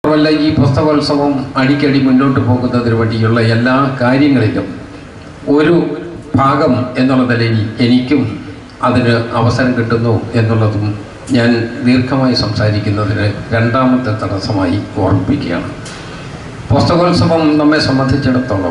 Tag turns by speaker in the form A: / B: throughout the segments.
A: വല്ല ഈ പുസ്തകോത്സവം അടിക്കടി മുന്നോട്ട് പോകുന്നതിന് വേണ്ടിയുള്ള എല്ലാ കാര്യങ്ങളിലും ഒരു ഭാഗം എന്നുള്ള നിലയിൽ എനിക്കും അതിന് അവസരം കിട്ടുന്നു എന്നുള്ളതും ഞാൻ ദീർഘമായി സംസാരിക്കുന്നതിന് രണ്ടാമത്തെ തടസ്സമായി ഓർമ്മിപ്പിക്കുകയാണ്. പുസ്തകോത്സവം നമ്മെ സംബന്ധിച്ചിടത്തോളം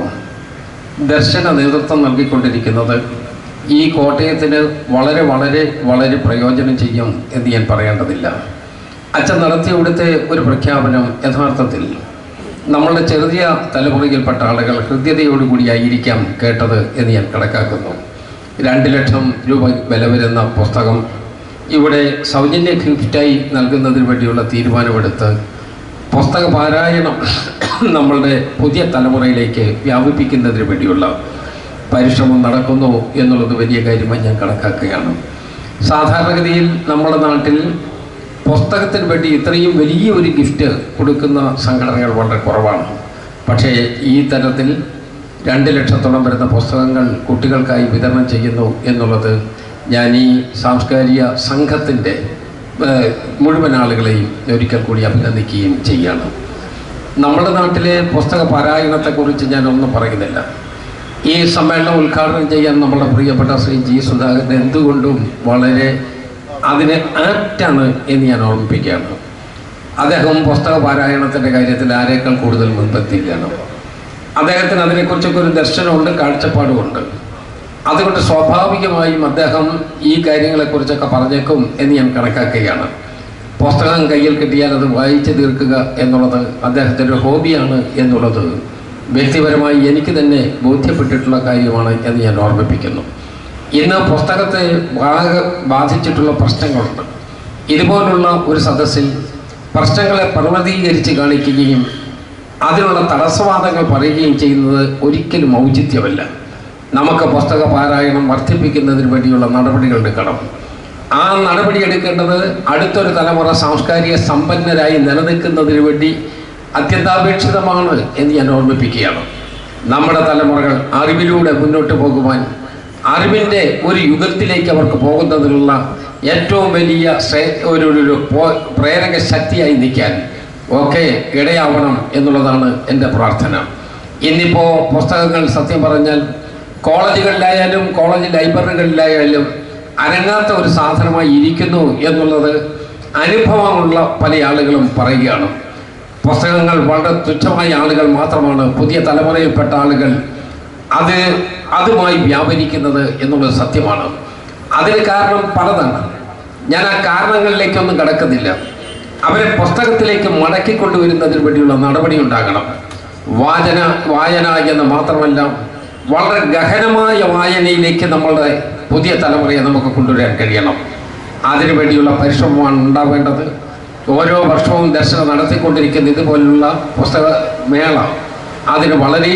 A: ദർശന നേതൃത്വം നൽകിക്കൊണ്ടിരിക്കുന്നത് ഈ കോട്ടയത്തിന് വളരെ വളരെ വളരെ പ്രയോജനം ചെയ്യും എന്ന് ഞാൻ പറയേണ്ടതില്ല. അച്ഛൻ നടത്തിയ ഇവിടുത്തെ ഒരു പ്രഖ്യാപനം യഥാർത്ഥത്തിൽ നമ്മളുടെ ചെറിയ തലമുറയിൽപ്പെട്ട ആളുകൾ ഹൃദ്യതയോടുകൂടിയായിരിക്കാം കേട്ടത് എന്ന് ഞാൻ കണക്കാക്കുന്നു. 2 ലക്ഷം രൂപ വില വരുന്ന പുസ്തകം ഇവിടെ സൗജന്യ ഗിഫ്റ്റായി നൽകുന്നതിന് വേണ്ടിയുള്ള തീരുമാനമെടുത്ത് പുസ്തക പാരായണം നമ്മളുടെ പുതിയ തലമുറയിലേക്ക് വ്യാപിപ്പിക്കുന്നതിന് വേണ്ടിയുള്ള പരിശ്രമം നടക്കുന്നു എന്നുള്ളത് വലിയ കാര്യമായി ഞാൻ കണക്കാക്കുകയാണ്. സാധാരണഗതിയിൽ നമ്മുടെ നാട്ടിൽ പുസ്തകത്തിന് വേണ്ടി ഇത്രയും വലിയ ഒരു ഗിഫ്റ്റ് കൊടുക്കുന്ന സംഘടനകൾ വളരെ കുറവാണ്. പക്ഷേ ഈ തരത്തിൽ 2 ലക്ഷത്തോളം വരുന്ന പുസ്തകങ്ങൾ കുട്ടികൾക്കായി വിതരണം ചെയ്യുന്നു എന്നുള്ളത് ഞാൻ ഈ സാംസ്കാരിക സംഘത്തിൻ്റെ മുഴുവൻ ആളുകളെയും ഒരിക്കൽ കൂടി അഭിനന്ദിക്കുകയും ചെയ്യുകയാണ്. നമ്മുടെ നാട്ടിലെ പുസ്തക പാരായണത്തെക്കുറിച്ച് ഞാനൊന്നും പറയുന്നില്ല. ഈ സമ്മേളനം ഉദ്ഘാടനം ചെയ്യാൻ നമ്മുടെ പ്രിയപ്പെട്ട ശ്രീ ജി സുധാകരൻ എന്തുകൊണ്ടും വളരെ അതിന് ആപ്റ്റാണ് എന്ന് ഞാൻ ഓർമ്മിപ്പിക്കുകയാണ്. അദ്ദേഹം പുസ്തക പാരായണത്തിൻ്റെ കാര്യത്തിൽ ആരേക്കാൾ കൂടുതൽ മുൻപെത്തിക്കുകയാണ്. അദ്ദേഹത്തിന് അതിനെക്കുറിച്ചൊക്കെ ഒരു ദർശനമുണ്ട്, കാഴ്ചപ്പാടുമുണ്ട്. അതുകൊണ്ട് സ്വാഭാവികമായും അദ്ദേഹം ഈ കാര്യങ്ങളെക്കുറിച്ചൊക്കെ പറഞ്ഞേക്കും എന്ന് ഞാൻ കണക്കാക്കുകയാണ്. പുസ്തകം കയ്യിൽ കിട്ടിയാൽ അത് വായിച്ച് തീർക്കുക എന്നുള്ളത് അദ്ദേഹത്തിൻ്റെ ഒരു ഹോബിയാണ് എന്നുള്ളത് വ്യക്തിപരമായി എനിക്ക് തന്നെ ബോധ്യപ്പെട്ടിട്ടുള്ള കാര്യമാണ് എന്ന് ഞാൻ ഓർമ്മിപ്പിക്കുന്നു. ഇന്ന് പുസ്തകത്തെ ബാധിച്ചിട്ടുള്ള പ്രശ്നങ്ങളുണ്ട്. ഇതുപോലുള്ള ഒരു സദസ്സിൽ പ്രശ്നങ്ങളെ പർവ്വതീകരിച്ച് കാണിക്കുകയും അതിനുള്ള തടസ്സവാദങ്ങൾ പറയുകയും ചെയ്യുന്നത് ഒരിക്കലും ഔചിത്യമല്ല. നമുക്ക് പുസ്തക പാരായണം വർദ്ധിപ്പിക്കുന്നതിന് വേണ്ടിയുള്ള നടപടികൾ എടുക്കണം. ആ നടപടി എടുക്കേണ്ടത് അടുത്തൊരു തലമുറ സാംസ്കാരിക സമ്പന്നരായി നിലനിൽക്കുന്നതിന് വേണ്ടി അത്യന്താപേക്ഷിതമാണ് എന്ന് ഞാൻ ഓർമ്മിപ്പിക്കുകയാണ്. നമ്മുടെ തലമുറകൾ അറിവിലൂടെ മുന്നോട്ട് പോകുവാൻ, അറിവിൻ്റെ ഒരു യുഗത്തിലേക്ക് അവർക്ക് പോകുന്നതിനുള്ള ഏറ്റവും വലിയ ഒരു പ്രേരക ശക്തിയായി നിൽക്കാൻ ഒക്കെ ഇടയാവണം എന്നുള്ളതാണ് എൻ്റെ പ്രാർത്ഥന. ഇന്നിപ്പോൾ പുസ്തകങ്ങൾ സത്യം പറഞ്ഞാൽ കോളേജുകളിലായാലും കോളേജ് ലൈബ്രറികളിലായാലും അനങ്ങാത്ത ഒരു സാധനമായി ഇരിക്കുന്നു എന്നുള്ളത് അനുഭവമുള്ള പല ആളുകളും പറയുകയാണ്. പുസ്തകങ്ങൾ വളരെ തുച്ഛമായ ആളുകൾ മാത്രമാണ്, പുതിയ തലമുറയിൽപ്പെട്ട ആളുകൾ അതുമായി വ്യാപരിക്കുന്നത് എന്നുള്ളത് സത്യമാണ്. അതിന് കാരണം പലതാണ്. ഞാൻ ആ കാരണങ്ങളിലേക്കൊന്നും കടക്കുന്നില്ല. അവരെ പുസ്തകത്തിലേക്ക് മടക്കിക്കൊണ്ടുവരുന്നതിന് വേണ്ടിയുള്ള നടപടി ഉണ്ടാകണം. വായന എന്ന് മാത്രമല്ല, വളരെ ഗഹനമായ വായനയിലേക്ക് നമ്മളുടെ പുതിയ തലമുറയെ നമുക്ക് കൊണ്ടുവരാൻ കഴിയണം. അതിനു വേണ്ടിയുള്ള പരിശ്രമമാണ് ഉണ്ടാവേണ്ടത്. ഓരോ വർഷവും ദർശനം നടത്തിക്കൊണ്ടിരിക്കുന്ന ഇതുപോലുള്ള പുസ്തകമേള അതിന് വളരെ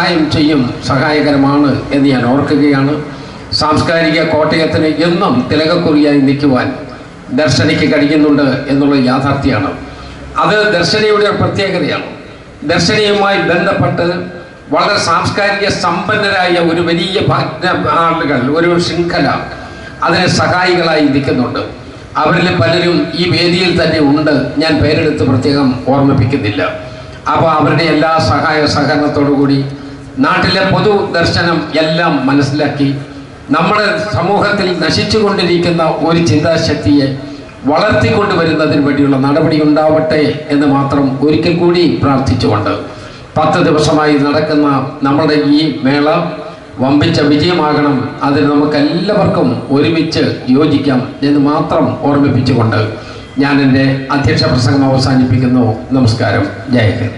A: സഹായകരമാണ് എന്ന് ഞാൻ ഓർക്കുകയാണ്. സാംസ്കാരിക കോട്ടയത്തിന് എന്നും തിലകക്കുറിയായി നിൽക്കുവാൻ ദർശനയ്ക്ക് കഴിയുന്നുണ്ട് എന്നുള്ളത് യാഥാർത്ഥ്യമാണ്. അത് ദർശനയുടെ പ്രത്യേകതയാണ്. ദർശനയുമായി ബന്ധപ്പെട്ട് വളരെ സാംസ്കാരിക സമ്പന്നരായ ഒരു വലിയ ആളുകൾ, ഒരു ശൃംഖല അതിന് സഹായികളായി നിൽക്കുന്നുണ്ട്. അവരിൽ പലരും ഈ വേദിയിൽ തന്നെ ഉണ്ട്. ഞാൻ പേരെടുത്ത് പ്രത്യേകം ഓർമ്മിപ്പിക്കുന്നില്ല. അപ്പോൾ അവരുടെ എല്ലാ സഹകരണത്തോടുകൂടി നാട്ടിലെ പൊതു ദർശനം എല്ലാം മനസ്സിലാക്കി നമ്മുടെ സമൂഹത്തിൽ നശിച്ചുകൊണ്ടിരിക്കുന്ന ഒരു ചിന്താശക്തിയെ വളർത്തിക്കൊണ്ടുവരുന്നതിന് വേണ്ടിയുള്ള നടപടി ഉണ്ടാവട്ടെ എന്ന് മാത്രം ഒരിക്കൽ കൂടി പ്രാർത്ഥിച്ചുകൊണ്ട് 10 ദിവസമായി നടക്കുന്ന നമ്മുടെ ഈ മേള വമ്പിച്ച വിജയമാകണം. അതിന് നമുക്കെല്ലാവർക്കും ഒരുമിച്ച് യോജിക്കാം എന്ന് മാത്രം ഓർമ്മിപ്പിച്ചുകൊണ്ട് ഞാൻ എൻ്റെ അധ്യക്ഷ പ്രസംഗം അവസാനിപ്പിക്കുന്നു. നമസ്കാരം. ജയ് ഹിന്ദ്.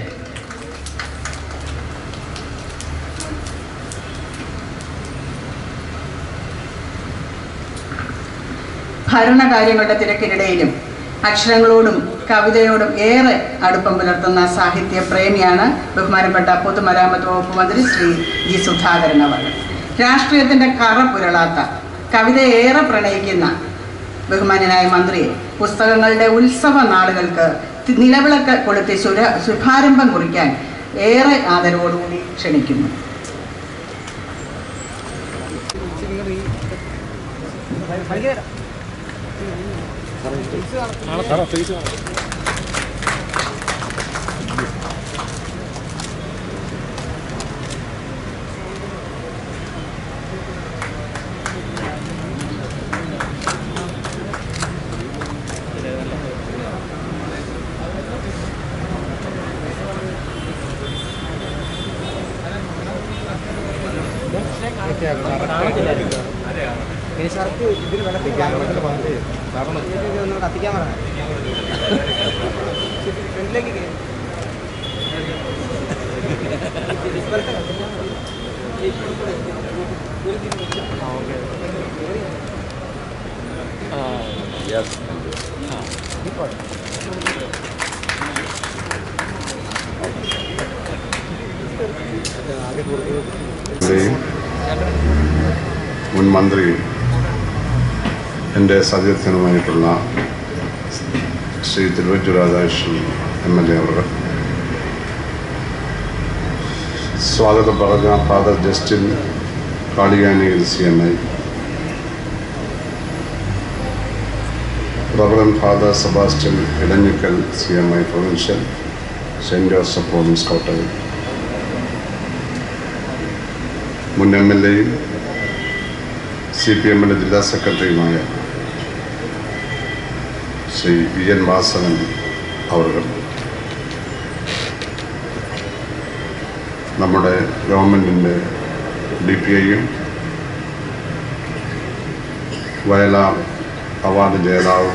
B: ഭരണകാര്യങ്ങളുടെ തിരക്കിനിടയിലും അക്ഷരങ്ങളോടും കവിതയോടും ഏറെ അടുപ്പം പുലർത്തുന്ന സാഹിത്യ പ്രേമിയാണ് ബഹുമാനപ്പെട്ട പൊതുമരാമത്ത് വകുപ്പ് മന്ത്രി ശ്രീ ജി സുധാകരൻ അവർ. രാഷ്ട്രീയത്തിൻ്റെ കറ പുരളാത്ത, കവിതയെ ഏറെ പ്രണയിക്കുന്ന ബഹുമാന്യനായ മന്ത്രിയെ പുസ്തകങ്ങളുടെ ഉത്സവ നാളുകൾക്ക് നിലവിളക്ക് കൊളുത്തി ശുഭാരംഭം കുറിക്കാൻ ഏറെ ആദരവോടുകൂടി ക്ഷണിക്കുന്നു.
C: മുൻ മന്ത്രിയും എൻ്റെ സതീർത്ഥനുമായിട്ടുള്ള ശ്രീ തിരുവഞ്ചൂർ രാധാകൃഷ്ണൻ MLA അവർ, സ്വാഗതം പറഞ്ഞ ഫാദർ ജസ്റ്റിൻ കാളിയാനിയിൽ CMI, reverend father Sebastian Idanjikkal CMI provincial, saint Joseph province Kottayam, മുൻ MLAയും CPM ജില്ലാ സെക്രട്ടറിയുമായ ശ്രീ VN വാസവൻ അവർ, നമ്മുടെ ഗവൺമെൻറ്റിൻ്റെ DPIയും വയലാർ അവാർഡ് ജേതാവും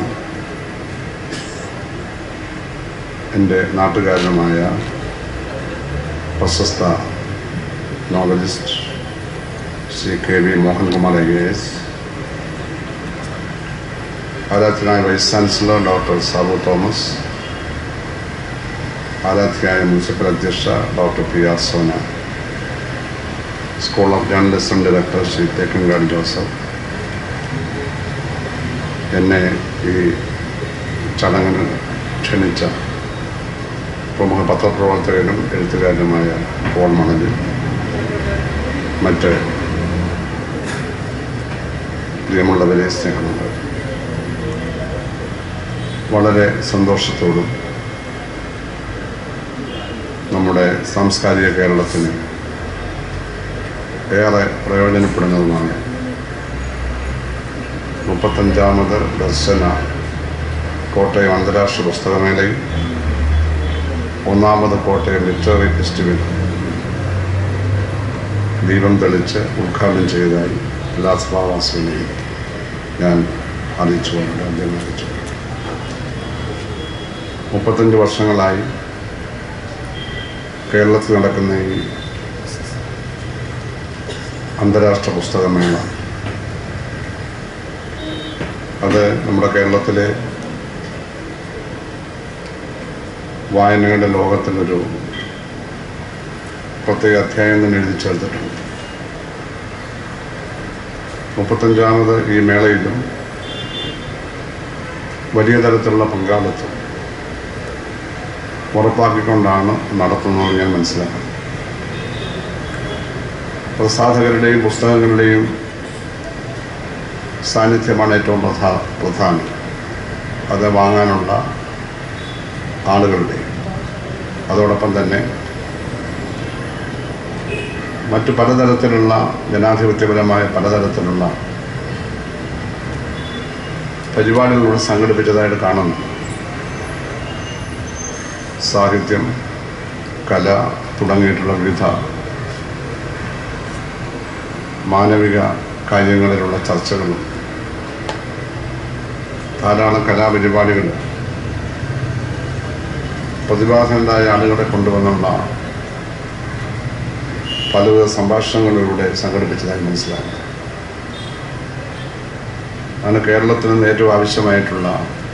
C: എൻ്റെ നാട്ടുകാരനുമായ പ്രശസ്ത novelist Shri KV Mohankumar IAS, ആരാധ്യനായ vice chancellor doctor Sabu Thomas, ആരാധ്യയായ മുനിസിപ്പൽ അധ്യക്ഷ doctor PR Sona, school of journalism director Shri Thekkankad Joseph, എന്നെ ഈ ചടങ്ങിന് ക്ഷണിച്ച പ്രമുഖ പത്രപ്രവർത്തകനും എഴുത്തുകാരനുമായ പോൾ മണലിൽ, മറ്റ് പ്രിയമുള്ളവരെ, സ്നേഹമുള്ളവർ, വളരെ സന്തോഷത്തോടും നമ്മുടെ സാംസ്കാരിക കേരളത്തിന് ഏറെ പ്രയോജനപ്പെടുന്നതുമാണ് 35ാമത് ദർശന കോട്ടയം അന്താരാഷ്ട്ര പുസ്തകമേളയും 1ാമത് കോട്ടയം ലിറ്റററി ഫെസ്റ്റിവൽ ദീപം തെളിച്ച് ഉദ്ഘാടനം ചെയ്തതായി എല്ലാ സഭാവാസികളെയും ഞാൻ അറിയിച്ചുകൊണ്ട് അദ്ദേഹം അറിയിച്ചു. 35 വർഷങ്ങളായി കേരളത്തിൽ നടക്കുന്ന ഈ അന്താരാഷ്ട്ര പുസ്തകമേള, അത് നമ്മുടെ കേരളത്തിലെ വായനയുടെ ലോകത്തിലൊരു പ്രത്യേക അധ്യായം തന്നെ എഴുതി ചേർത്തിട്ടുണ്ട്. 35ാമത് ഈ മേളയിലും വലിയ തരത്തിലുള്ള പങ്കാളിത്തം ഉറപ്പാക്കിക്കൊണ്ടാണ് നടത്തുന്നതെന്ന് ഞാൻ മനസ്സിലാക്കുന്നത്. പ്രസാധകരുടെയും പുസ്തകങ്ങളുടെയും സാന്നിധ്യമാണ് ഏറ്റവും പ്രധാനം. അത് വാങ്ങാനുള്ള ആളുകളുടെയും, അതോടൊപ്പം തന്നെ മറ്റു പലതരത്തിലുള്ള ജനാധിപത്യപരമായ പലതരത്തിലുള്ള പരിപാടികളിലൂടെ സംഘടിപ്പിച്ചതായിട്ട് കാണുന്നു. സാഹിത്യം, കല തുടങ്ങിയിട്ടുള്ള വിവിധ മാനവിക കാര്യങ്ങളിലുള്ള ചർച്ചകളും ധാരാളം കലാപരിപാടികൾ പ്രതിഭാധനരായ ആളുകളെ കൊണ്ടുവന്നുള്ള പലവിധ സംഭാഷണങ്ങളിലൂടെ സംഘടിപ്പിച്ചതായി മനസ്സിലാക്കി. ആണ് കേരളത്തിൽ നിന്ന് ഏറ്റവും ആവശ്യമായിട്ടുള്ള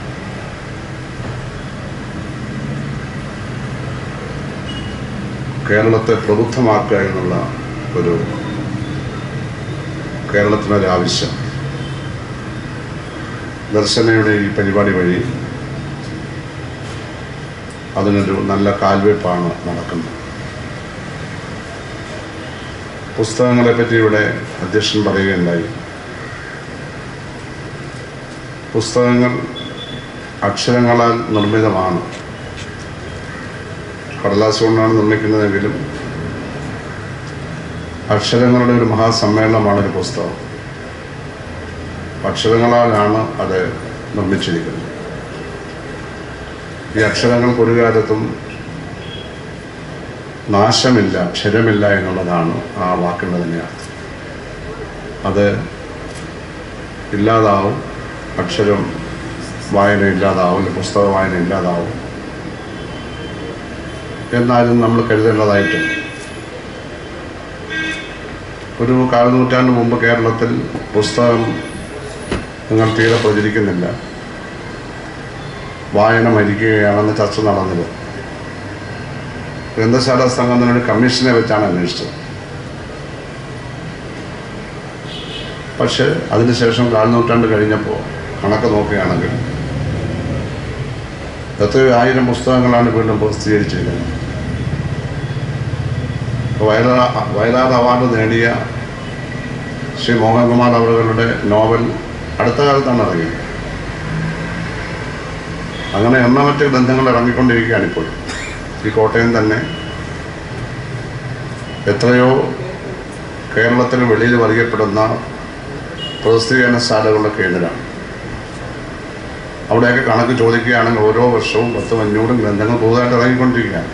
C: കേരളത്തെ പ്രബുദ്ധമാക്കുക എന്നുള്ള ഒരു കേരളത്തിനൊരാവശ്യം ദർശനയുടെ ഈ പരിപാടി വഴി അതിനൊരു നല്ല കാൽവെപ്പാണ് നടക്കുന്നത്. പുസ്തകങ്ങളെപ്പറ്റി ഇവിടെ അധ്യക്ഷൻ പറയുകയുണ്ടായി. പുസ്തകങ്ങൾ അക്ഷരങ്ങളാൽ നിർമ്മിതമാണ്. കടലാസ് കൊണ്ടാണ് നിർമ്മിക്കുന്നതെങ്കിലും അക്ഷരങ്ങളുടെ ഒരു മഹാസമ്മേളനമാണ് ഒരു പുസ്തകം. അക്ഷരങ്ങളാലാണ് അത് നിർമ്മിച്ചിരിക്കുന്നത്. ഈ അക്ഷരങ്ങൾക്ക് ഒരു കാലത്തും നാശമില്ല, ക്ഷരമില്ല എന്നുള്ളതാണ് ആ വാക്കിൻ്റെ തന്നെ അർത്ഥം. അത് ഇല്ലാതാവും, അക്ഷരം വായന ഇല്ലാതാവും, പുസ്തക വായന ഇല്ലാതാവും എന്നാലും നമ്മൾ കരുതേണ്ടതായിട്ട്. ഒരു കാൽനൂറ്റാണ്ട് മുമ്പ് കേരളത്തിൽ പുസ്തകം നിങ്ങൾ തീരെ പ്രചരിക്കുന്നില്ല, വായന മരിക്കുകയാണെന്ന് ചർച്ച നടന്നത്. ഗ്രന്ഥശാല സംഘം എന്നൊരു കമ്മീഷനെ വെച്ചാണ് അന്വേഷിച്ചത്. പക്ഷെ അതിനുശേഷം കാൽനൂറ്റാണ്ട് കഴിഞ്ഞപ്പോൾ കണക്ക് നോക്കുകയാണെങ്കിൽ എത്രയോ 1000 പുസ്തകങ്ങളാണ് വീണ്ടും പ്രസിദ്ധീകരിച്ചിരിക്കുന്നത്. വയലാർ അവാർഡ് നേടിയ ശ്രീ മോഹൻകുമാർ അവരുടെ നോവൽ അടുത്ത കാലത്താണ് ഇറങ്ങിയത്. അങ്ങനെ എണ്ണമറ്റ ഗ്രന്ഥങ്ങൾ ഇറങ്ങിക്കൊണ്ടിരിക്കുകയാണ് ഇപ്പോൾ. ഈ കോട്ടയം തന്നെ എത്രയോ കേരളത്തിന് വെളിയിൽ അറിയപ്പെടുന്ന പ്രസിദ്ധീകരണശാലകളുടെ കേന്ദ്രമാണ്. അവിടെയൊക്കെ കണക്ക് ചോദിക്കുകയാണെങ്കിൽ ഓരോ വർഷവും 1000-500 ഗ്രന്ഥങ്ങൾ പുതുതായിട്ട് ഇറങ്ങിക്കൊണ്ടിരിക്കുകയാണ്.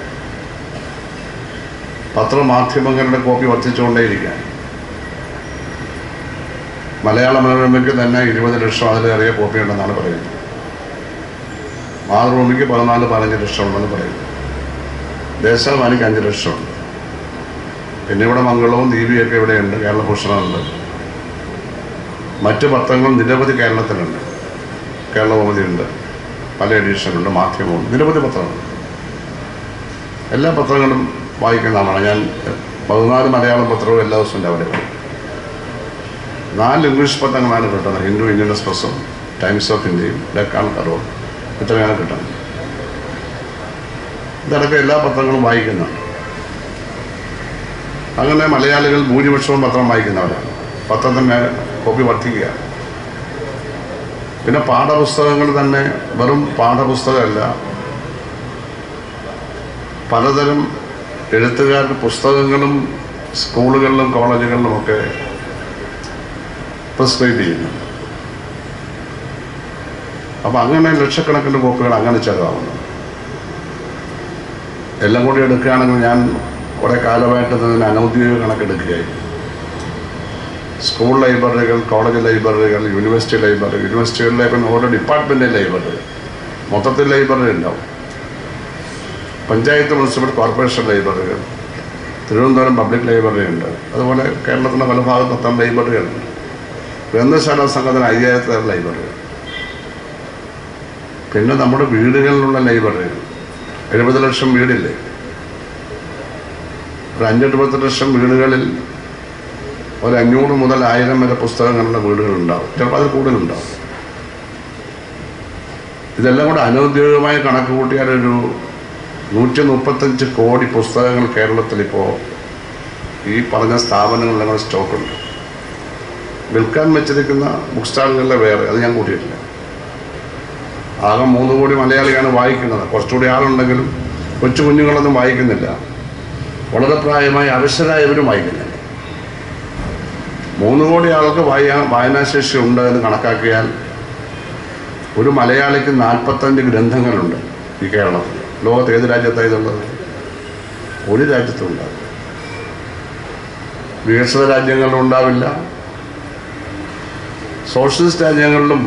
C: പത്രമാധ്യമങ്ങളുടെ കോപ്പി വർദ്ധിച്ചുകൊണ്ടേയിരിക്കുകയാണ്. മലയാള മനോരമയ്ക്ക് തന്നെ 20 ലക്ഷം അതിലേറിയ കോപ്പി ഉണ്ടെന്നാണ് പറയുന്നത്. മാതൃഭൂമിക്ക് 14-15 ലക്ഷം ഉണ്ടെന്ന് പറയുന്നു. ദേശാഭിമാനിക്ക് 5 ലക്ഷമുണ്ട്. പിന്നെ ഇവിടെ മംഗളവും ദീപിയൊക്കെ ഇവിടെയുണ്ട്, കേരളഭൂഷണമുണ്ട്. മറ്റ് പത്രങ്ങൾ നിരവധി കേരളത്തിലുണ്ട്. കേരളകൗമുദിയുണ്ട്, പല എഡിഷനുണ്ട്, മാധ്യമവും നിരവധി പത്രങ്ങളുണ്ട്. എല്ലാ പത്രങ്ങളും വായിക്കുന്നതാണ്. ഞാൻ 14 മലയാളം പത്രവും എല്ലാ ദിവസവും അവിടെ വരും. 4 ഇംഗ്ലീഷ് പത്രങ്ങളാണ് കിട്ടുന്നത്. ഹിന്ദു, ഇന്ത്യൻ എക്സ്പ്രസ്സും ടൈംസ് ഓഫ് ഇന്ത്യയും ഡെക്കാൻ കറോളും ഇത്രയാണ് കിട്ടുന്നത്. ഇതടക്കം എല്ലാ പത്രങ്ങളും വായിക്കുന്നതാണ്. അങ്ങനെ മലയാളികൾ ഭൂരിപക്ഷവും പത്രം വായിക്കുന്നവരാണ്. പത്രത്തിൻ്റെ കോപ്പി വർദ്ധിക്കുക. പിന്നെ പാഠപുസ്തകങ്ങൾ തന്നെ വെറും പാഠപുസ്തകമല്ല, പലതരം എഴുത്തുകാരുടെ പുസ്തകങ്ങളും സ്കൂളുകളിലും കോളേജുകളിലുമൊക്കെ പ്രിസ്ക്രൈബ് ചെയ്യുന്നു. അപ്പം അങ്ങനെ ലക്ഷക്കണക്കിന് കോപ്പികൾ അങ്ങനെ ചിലവാകുന്നു. എല്ലാം കൂടി എടുക്കുകയാണെങ്കിൽ ഞാൻ കുറേ കാലമായിട്ട് ഇതിന് അനൗദ്യോഗിക കണക്കെടുക്കുകയായിരുന്നു. സ്കൂൾ ലൈബ്രറികൾ, കോളേജ് ലൈബ്രറികൾ, യൂണിവേഴ്സിറ്റി ലൈബ്രറി, യൂണിവേഴ്സിറ്റികളിലെ പിന്നെ ഓരോ ഡിപ്പാർട്ട്മെൻറ്റ് ലൈബ്രറി, മൊത്തത്തിൽ ലൈബ്രറി ഉണ്ടാവും. പഞ്ചായത്ത്, മുനിസിപ്പൽ കോർപ്പറേഷൻ ലൈബ്രറികൾ, തിരുവനന്തപുരം പബ്ലിക് ലൈബ്രറി ഉണ്ട്. അതുപോലെ കേരളത്തിൻ്റെ പല ഭാഗത്ത് മൊത്തം ലൈബ്രറികളുണ്ട്. ഗ്രന്ഥശാല സംഘത്തിന് 5000 ലൈബ്രറികൾ. പിന്നെ നമ്മുടെ വീടുകളിലുള്ള ലൈബ്രറികൾ 70 ലക്ഷം വീടില്ലേ, ഒരു 5-10 ലക്ഷം വീടുകളിൽ ഒരു 500 മുതൽ 1000 വരെ പുസ്തകങ്ങളുടെ വീടുകളുണ്ടാവും. ചിലപ്പോൾ അതിൽ കൂടുതലുണ്ടാവും. ഇതെല്ലാം കൂടെ അനൗദ്യോഗികമായി കണക്ക് കൂട്ടിയാലൊരു 135 കോടി പുസ്തകങ്ങൾ കേരളത്തിലിപ്പോൾ ഈ പറഞ്ഞ സ്ഥാപനങ്ങളിലെല്ലാം കൂടെ സ്റ്റോക്കുണ്ട്. വിൽക്കാൻ വെച്ചിരിക്കുന്ന ബുക്ക് സ്റ്റാളുകളിലെ വേറെ, അത് ഞാൻ കൂട്ടിയിട്ടില്ല. ആകെ 3 കോടി മലയാളിയാണ് വായിക്കുന്നത്. കുറച്ചുകൂടി ആളുണ്ടെങ്കിലും കൊച്ചു കുഞ്ഞുങ്ങളൊന്നും വായിക്കുന്നില്ല. വളരെ പ്രായമായി അവശരായവരും വായിക്കുന്നില്ല. 3 കോടി ആൾക്ക് വായനാശേഷി ഉണ്ട് എന്ന് കണക്കാക്കിയാൽ ഒരു മലയാളിക്ക് 45 ഗ്രന്ഥങ്ങളുണ്ട് ഈ കേരളത്തിൽ. ലോകത്ത് ഏത് രാജ്യത്താണ് ഇതുള്ളത്? ഒരു രാജ്യത്തും ഉണ്ടാവില്ല. വികസിത രാജ്യങ്ങളിലും ഉണ്ടാവില്ല, സോഷ്യലിസ്റ്റ് രാജ്യങ്ങളിലും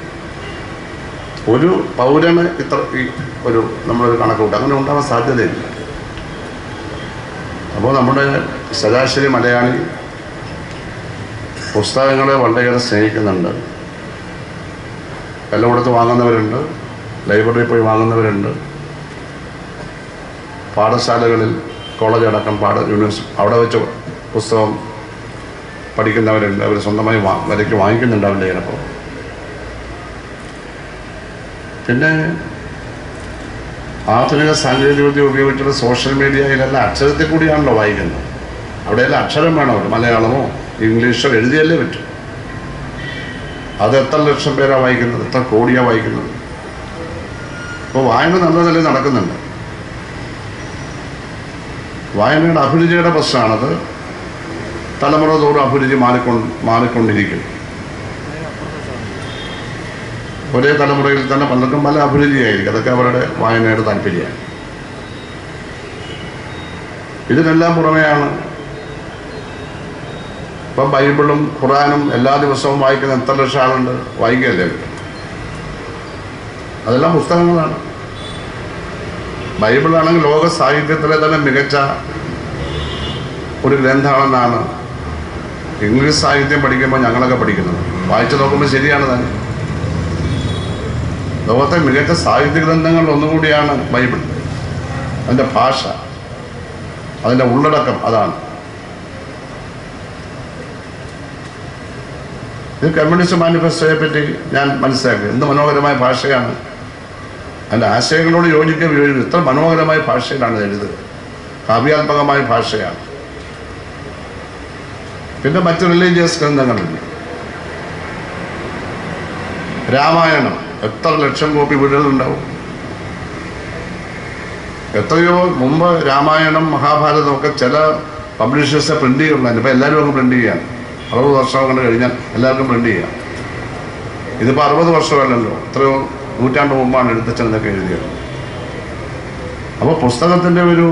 C: ഒരു പൗരന് ഇത്ര ഒരു നമ്മളൊരു കണക്കൂട്ട് അങ്ങനെ ഉണ്ടാവാൻ സാധ്യതയില്ല. അപ്പോൾ നമ്മുടെ ശരാശരി മലയാളി പുസ്തകങ്ങളെ വളരെയേറെ സ്നേഹിക്കുന്നുണ്ട്. എല്ലാം കൊടുത്ത് വാങ്ങുന്നവരുണ്ട്, ലൈബ്രറിയിൽ പോയി വാങ്ങുന്നവരുണ്ട്, പാഠശാലകളിൽ കോളേജ് അടക്കം യൂണിവേഴ്സിറ്റി അവിടെ വെച്ച് പുസ്തകം പഠിക്കുന്നവരുണ്ട്. അവർ സ്വന്തമായി വിലയ്ക്ക് വാങ്ങിക്കുന്നുണ്ടാവില്ല ചിലപ്പോൾ. പിന്നെ ആധുനിക സാങ്കേതികവിദ്യ ഉപയോഗിച്ചുള്ള സോഷ്യൽ മീഡിയയിലെല്ലാം അക്ഷരത്തിൽ കൂടിയാണല്ലോ വായിക്കുന്നത്. അവിടെയെല്ലാം അക്ഷരം വേണമല്ലോ, മലയാളമോ ഇംഗ്ലീഷോ എഴുതിയല്ലേ പറ്റും. അത് എത്ര ലക്ഷം പേരാണ് വായിക്കുന്നത്, എത്ര കോടിയാണ് വായിക്കുന്നത്. അപ്പോൾ വായന നല്ല നിലയിൽ നടക്കുന്നുണ്ട്. വായനയുടെ അഭിരുചിയുടെ പ്രശ്നമാണത്. തലമുറ തോറും അഭിരുചി മാറിക്കൊണ്ടിരിക്കും. ഒരേ തലമുറയിൽ തന്നെ പലർക്കും പല അഭിരുചിയായിരിക്കും. അതൊക്കെ അവരുടെ വായനയുടെ താല്പര്യമാണ്. ഇതിനെല്ലാം പുറമെയാണ് ഇപ്പം ബൈബിളും ഖുറാനും എല്ലാ ദിവസവും വായിക്കുന്ന എത്ര ലക്ഷം ആളുണ്ട്? വായിക്കുകയല്ലേ? അതെല്ലാം പുസ്തകങ്ങളാണ്. ബൈബിളാണെങ്കിൽ ലോക സാഹിത്യത്തിലെ തന്നെ മികച്ച ഒരു ഗ്രന്ഥമാണെന്നാണ് ഇംഗ്ലീഷ് സാഹിത്യം പഠിക്കുമ്പോൾ ഞങ്ങളൊക്കെ പഠിക്കുന്നത്. വായിച്ചു നോക്കുമ്പോൾ ശരിയാണ് തന്നെ. ലോകത്തെ മികച്ച സാഹിത്യ ഗ്രന്ഥങ്ങളിൽ ഒന്നുകൂടിയാണ് ബൈബിൾ. അതിൻ്റെ ഭാഷ, അതിൻ്റെ ഉള്ളടക്കം അതാണ്. ഇത് കമ്മ്യൂണിസ്റ്റ് മാനിഫെസ്റ്റോയെ പറ്റി ഞാൻ മനസ്സിലാക്കി. എന്ത് മനോഹരമായ ഭാഷയാണ്! അതിൻ്റെ ആശയങ്ങളോട് യോജിക്കുക ഇത്ര മനോഹരമായ ഭാഷയിലാണ് എഴുതുക. കാവ്യാത്മകമായ ഭാഷയാണ്. പിന്നെ മറ്റ് റിലീജിയസ് ഗ്രന്ഥങ്ങളുണ്ട്. രാമായണം എത്ര ലക്ഷം കോപ്പി വീടുകളുണ്ടാവും? എത്രയോ മുമ്പ് രാമായണം മഹാഭാരതമൊക്കെ ചില പബ്ലിഷേഴ്സെ പ്രിന്റ് ചെയ്യുന്നുണ്ട്. ഇപ്പം എല്ലാവരും അങ്ങ് പ്രിന്റ് ചെയ്യാൻ 60 വർഷം കണ്ട് കഴിഞ്ഞാൽ എല്ലാവർക്കും പ്രിന്റ് ചെയ്യാം. ഇതിപ്പോൾ 60 വർഷമല്ലല്ലോ, എത്രയോ നൂറ്റാണ്ട് മുമ്പാണ് എഴുത്തച്ഛനൊക്കെ എഴുതിയത്. അപ്പോൾ പുസ്തകത്തിൻ്റെ ഒരു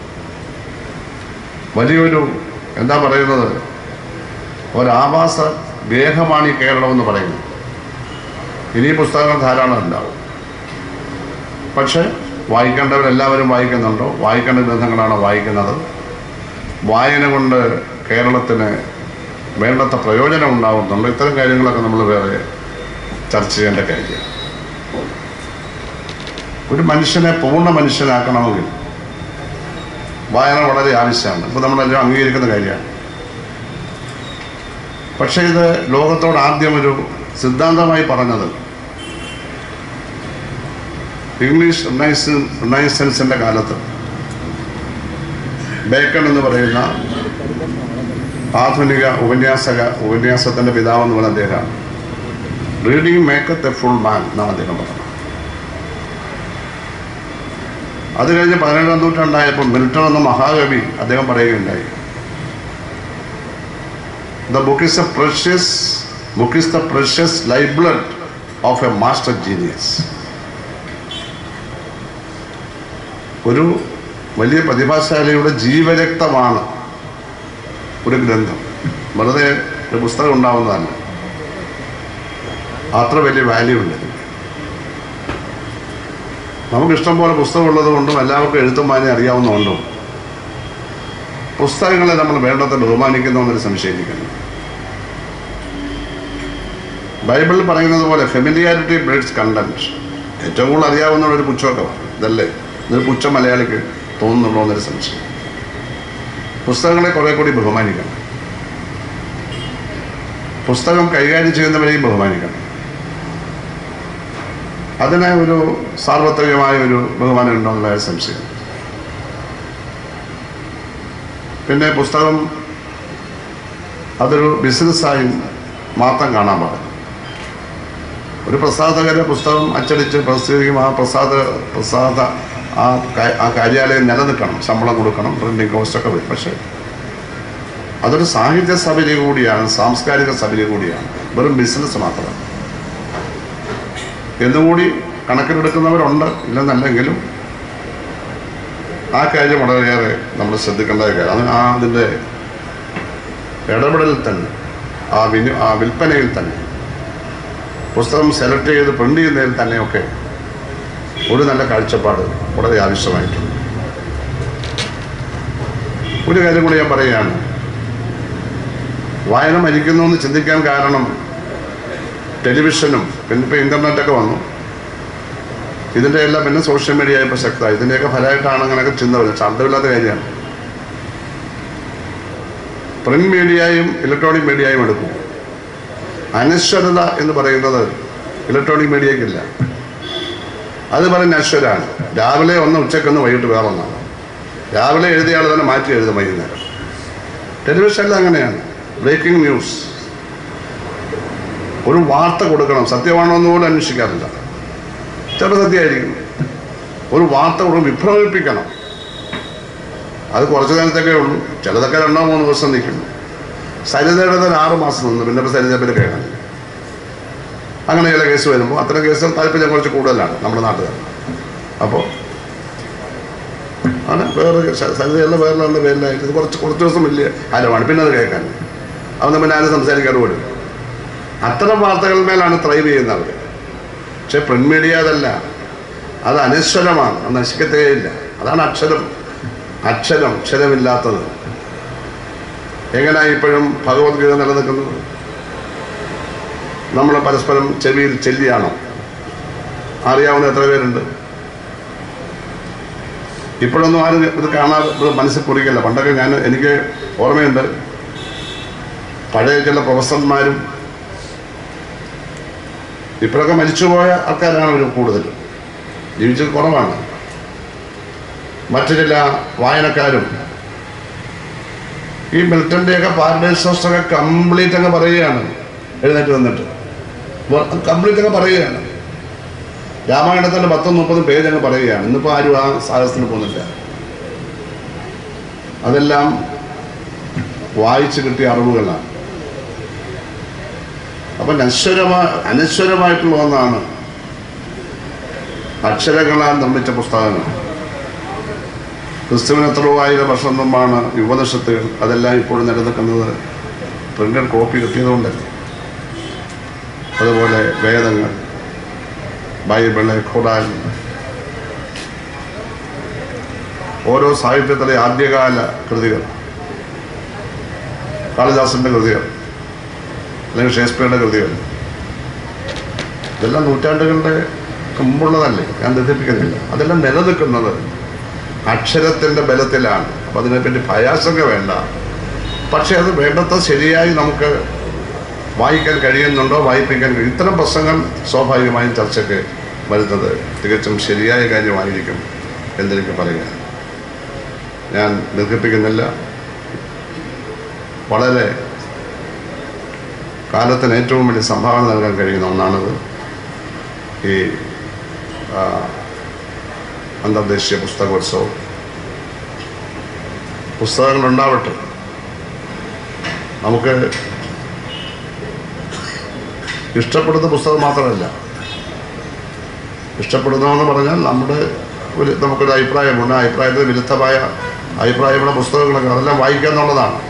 C: വലിയൊരു എന്താ പറയുന്നത്, ഒരാവാസ ഗേഹമാണ് ഈ കേരളം എന്ന് പറയുന്നത്. ഇനി പുസ്തകങ്ങൾ ധാരാളം ഉണ്ടാവും. പക്ഷെ വായിക്കേണ്ടവരെല്ലാവരും വായിക്കുന്നുണ്ടോ? വായിക്കേണ്ട ഗ്രന്ഥങ്ങളാണോ വായിക്കുന്നത്? വായന കൊണ്ട് കേരളത്തിന് വേണ്ടത്ര പ്രയോജനം ഉണ്ടാകുന്നുണ്ടോ? ഇത്തരം കാര്യങ്ങളൊക്കെ നമ്മൾ വേറെ ചർച്ച ചെയ്യേണ്ട കാര്യമാണ്. ഒരു മനുഷ്യനെ പൂർണ്ണ മനുഷ്യനാക്കണമെങ്കിൽ വായന വളരെ ആവശ്യമാണ്. ഇപ്പോൾ നമ്മളെല്ലാം അംഗീകരിക്കുന്ന കാര്യമാണ്. പക്ഷേ ഇത് ലോകത്തോട് ആദ്യം ഒരു സിദ്ധാന്തമായി പറഞ്ഞത് ഇംഗ്ലീഷ് റിനൈസൻസിൻ്റെ കാലത്ത് ബേക്കൺ എന്ന് പറയുന്ന ആധുനിക ഉപന്യാസത്തിൻ്റെ പിതാവെന്ന് പറഞ്ഞ അദ്ദേഹമാണ്. Reading maketh a full man എന്നാണ് അദ്ദേഹം പറഞ്ഞത്. അത് കഴിഞ്ഞ് 17-ാം നൂറ്റാണ്ടായപ്പോൾ മിൽട്ടൺ എന്ന മഹാകവി അദ്ദേഹം പറയുകയുണ്ടായി, The book is the precious lifeblood of a master genius. ഒരു വലിയ പ്രതിഭാശാലിയുടെ ജീവരക്തമാണ് ഒരു ഗ്രന്ഥം. വെറുതെ ഒരു പുസ്തകം ഉണ്ടാവുന്നതല്ല. അത്ര വലിയ വാല്യൂ ഉണ്ട്. നമുക്കിഷ്ടം പോലെ പുസ്തകമുള്ളത് കൊണ്ടും എല്ലാവർക്കും എഴുത്തും വായന അറിയാവുന്നതുകൊണ്ടും പുസ്തകങ്ങളെ നമ്മൾ വേണ്ടത്ര ബഹുമാനിക്കുന്നതെന്നൊരു സംശയിക്കുന്നു. ബൈബിളിൽ പറയുന്നത് പോലെ ഫെമിലിയാരിറ്റി ബ്രീഡ്സ് കണ്ടന്റ്. ഏറ്റവും കൂടുതൽ അറിയാവുന്ന ഒരു പുച്ഛമൊക്കെ ഇതല്ലേ, ഇതൊരു പുച്ഛം മലയാളിക്ക് തോന്നുന്നുണ്ടോ എന്നൊരു സംശയം. പുസ്തകങ്ങളെ കുറെ കൂടി ബഹുമാനിക്കണം. പുസ്തകം കൈകാര്യം ചെയ്യുന്നവരെയും ബഹുമാനിക്കണം. അതിന് ഒരു സാർവത്രികമായ ഒരു ബഹുമാനം ഉണ്ടോ എന്നുള്ള സംശയം. പിന്നെ പുസ്തകം അതൊരു ബിസിനസ്സായി മാത്രം കാണാൻ പാടില്ല. ഒരു പ്രസാധകരെ പുസ്തകം അച്ചടിച്ച് പ്രസിദ്ധീകരിക്കും. ആ കാര്യാലയം നിലനിൽക്കണം, ശമ്പളം കൊടുക്കണം, പ്രിന്റിംഗ് കോസ്റ്റൊക്കെ വരും. പക്ഷേ അതൊരു സാഹിത്യ സഭയിൽ കൂടിയാണ്, സാംസ്കാരിക സഭയിൽ കൂടിയാണ്, വെറും ബിസിനസ് മാത്രമല്ല. എന്നുകൂടി കണക്കിലെടുക്കുന്നവരുണ്ട്, ഇല്ലെന്നല്ലെങ്കിലും ആ കാര്യം വളരെയേറെ നമ്മൾ ശ്രദ്ധിക്കേണ്ട കാര്യം. അതിൻ്റെ ഇടപെടലിൽ തന്നെ, ആ വിൽപ്പനയിൽ തന്നെ, പുസ്തകം സെലക്ട് ചെയ്ത് പ്രിന്റ് ചെയ്യുന്നതിൽ തന്നെയൊക്കെ ഒരു നല്ല കാഴ്ചപ്പാട് വളരെ ആവശ്യമായിട്ടുണ്ട്. ഒരു കാര്യം കൂടി ഞാൻ പറയുകയാണ്. വായന മരിക്കുന്നു എന്ന് ചിന്തിക്കാൻ കാരണം ടെലിവിഷനും പിന്നെ ഇപ്പോൾ ഇൻ്റർനെറ്റൊക്കെ വന്നു. ഇതിൻ്റെ എല്ലാം പിന്നെ സോഷ്യൽ മീഡിയ ഇപ്പോൾ ശക്തമായി. ഇതിൻ്റെയൊക്കെ ഫലമായിട്ടാണ് അങ്ങനെയൊക്കെ ചിന്ത വരുന്നത്. ശബ്ദമില്ലാത്ത കാര്യമാണ്. പ്രിന്റ് മീഡിയയും ഇലക്ട്രോണിക് മീഡിയയും എടുക്കും. അനശ്വരത എന്ന് പറയുന്നത് ഇലക്ട്രോണിക് മീഡിയയ്ക്കില്ല. അത് പറയുന്ന നശ്വരാണ്. രാവിലെ ഒന്ന്, ഉച്ചക്കൊന്ന്, വൈകിട്ട് വേറെ ഒന്നാണ്. രാവിലെ എഴുതിയ ആൾ തന്നെ മാറ്റി എഴുതും വൈകുന്നേരം. ടെലിവിഷനിൽ അങ്ങനെയാണ്. ബ്രേക്കിംഗ് ന്യൂസ്, ഒരു വാർത്ത കൊടുക്കണം, സത്യമാണോ എന്ന് പോലും അന്വേഷിക്കാറില്ല. ചില സത്യമായിരിക്കും. ഒരു വാർത്ത കൊടുക്കും, വിഭ്രമിപ്പിക്കണം. അത് കുറച്ച് നേരത്തൊക്കെ ഉള്ളൂ. ചിലതൊക്കെ 2-3 ദിവസം നിൽക്കും. സരിതയുടെ 6 മാസം നിന്ന് പിന്നെ സരിതപ്പേര് കേൾക്കണം. അങ്ങനെ ചില കേസ് വരുമ്പോൾ അത്തരം കേസുകൾ താല്പര്യം കുറച്ച് കൂടുതലാണ് നമ്മുടെ നാട്ടുകാർ. അപ്പോൾ ആണ് വേറെ സരിതയുള്ള വേറെ പേരിലായിട്ട് ഇത് കുറച്ച് ദിവസം വലിയ ഹരമാണ്. പിന്നെ അത് കേൾക്കാൻ അവൻ തമ്മിൽ ആരും സംസാരിക്കാറ് പോലും. അത്തരം വാർത്തകളിന്മേലാണ് ത്രൈവ് ചെയ്യുന്നവർ. പക്ഷെ പ്രിന്റ് മീഡിയ അതല്ല, അത് അനശ്വരമാണ്, അത് നശിക്കത്തേയില്ല. അതാണ് അക്ഷരമില്ലാത്തത്. എങ്ങനെയാണ് ഇപ്പോഴും ഭഗവത്ഗീത നിലനിൽക്കുന്നത്? നമ്മൾ പരസ്പരം ചെവിയിൽ ചെല്ലിയാണോ? അറിയാവുന്ന എത്ര പേരുണ്ട്? ഇപ്പോഴൊന്നും ആരും ഇത് കാണാതെ മനസ്സിൽ കുറിക്കില്ല. പണ്ടൊക്കെ എനിക്ക് ഓർമ്മയുണ്ട്, പഴയ ചില പ്രൊഫസർമാരും ഇപ്പോഴൊക്കെ മരിച്ചുപോയ ആൾക്കാരാണ് അവർ കൂടുതലും, ജീവിച്ചത് കുറവാണ്. മറ്റു ചില വായനക്കാരും ഈ മിൽട്ടൻ്റെയൊക്കെ പാരഡൈസ് ലോസ്റ്റൊക്കെ കംപ്ലീറ്റ് അങ്ങ് പറയുകയാണ്, എഴുന്നേറ്റ് വന്നിട്ട് കംപ്ലീറ്റ് അങ്ങ് പറയുകയാണ്. രാമായണത്തിൻ്റെ 10-30 പേജ് അങ്ങ് പറയുകയാണ്. ഇന്നിപ്പോൾ ആരും ആ സാഹസത്തിന് പോകുന്നില്ല. അതെല്ലാം വായിച്ച് കിട്ടിയ അറിവുകളാണ്. അപ്പം അനശ്വരമായിട്ടുള്ള ഒന്നാണ് അക്ഷരങ്ങളാൽ നിർമ്മിച്ച പുസ്തകങ്ങൾ. ക്രിസ്തുവിന് എത്രയോ 1000 വർഷം മുമ്പാണ് ഉപനിഷത്തുകൾ. അതെല്ലാം ഇപ്പോഴും നിലനിൽക്കുന്നത് പ്രിന്റഡ് കോപ്പി കിട്ടിയതുകൊണ്ടല്ലേ. അതുപോലെ വേദങ്ങൾ, ബൈബിള്, ഖുർആൻ, ഓരോ സാഹിത്യത്തിലെ ആദ്യകാല കൃതികൾ, കാളിദാസന്റെ കൃതികൾ അല്ലെങ്കിൽ ഷേക്സ്പിയറുടെ കൃതികൾ, ഇതെല്ലാം നൂറ്റാണ്ടുകളുടെ മുമ്പുള്ളതല്ലേ, ഞാൻ തെറ്റിപ്പിക്കുന്നില്ല. അതെല്ലാം നിലനിൽക്കുന്നത് അക്ഷരത്തിൻ്റെ ബലത്തിലാണ്. അപ്പം അതിനെപ്പറ്റി ഭയാശങ്ക വേണ്ട. പക്ഷെ അത് വേണ്ടത്ര ശരിയായി നമുക്ക് വായിക്കാൻ കഴിയുന്നുണ്ടോ, വായിപ്പിക്കാൻ കഴിയും. ഇത്തരം പ്രശ്നങ്ങൾ സ്വാഭാവികമായും ചർച്ചയ്ക്ക് വരുന്നത് തികച്ചും ശരിയായ കാര്യമായിരിക്കും എന്നെനിക്ക് പറയുക. ഞാൻ ദീർഘിപ്പിക്കുന്നില്ല. വളരെ കാലത്തിന് ഏറ്റവും വലിയ സംഭാവന നൽകാൻ കഴിയുന്ന ഒന്നാണത് ഈ അന്തർദേശീയ പുസ്തകോത്സവം. പുസ്തകങ്ങളുണ്ടാവട്ടെ. നമുക്ക് ഇഷ്ടപ്പെടുന്ന പുസ്തകം മാത്രമല്ല, ഇഷ്ടപ്പെടുന്നതെന്ന് പറഞ്ഞാൽ നമുക്കൊരു അഭിപ്രായമുണ്ട്. ആ അഭിപ്രായത്തിന് വിരുദ്ധമായ അഭിപ്രായമുള്ള പുസ്തകങ്ങളൊക്കെ അതെല്ലാം വായിക്കുക എന്നുള്ളതാണ്.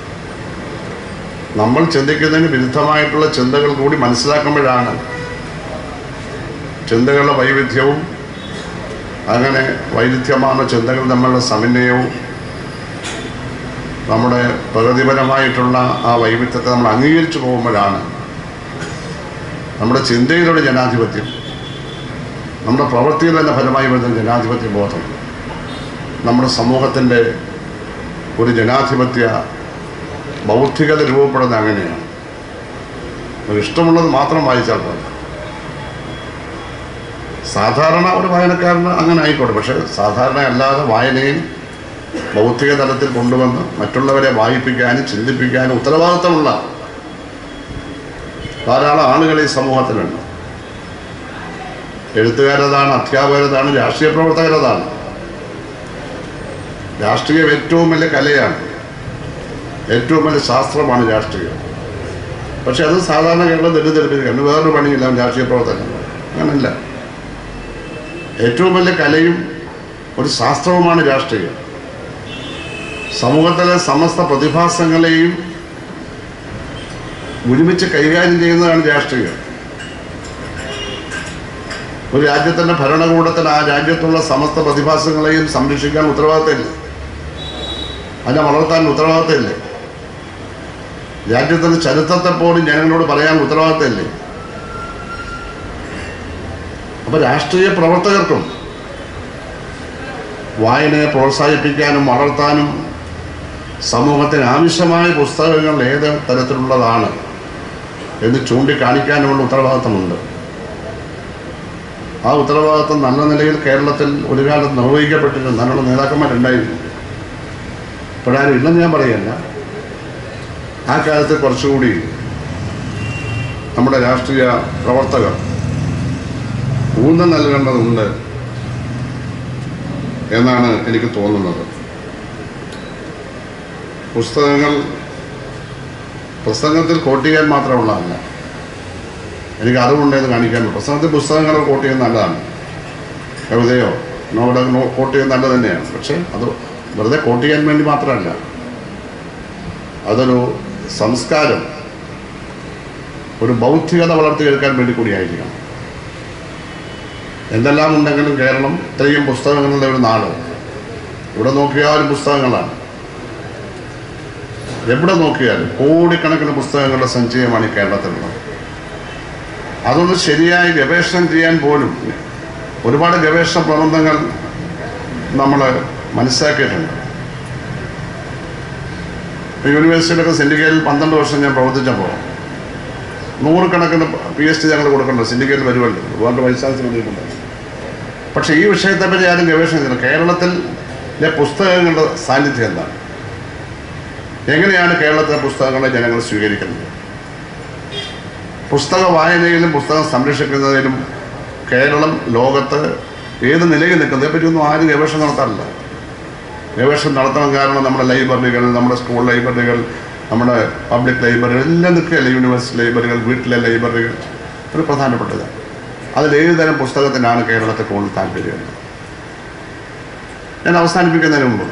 C: നമ്മൾ ചിന്തിക്കുന്നതിന് വിരുദ്ധമായിട്ടുള്ള ചിന്തകൾ കൂടി മനസ്സിലാക്കുമ്പോഴാണ് ചിന്തകളുടെ വൈവിധ്യവും അങ്ങനെ വൈരുദ്ധ്യമാർന്ന ചിന്തകൾ തമ്മിലുള്ള സമന്വയവും നമ്മുടെ പ്രകൃതിപരമായിട്ടുള്ള ആ വൈവിധ്യത്തെ നമ്മൾ അംഗീകരിച്ചു പോകുമ്പോഴാണ് നമ്മുടെ ചിന്തയിലൂടെ ജനാധിപത്യം, നമ്മുടെ പ്രവൃത്തിയിൽ തന്നെ ഫലമായി വരുന്ന ജനാധിപത്യ ബോധം, നമ്മുടെ സമൂഹത്തിൻ്റെ ഒരു ജനാധിപത്യ ബൗദ്ധികത രൂപപ്പെടുന്നത് അങ്ങനെയാണ്. ഇഷ്ടമുള്ളത് മാത്രം വായിച്ചാൽ പോലെ. സാധാരണ ഒരു വായനക്കാരന് അങ്ങനെ ആയിക്കോട്ടെ. പക്ഷെ സാധാരണ അല്ലാതെ വായനയിൽ ബൗദ്ധിക തലത്തിൽ കൊണ്ടുവന്ന് മറ്റുള്ളവരെ വായിപ്പിക്കാനും ചിന്തിപ്പിക്കാനും ഉത്തരവാദിത്തമുള്ള ധാരാളം ആളുകൾ ഈ സമൂഹത്തിലുണ്ട്. എഴുത്തുകാരതാണ്, അധ്യാപകരതാണ്, രാഷ്ട്രീയ പ്രവർത്തകരതാണ്. രാഷ്ട്രീയം ഏറ്റവും വലിയ കലയാണ്, ഏറ്റവും വലിയ ശാസ്ത്രമാണ് രാഷ്ട്രീയം. പക്ഷെ അത് സാധാരണ കേരളം തെറ്റിദ്ധരിപ്പിക്കുകയാണ്. വേറൊരു പണിയില്ല രാഷ്ട്രീയ പ്രവർത്തനം. അങ്ങനല്ല. ഏറ്റവും വലിയ കലയും ഒരു ശാസ്ത്രവുമാണ് രാഷ്ട്രീയം. സമൂഹത്തിലെ സമസ്ത പ്രതിഭാസങ്ങളെയും ഒരുമിച്ച് കൈകാര്യം ചെയ്യുന്നതാണ് രാഷ്ട്രീയം. ഒരു രാജ്യത്തിൻ്റെ ഭരണകൂടത്തിന് ആ രാജ്യത്തുള്ള സമസ്ത പ്രതിഭാസങ്ങളെയും സംരക്ഷിക്കാൻ ഉത്തരവാദിത്തമില്ല, അതിനെ വളർത്താൻ ഉത്തരവാദിത്തമില്ലേ? രാജ്യത്തിൻ്റെ ചരിത്രത്തെ പോലും ജനങ്ങളോട് പറയാൻ ഉത്തരവാദിത്തമില്ലേ? അപ്പോൾ രാഷ്ട്രീയ പ്രവർത്തകർക്കും വായനയെ പ്രോത്സാഹിപ്പിക്കാനും വളർത്താനും സമൂഹത്തിന് ആവശ്യമായ പുസ്തകങ്ങൾ ഏത് തരത്തിലുള്ളതാണ് എന്ന് ചൂണ്ടിക്കാണിക്കാനുമുള്ള ഉത്തരവാദിത്തമുണ്ട്. ആ ഉത്തരവാദിത്തം നല്ല നിലയിൽ കേരളത്തിൽ ഒരു കാലത്ത് നിർവഹിക്കപ്പെട്ടിരുന്നു. അതിനുള്ള നേതാക്കന്മാരുണ്ടായിരുന്നു. ഇപ്പോഴാരും ഇല്ലെന്ന് ഞാൻ പറയല്ല. ആ കാലത്ത് കുറച്ചുകൂടി നമ്മുടെ രാഷ്ട്രീയ പ്രവർത്തകർ ഊന്നൽ നൽകേണ്ടതുണ്ട് എന്നാണ് എനിക്ക് തോന്നുന്നത്. പുസ്തകത്തിൽ കോട്ട് ചെയ്യാൻ മാത്രമുള്ളതല്ല, എനിക്ക് അറിവുണ്ടെന്ന് കാണിക്കാൻ. പുസ്തകങ്ങൾ കോട്ട് ചെയ്യുന്നത് നല്ലതാണ്. കവിതയോ നോവലോ കോട്ട് ചെയ്യുന്നത് നല്ലത് തന്നെയാണ്. പക്ഷേ അത് വെറുതെ കോട്ട് ചെയ്യാൻ വേണ്ടി മാത്രമല്ല, അതൊരു സംസ്കാരം ഒരു ബൗദ്ധികത വളർത്തിയെടുക്കാൻ വേണ്ടി കൂടിയായിരിക്കണം. എന്തെല്ലാം ഉണ്ടെങ്കിലും കേരളം ഇത്രയും പുസ്തകങ്ങളുടെ ഒരു നാട്. ഇവിടെ നോക്കിയാലും പുസ്തകങ്ങളാണ്, എവിടെ നോക്കിയാലും കോടിക്കണക്കിന് പുസ്തകങ്ങളുടെ സഞ്ചയമാണ് ഈ കേരളത്തിലുള്ളത്. അതൊന്ന് ശരിയായി ഗവേഷണം ചെയ്യാൻ പോലും ഒരുപാട് ഗവേഷണ പ്രബന്ധങ്ങൾ നമ്മൾ മനസ്സിലാക്കിയിട്ടുണ്ട്. യൂണിവേഴ്സിറ്റിയിലൊക്കെ സിൻഡിക്കേറ്റിൽ 12 വർഷം ഞാൻ പ്രവർത്തിച്ചപ്പോൾ 100 കണക്കിന് PhD ഞങ്ങൾ കൊടുക്കണ്ട, സിൻഡിക്കേറ്റിൽ വരുമല്ലോ, ഒരുപാട് വൈശാഖ്യം വന്നിട്ടുണ്ട്. പക്ഷേ ഈ വിഷയത്തെപ്പറ്റി ആരും ഗവേഷണം ചെയ്തില്ല. കേരളത്തിലെ പുസ്തകങ്ങളുടെ സാന്നിധ്യം എന്താണ്, എങ്ങനെയാണ് കേരളത്തിലെ പുസ്തകങ്ങളെ ജനങ്ങൾ സ്വീകരിക്കുന്നത്, പുസ്തക വായനയിലും പുസ്തകം സംരക്ഷിക്കുന്നതിലും കേരളം ലോകത്ത് ഏത് നിലയിൽ നിൽക്കുന്നതിനെ പറ്റിയൊന്നും ആരും ഗവേഷണം നടത്താറില്ല. ഗവേഷണം നടത്തണം, കാരണം നമ്മുടെ ലൈബ്രറികൾ, നമ്മുടെ സ്കൂൾ ലൈബ്രറികൾ, നമ്മുടെ പബ്ലിക് ലൈബ്രറികൾ എല്ലാം നിൽക്കുകയല്ല. യൂണിവേഴ്സിറ്റി ലൈബ്രറികൾ, വീട്ടിലെ ലൈബ്രറികൾ ഒരു പ്രധാനപ്പെട്ടത്. അതിലേത് തരം പുസ്തകത്തിനാണ് കേരളത്തെ കൂടുതൽ താല്പര്യം? ഞാൻ അവസാനിപ്പിക്കുന്നതിന് മുമ്പ്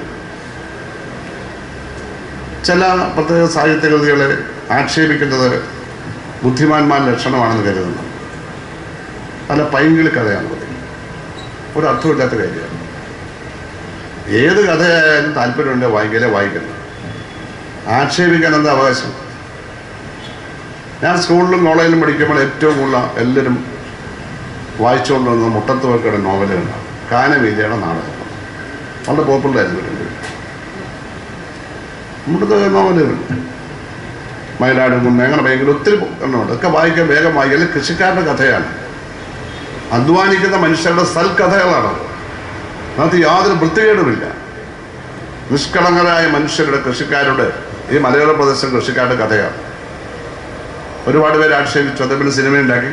C: ചില പ്രത്യേക സാഹിത്യകൃതികളെ ആക്ഷേപിക്കുന്നത് ബുദ്ധിമാന്മാരുടെ ലക്ഷണമാണെന്ന് കരുതുന്നു. പല പൈങ്കിളി കഥയാണ്, ഒരു അർത്ഥമില്ലാത്ത കാര്യമാണ്. ഏത് കഥയായാലും താല്പര്യമുണ്ടെങ്കിൽ വായിക്കുന്നു. ആക്ഷേപിക്കാൻ എന്താ അവകാശം? ഞാൻ സ്കൂളിലും കോളേജിലും പഠിക്കുമ്പോൾ ഏറ്റവും കൂടുതൽ എല്ലാവരും വായിച്ചുകൊണ്ട് വന്ന മുട്ടത്ത് വർക്കയുടെ നോവലുകളാണ്. കാനവീതിയുടെ നാടകം വളരെ പോപ്പുലറായിരുന്നു. മുട്ടത്ത് നോവലുകൾ, മയിലാടും കുന്ന്, അങ്ങനെ ഭയങ്കര ഒത്തിരി എണ്ണമുണ്ട്. ഒക്കെ വായിക്കാൻ വേഗം വായിക്കൽ കൃഷിക്കാരുടെ കഥയാണ്. അധ്വാനിക്കുന്ന മനുഷ്യരുടെ സൽക്കഥകളാണ്. അതിനകത്ത് യാതൊരു വൃത്തികേടുമില്ല. നിഷ്കളങ്കരായ മനുഷ്യരുടെ, കൃഷിക്കാരുടെ, ഈ മലയോര പ്രദേശം കൃഷിക്കാരുടെ കഥയാണ്. ഒരുപാട് പേര് ആക്ഷേപിച്ചു, അദ്ദേഹത്തിന് സിനിമയുണ്ടാക്കി.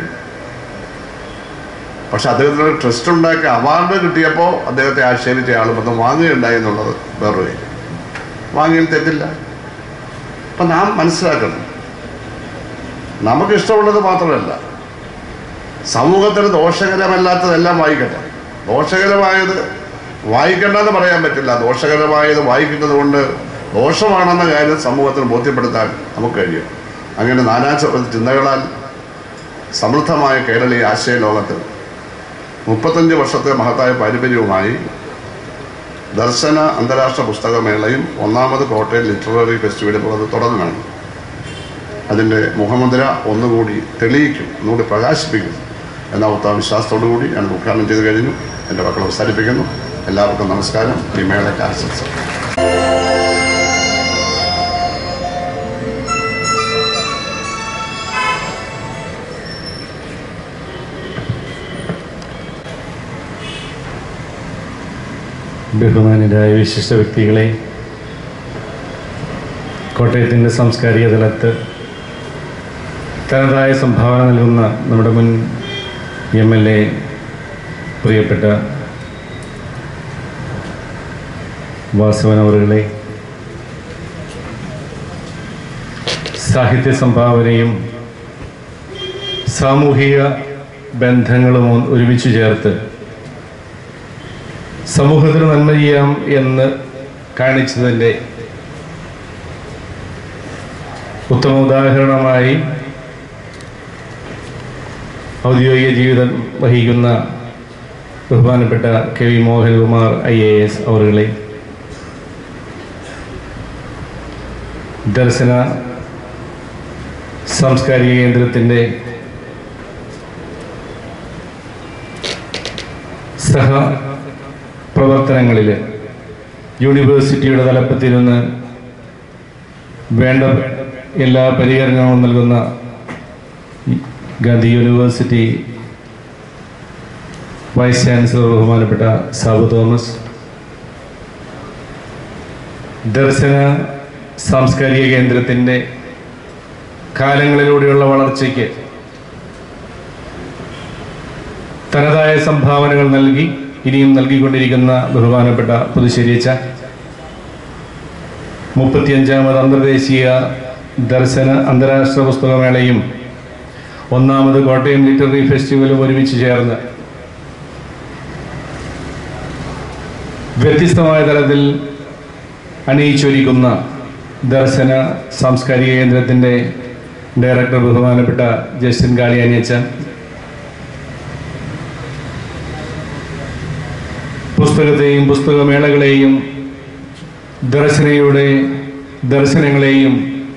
C: പക്ഷെ അദ്ദേഹത്തിന് ട്രസ്റ്റ് ഉണ്ടാക്കി അവാർഡ് കിട്ടിയപ്പോൾ അദ്ദേഹത്തെ ആക്ഷേപിച്ച ആൾ ബന്ധം വാങ്ങുകയുണ്ടായി എന്നുള്ളത് വേറൊരു കാര്യം. വാങ്ങിയതിൽ തെറ്റില്ല. അപ്പം നാം മനസ്സിലാക്കണം, നമുക്കിഷ്ടമുള്ളത് മാത്രമല്ല, സമൂഹത്തിന് ദോഷകരമല്ലാത്തതെല്ലാം വായിക്കട്ടെ. ദോഷകരമായത് വായിക്കേണ്ടെന്ന് പറയാൻ പറ്റില്ല. ദോഷകരമായത് വായിക്കുന്നത് കൊണ്ട് ദോഷമാണെന്ന കാര്യം സമൂഹത്തിന് ബോധ്യപ്പെടുത്താൻ നമുക്ക് കഴിയും. അങ്ങനെ നാനാ ചിന്തകളാൽ സമൃദ്ധമായ കേരളീയ ആശയ ലോകത്ത് 35 വർഷത്തെ മഹത്തായ പാരമ്പര്യവുമായി ദർശന അന്താരാഷ്ട്ര പുസ്തകമേളയും 1ാമത് കോട്ടയം ലിറ്റററി ഫെസ്റ്റിവലും അത് തുടങ്ങുകയാണ്. അതിൻ്റെ മുഖമുദ്ര ഒന്നുകൂടി തെളിയിക്കും, ഒന്നുകൂടി പ്രകാശിപ്പിക്കും എന്ന ഉത്തമ വിശ്വാസത്തോടു കൂടി ഞാൻ ഉദ്ഘാടനം ചെയ്ത് കഴിഞ്ഞു. എൻ്റെ മക്കളെ അവസാനിപ്പിക്കുന്നു. എല്ലാവർക്കും നമസ്കാരം. ഈ മേളയ്ക്ക് ആശംസ.
D: ബഹുമാന്യരായ വിശിഷ്ട വ്യക്തികളെ, കോട്ടയത്തിൻ്റെ സാംസ്കാരിക തലത്ത് തനതായ സംഭാവന നൽകുന്ന നമ്മുടെ മുൻ MLA പ്രിയപ്പെട്ട വാസവൻ അവറുകളെ, സാഹിത്യ സംഭാവനയും സാമൂഹിക ബന്ധങ്ങളും ഒരുമിച്ച് ചേർത്ത് സമൂഹത്തിന് നന്മ ചെയ്യാം എന്ന് കാണിച്ചതിൻ്റെ ഉത്തമ ഉദാഹരണമായി ഔദ്യോഗിക ജീവിതം വഹിക്കുന്ന ബഹുമാനപ്പെട്ട KV മോഹൻകുമാർ IAS അവറുകളെ, ദർശന സാംസ്കാരിക കേന്ദ്രത്തിൻ്റെ പ്രവർത്തനങ്ങളിൽ യൂണിവേഴ്സിറ്റിയുടെ തലപ്പത്തിൽ നിന്ന് വേണ്ട എല്ലാ പരിഗണനകളും നൽകുന്ന ഗാന്ധി യൂണിവേഴ്സിറ്റി വൈസ് ചാൻസലർ ബഹുമാനപ്പെട്ട സാബു തോമസ്, ദർശന സാംസ്കാരിക കേന്ദ്രത്തിൻ്റെ കാലങ്ങളിലൂടെയുള്ള വളർച്ചയ്ക്ക് തനതായ സംഭാവനകൾ നൽകി ഇനിയും നൽകിക്കൊണ്ടിരിക്കുന്ന ബഹുമാനപ്പെട്ട പുതുശ്ശേരി അച്ഛ, 35ാമത് അന്തർദേശീയ ദർശന അന്താരാഷ്ട്ര പുസ്തകമേളയും 1ാമത് കോട്ടയം ലിറ്റററി ഫെസ്റ്റിവലും ഒരുമിച്ച് ചേർന്ന് വ്യത്യസ്തമായ തലത്തിൽ അണിയിച്ചൊരുക്കുന്ന ദർശന സാംസ്കാരിക കേന്ദ്രത്തിൻ്റെ ഡയറക്ടർ ബഹുമാനപ്പെട്ട ജസ്റ്റിൻ കാളിയാനിയച്ചൻ, പുസ്തകത്തെയും പുസ്തകമേളകളെയും ദർശനങ്ങളെയും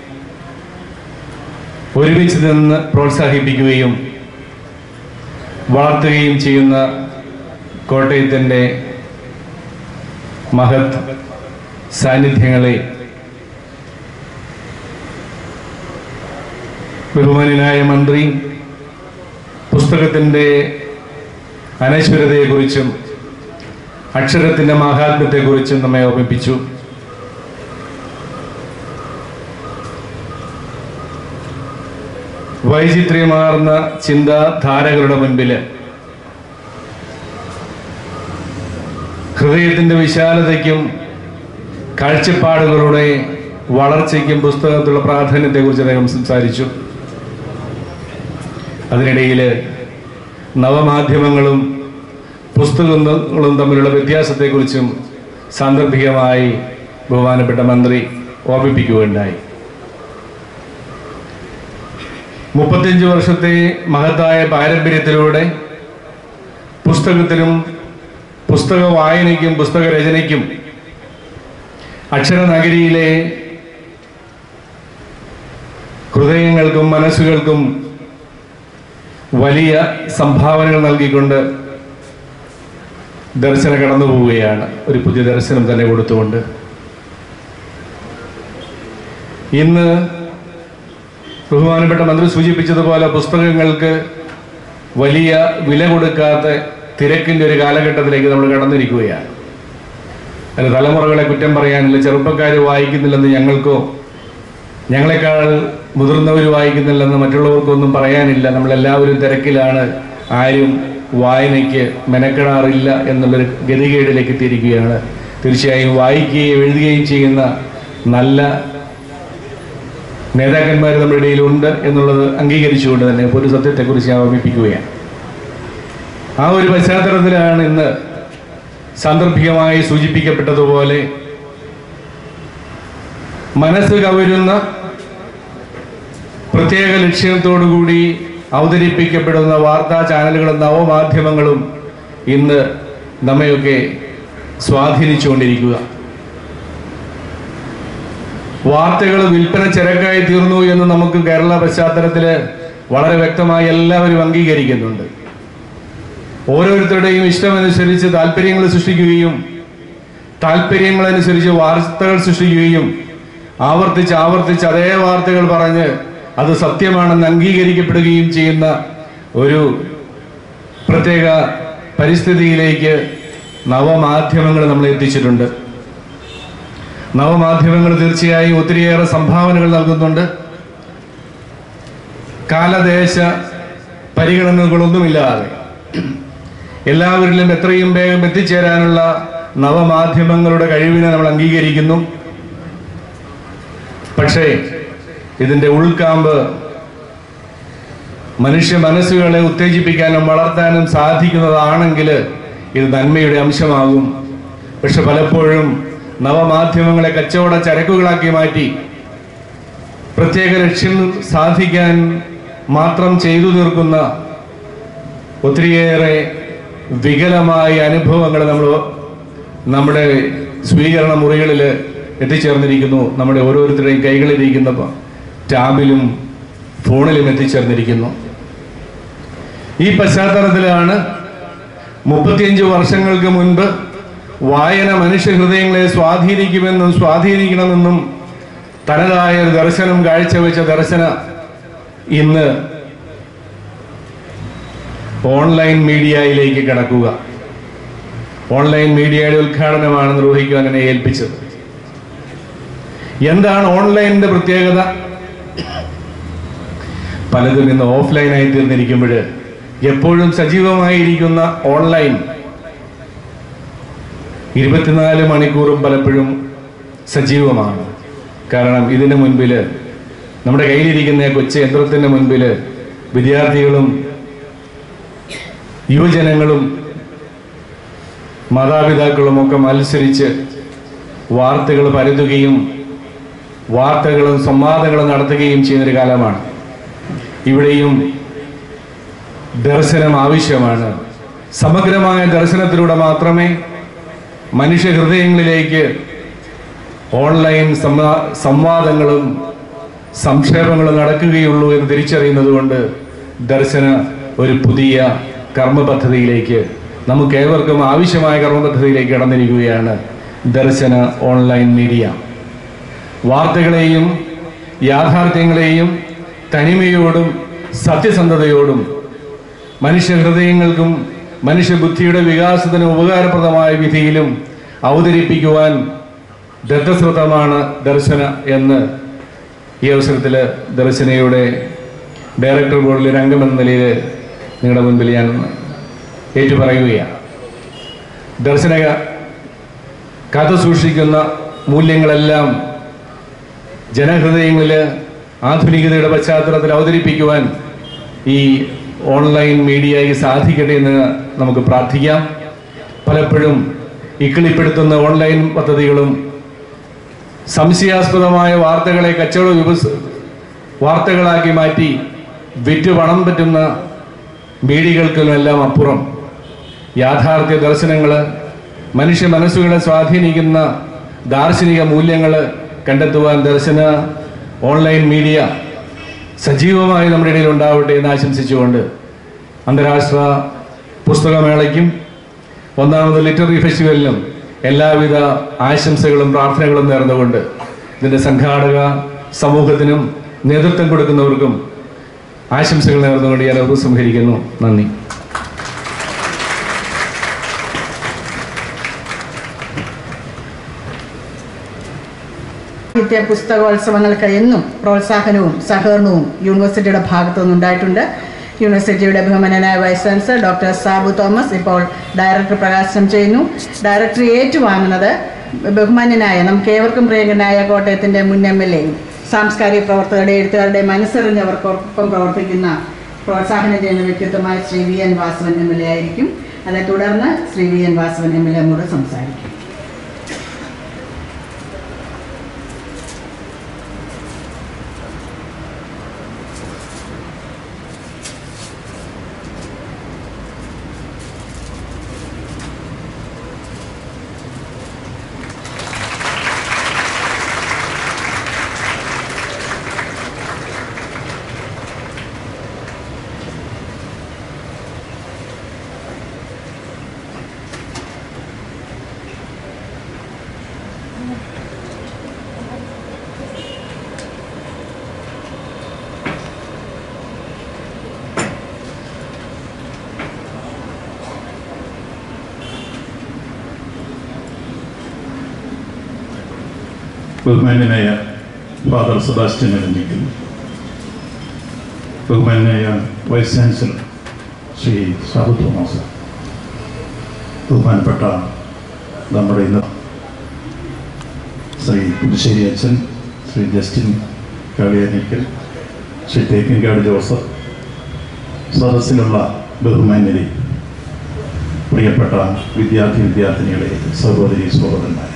D: ഒരുമിച്ച് നിന്ന് പ്രോത്സാഹിപ്പിക്കുകയും വളർത്തുകയും ചെയ്യുന്ന കോട്ടയത്തിൻ്റെ മഹത് സാന്നിധ്യങ്ങളെ, ബഹുമാന്യനായ മന്ത്രി പുസ്തകത്തിൻ്റെ അനശ്വരതയെക്കുറിച്ചും അക്ഷരത്തിൻ്റെ മാഹാത്മ്യത്തെക്കുറിച്ചും നമ്മെ ഓർമ്മിപ്പിച്ചു. വൈചിത്ര്യമാർന്ന ചിന്താധാരകളുടെ മുൻപിൽ ഹൃദയത്തിൻ്റെ വിശാലതയ്ക്കും കാഴ്ചപ്പാടുകളുടെ വളർച്ചയ്ക്കും പുസ്തകത്തിലുള്ള പ്രാധാന്യത്തെക്കുറിച്ച് അദ്ദേഹം സംസാരിച്ചു. അതിനിടയിൽ നവമാധ്യമങ്ങളും പുസ്തകങ്ങളും തമ്മിലുള്ള വ്യത്യാസത്തെക്കുറിച്ചും സാന്ദർഭികമായി ബഹുമാനപ്പെട്ട മന്ത്രി ഓർമ്മിപ്പിക്കുകയുണ്ടായി. 35 വർഷത്തെ മഹത്തായ പാരമ്പര്യത്തിലൂടെ പുസ്തകത്തിനും പുസ്തക വായനയ്ക്കും പുസ്തകരചനയ്ക്കും അക്ഷരനഗരിയിലെ ഹൃദയങ്ങൾക്കും മനസ്സുകൾക്കും വലിയ സംഭാവനകൾ നൽകിക്കൊണ്ട് ദർശന കടന്നു പോവുകയാണ്. ഒരു പുതിയ ദർശനം തന്നെ കൊടുത്തുകൊണ്ട് ഇന്ന് ബഹുമാനപ്പെട്ട മന്ത്രി സൂചിപ്പിച്ചതുപോലെ പുസ്തകങ്ങൾക്ക് വലിയ വില കൊടുക്കാത്ത തിരക്കിൻ്റെ ഒരു കാലഘട്ടത്തിലേക്ക് നമ്മൾ കടന്നിരിക്കുകയാണ്. അല്ല, തലമുറകളെ കുറ്റം പറയാനില്ല. ചെറുപ്പക്കാർ വായിക്കുന്നില്ലെന്ന് ഞങ്ങൾക്കോ ഞങ്ങളെക്കാൾ മുതിർന്നവർ വായിക്കുന്നില്ലെന്ന് മറ്റുള്ളവർക്കൊന്നും പറയാനില്ല. നമ്മളെല്ലാവരും തിരക്കിലാണ്. ആരും വായനയ്ക്ക് മെനക്കെടാറില്ല എന്നുള്ളൊരു ഗതികേടിലേക്ക് എത്തിയിരിക്കുകയാണ്. തീർച്ചയായും വായിക്കുകയും എഴുതുകയും ചെയ്യുന്ന നല്ല നേതാക്കന്മാർ നമ്മുടെ ഇടയിലുണ്ട് എന്നുള്ളത് അംഗീകരിച്ചുകൊണ്ട് തന്നെ ഒരു സത്യത്തെക്കുറിച്ച് ഞാൻ ഓർമ്മിപ്പിക്കുകയാണ്. ആ ഒരു പശ്ചാത്തലത്തിലാണ് ഇന്ന് സാന്ദർഭികമായി സൂചിപ്പിക്കപ്പെട്ടതുപോലെ മനസ്സ് കവരുന്ന പ്രത്യേക ലക്ഷ്യത്തോടുകൂടി അവതരിപ്പിക്കപ്പെടുന്ന വാർത്താ ചാനലുകളും നവമാധ്യമങ്ങളും ഇന്ന് നമ്മയൊക്കെ സ്വാധീനിച്ചുകൊണ്ടിരിക്കുക. വാർത്തകൾ വിൽപ്പന ചരക്കായി തീർന്നു എന്ന് നമുക്ക് കേരള പശ്ചാത്തലത്തിൽ വളരെ വ്യക്തമായി എല്ലാവരും അംഗീകരിക്കുന്നുണ്ട്. ഓരോരുത്തരുടെയും ഇഷ്ടമനുസരിച്ച് താല്പര്യങ്ങൾ സൃഷ്ടിക്കുകയും താല്പര്യങ്ങളനുസരിച്ച് വാർത്തകൾ സൃഷ്ടിക്കുകയും ആവർത്തിച്ച് അതേ വാർത്തകൾ പറഞ്ഞ് അത് സത്യമാണെന്ന് അംഗീകരിക്കപ്പെടുകയും ചെയ്യുന്ന ഒരു പ്രത്യേക പരിസ്ഥിതിയിലേക്ക് നവമാധ്യമങ്ങൾ നമ്മളെ എത്തിച്ചിട്ടുണ്ട്. നവമാധ്യമങ്ങൾ തീർച്ചയായും ഒത്തിരിയേറെ സംഭാവനകൾ നൽകുന്നുണ്ട്. കാലദേശ പരിഗണനകളൊന്നുമില്ലാതെ എല്ലാവരിലും എത്രയും വേഗം എത്തിച്ചേരാനുള്ള നവമാധ്യമങ്ങളുടെ കഴിവിനെ നമ്മൾ അംഗീകരിക്കുന്നു. പക്ഷേ ഇതിൻ്റെ ഉൾക്കാമ്പ് മനുഷ്യ മനസ്സുകളെ ഉത്തേജിപ്പിക്കാനും വളർത്താനും സാധിക്കുന്നതാണെങ്കിൽ ഇത് നന്മയുടെ അംശമാകും. പക്ഷെ പലപ്പോഴും നവമാധ്യമങ്ങളെ കച്ചവട ചരക്കുകളാക്കി മാറ്റി പ്രത്യേക ലക്ഷ്യം സാധിക്കാൻ മാത്രം ചെയ്തു തീർക്കുന്ന ഒത്തിരിയേറെ വികലമായ അനുഭവങ്ങൾ നമ്മുടെ സ്വീകരണ മുറികളിൽ എത്തിച്ചേർന്നിരിക്കുന്നു. നമ്മുടെ ഓരോരുത്തരുടെയും കൈകളിലിരിക്കുന്ന ടാബിലും ഫോണിലും എത്തിച്ചേർന്നിരിക്കുന്നു. ഈ പശ്ചാത്തലത്തിലാണ് 35 വർഷങ്ങൾക്ക് മുൻപ് വായന മനുഷ്യ ഹൃദയങ്ങളെ സ്വാധീനിക്കണമെന്നും തനതായ ഒരു ദർശനം കാഴ്ചവെച്ച ദർശന ഇന്ന് ഓൺലൈൻ മീഡിയയിലേക്ക് കടക്കുക. ഓൺലൈൻ മീഡിയയുടെ ഉദ്ഘാടനമാണ് നിർവഹിക്കുവാൻ എന്നെ ഏൽപ്പിച്ചത്. എന്താണ് ഓൺലൈനിന്റെ പ്രത്യേകത? പലതും ഇന്ന് ഓഫ്ലൈനായി തീർന്നിരിക്കുമ്പോൾ എപ്പോഴും സജീവമായിരിക്കുന്ന ഓൺലൈൻ 24 മണിക്കൂറും പലപ്പോഴും സജീവമാണ്. കാരണം ഇതിന് മുൻപിൽ നമ്മുടെ കയ്യിലിരിക്കുന്ന കൊച്ചു യന്ത്രത്തിൻ്റെ മുൻപിൽ വിദ്യാർത്ഥികളും യുവജനങ്ങളും മാതാപിതാക്കളും ഒക്കെ മത്സരിച്ച് വാർത്തകൾ പരതുകയും വാർത്തകളും സംവാദങ്ങളും നടത്തുകയും ചെയ്യുന്നൊരു കാലമാണ്. ഇവിടെയും ദർശനം ആവശ്യമാണ്. സമഗ്രമായ ദർശനത്തിലൂടെ മാത്രമേ മനുഷ്യ ഹൃദയങ്ങളിലേക്ക് ഓൺലൈൻ സംവാദങ്ങളും സംക്ഷേപങ്ങളും നടക്കുകയുള്ളൂ എന്ന് തിരിച്ചറിയുന്നത് കൊണ്ട് ദർശന ഒരു പുതിയ കർമ്മ പദ്ധതിയിലേക്ക്, നമുക്കേവർക്കും ആവശ്യമായ കർമ്മ പദ്ധതിയിലേക്ക് കടന്നിരിക്കുകയാണ് ദർശന ഓൺലൈൻ മീഡിയ. വാർത്തകളെയും യാഥാർത്ഥ്യങ്ങളെയും തനിമയോടും സത്യസന്ധതയോടും മനുഷ്യ ഹൃദയങ്ങൾക്കും മനുഷ്യബുദ്ധിയുടെ വികാസത്തിന് ഉപകാരപ്രദമായ വിധിയിലും അവതരിപ്പിക്കുവാൻ ദത്തശ്രുതമാണ് ദർശന എന്ന് ഈ അവസരത്തിൽ ദർശനയുടെ ഡയറക്ടർ ബോർഡിലെ ഒരു അംഗമെന്ന നിലയിൽ നിങ്ങളുടെ മുൻപിൽ ഞാൻ ഏറ്റുപറയുകയാണ്. ദർശന കാത്തു സൂക്ഷിക്കുന്ന മൂല്യങ്ങളെല്ലാം ജനഹൃദയങ്ങളിൽ ആധുനികതയുടെ പശ്ചാത്തലത്തിൽ അവതരിപ്പിക്കുവാൻ ഈ ഓൺലൈൻ മീഡിയയ്ക്ക് സാധിക്കട്ടെ എന്ന് നമുക്ക് പ്രാർത്ഥിക്കാം. പലപ്പോഴും ഇക്കിളിപ്പെടുത്തുന്ന ഓൺലൈൻ പദ്ധതികളും സംശയാസ്പദമായ വാർത്തകളെ വാർത്തകളാക്കി മാറ്റി വിറ്റ് പണം പറ്റുന്ന മീഡിയകൾക്കുമെല്ലാം അപ്പുറം യാഥാർത്ഥ്യ ദർശനങ്ങൾ, മനുഷ്യ മനസ്സുകളെ സ്വാധീനിക്കുന്ന ദാർശനിക മൂല്യങ്ങൾ കണ്ടെത്തുവാൻ ദർശന ഓൺലൈൻ മീഡിയ സജീവമായി നമ്മുടെ ഇടയിൽ ഉണ്ടാവട്ടെ എന്ന് ആശംസിച്ചുകൊണ്ട് അന്താരാഷ്ട്ര പുസ്തകമേളയ്ക്കും 1ാമത് ലിറ്റററി ഫെസ്റ്റിവലിനും എല്ലാവിധ ആശംസകളും പ്രാർത്ഥനകളും നേർന്നുകൊണ്ട് ഇതിൻ്റെ സംഘാടക സമൂഹത്തിനും നേതൃത്വം കൊടുക്കുന്നവർക്കും ആശംസകൾ നേർന്നുകൊണ്ട് ഞാൻ ഉപസംഹരിക്കുന്നു. നന്ദി.
B: സാഹിത്യ പുസ്തകോത്സവങ്ങൾക്ക് എന്നും പ്രോത്സാഹനവും സഹകരണവും യൂണിവേഴ്സിറ്റിയുടെ ഭാഗത്തു നിന്നുണ്ടായിട്ടുണ്ട്. യൂണിവേഴ്സിറ്റിയുടെ ബഹുമാനനായ vice chancellor doctor Sabu Thomas ഇപ്പോൾ ഡയറക്ടർ പ്രകാശനം ചെയ്യുന്നു. ഡയറക്ടർ ഏറ്റുവാങ്ങുന്നത് ബഹുമാന്യനായ നമുക്ക് ഏവർക്കും പ്രിയങ്കനായ കോട്ടയത്തിൻ്റെ മുൻ MLA സാംസ്കാരിക പ്രവർത്തകരുടെ എഴുത്തുകാരുടെ മനസ്സറിഞ്ഞവർക്കൊപ്പം പ്രവർത്തിക്കുന്ന പ്രോത്സാഹനം ചെയ്യുന്ന വ്യക്തിത്വമായ ശ്രീ VN വാസവൻ MLA ആയിരിക്കും. അതേ തുടർന്ന് ശ്രീ VN വാസവൻ MLA നമ്മോട് സംസാരിക്കും.
E: ബഹുമാന്യനായ ഫാദർ സെബാസ്റ്റ്യൻ എലഞ്ഞിക്കൽ, ബഹുമാന്യനായ vice chancellor Shri Sabu Thomas, ബഹുമാനപ്പെട്ട നമ്മുടെ ഇന്ന് ശ്രീ പുതുശ്ശേരി അച്ഛൻ, ശ്രീ ജസ്റ്റിൻ കാളിയാനിക്കൽ, ശ്രീ തേക്കിൻകാട് ജോസഫ്, സദസ്സിലുള്ള ബഹുമാന്യരെ, പ്രിയപ്പെട്ട വിദ്യാർത്ഥിനികളെ, സഹോദരി സഹോദരന്മാരെ,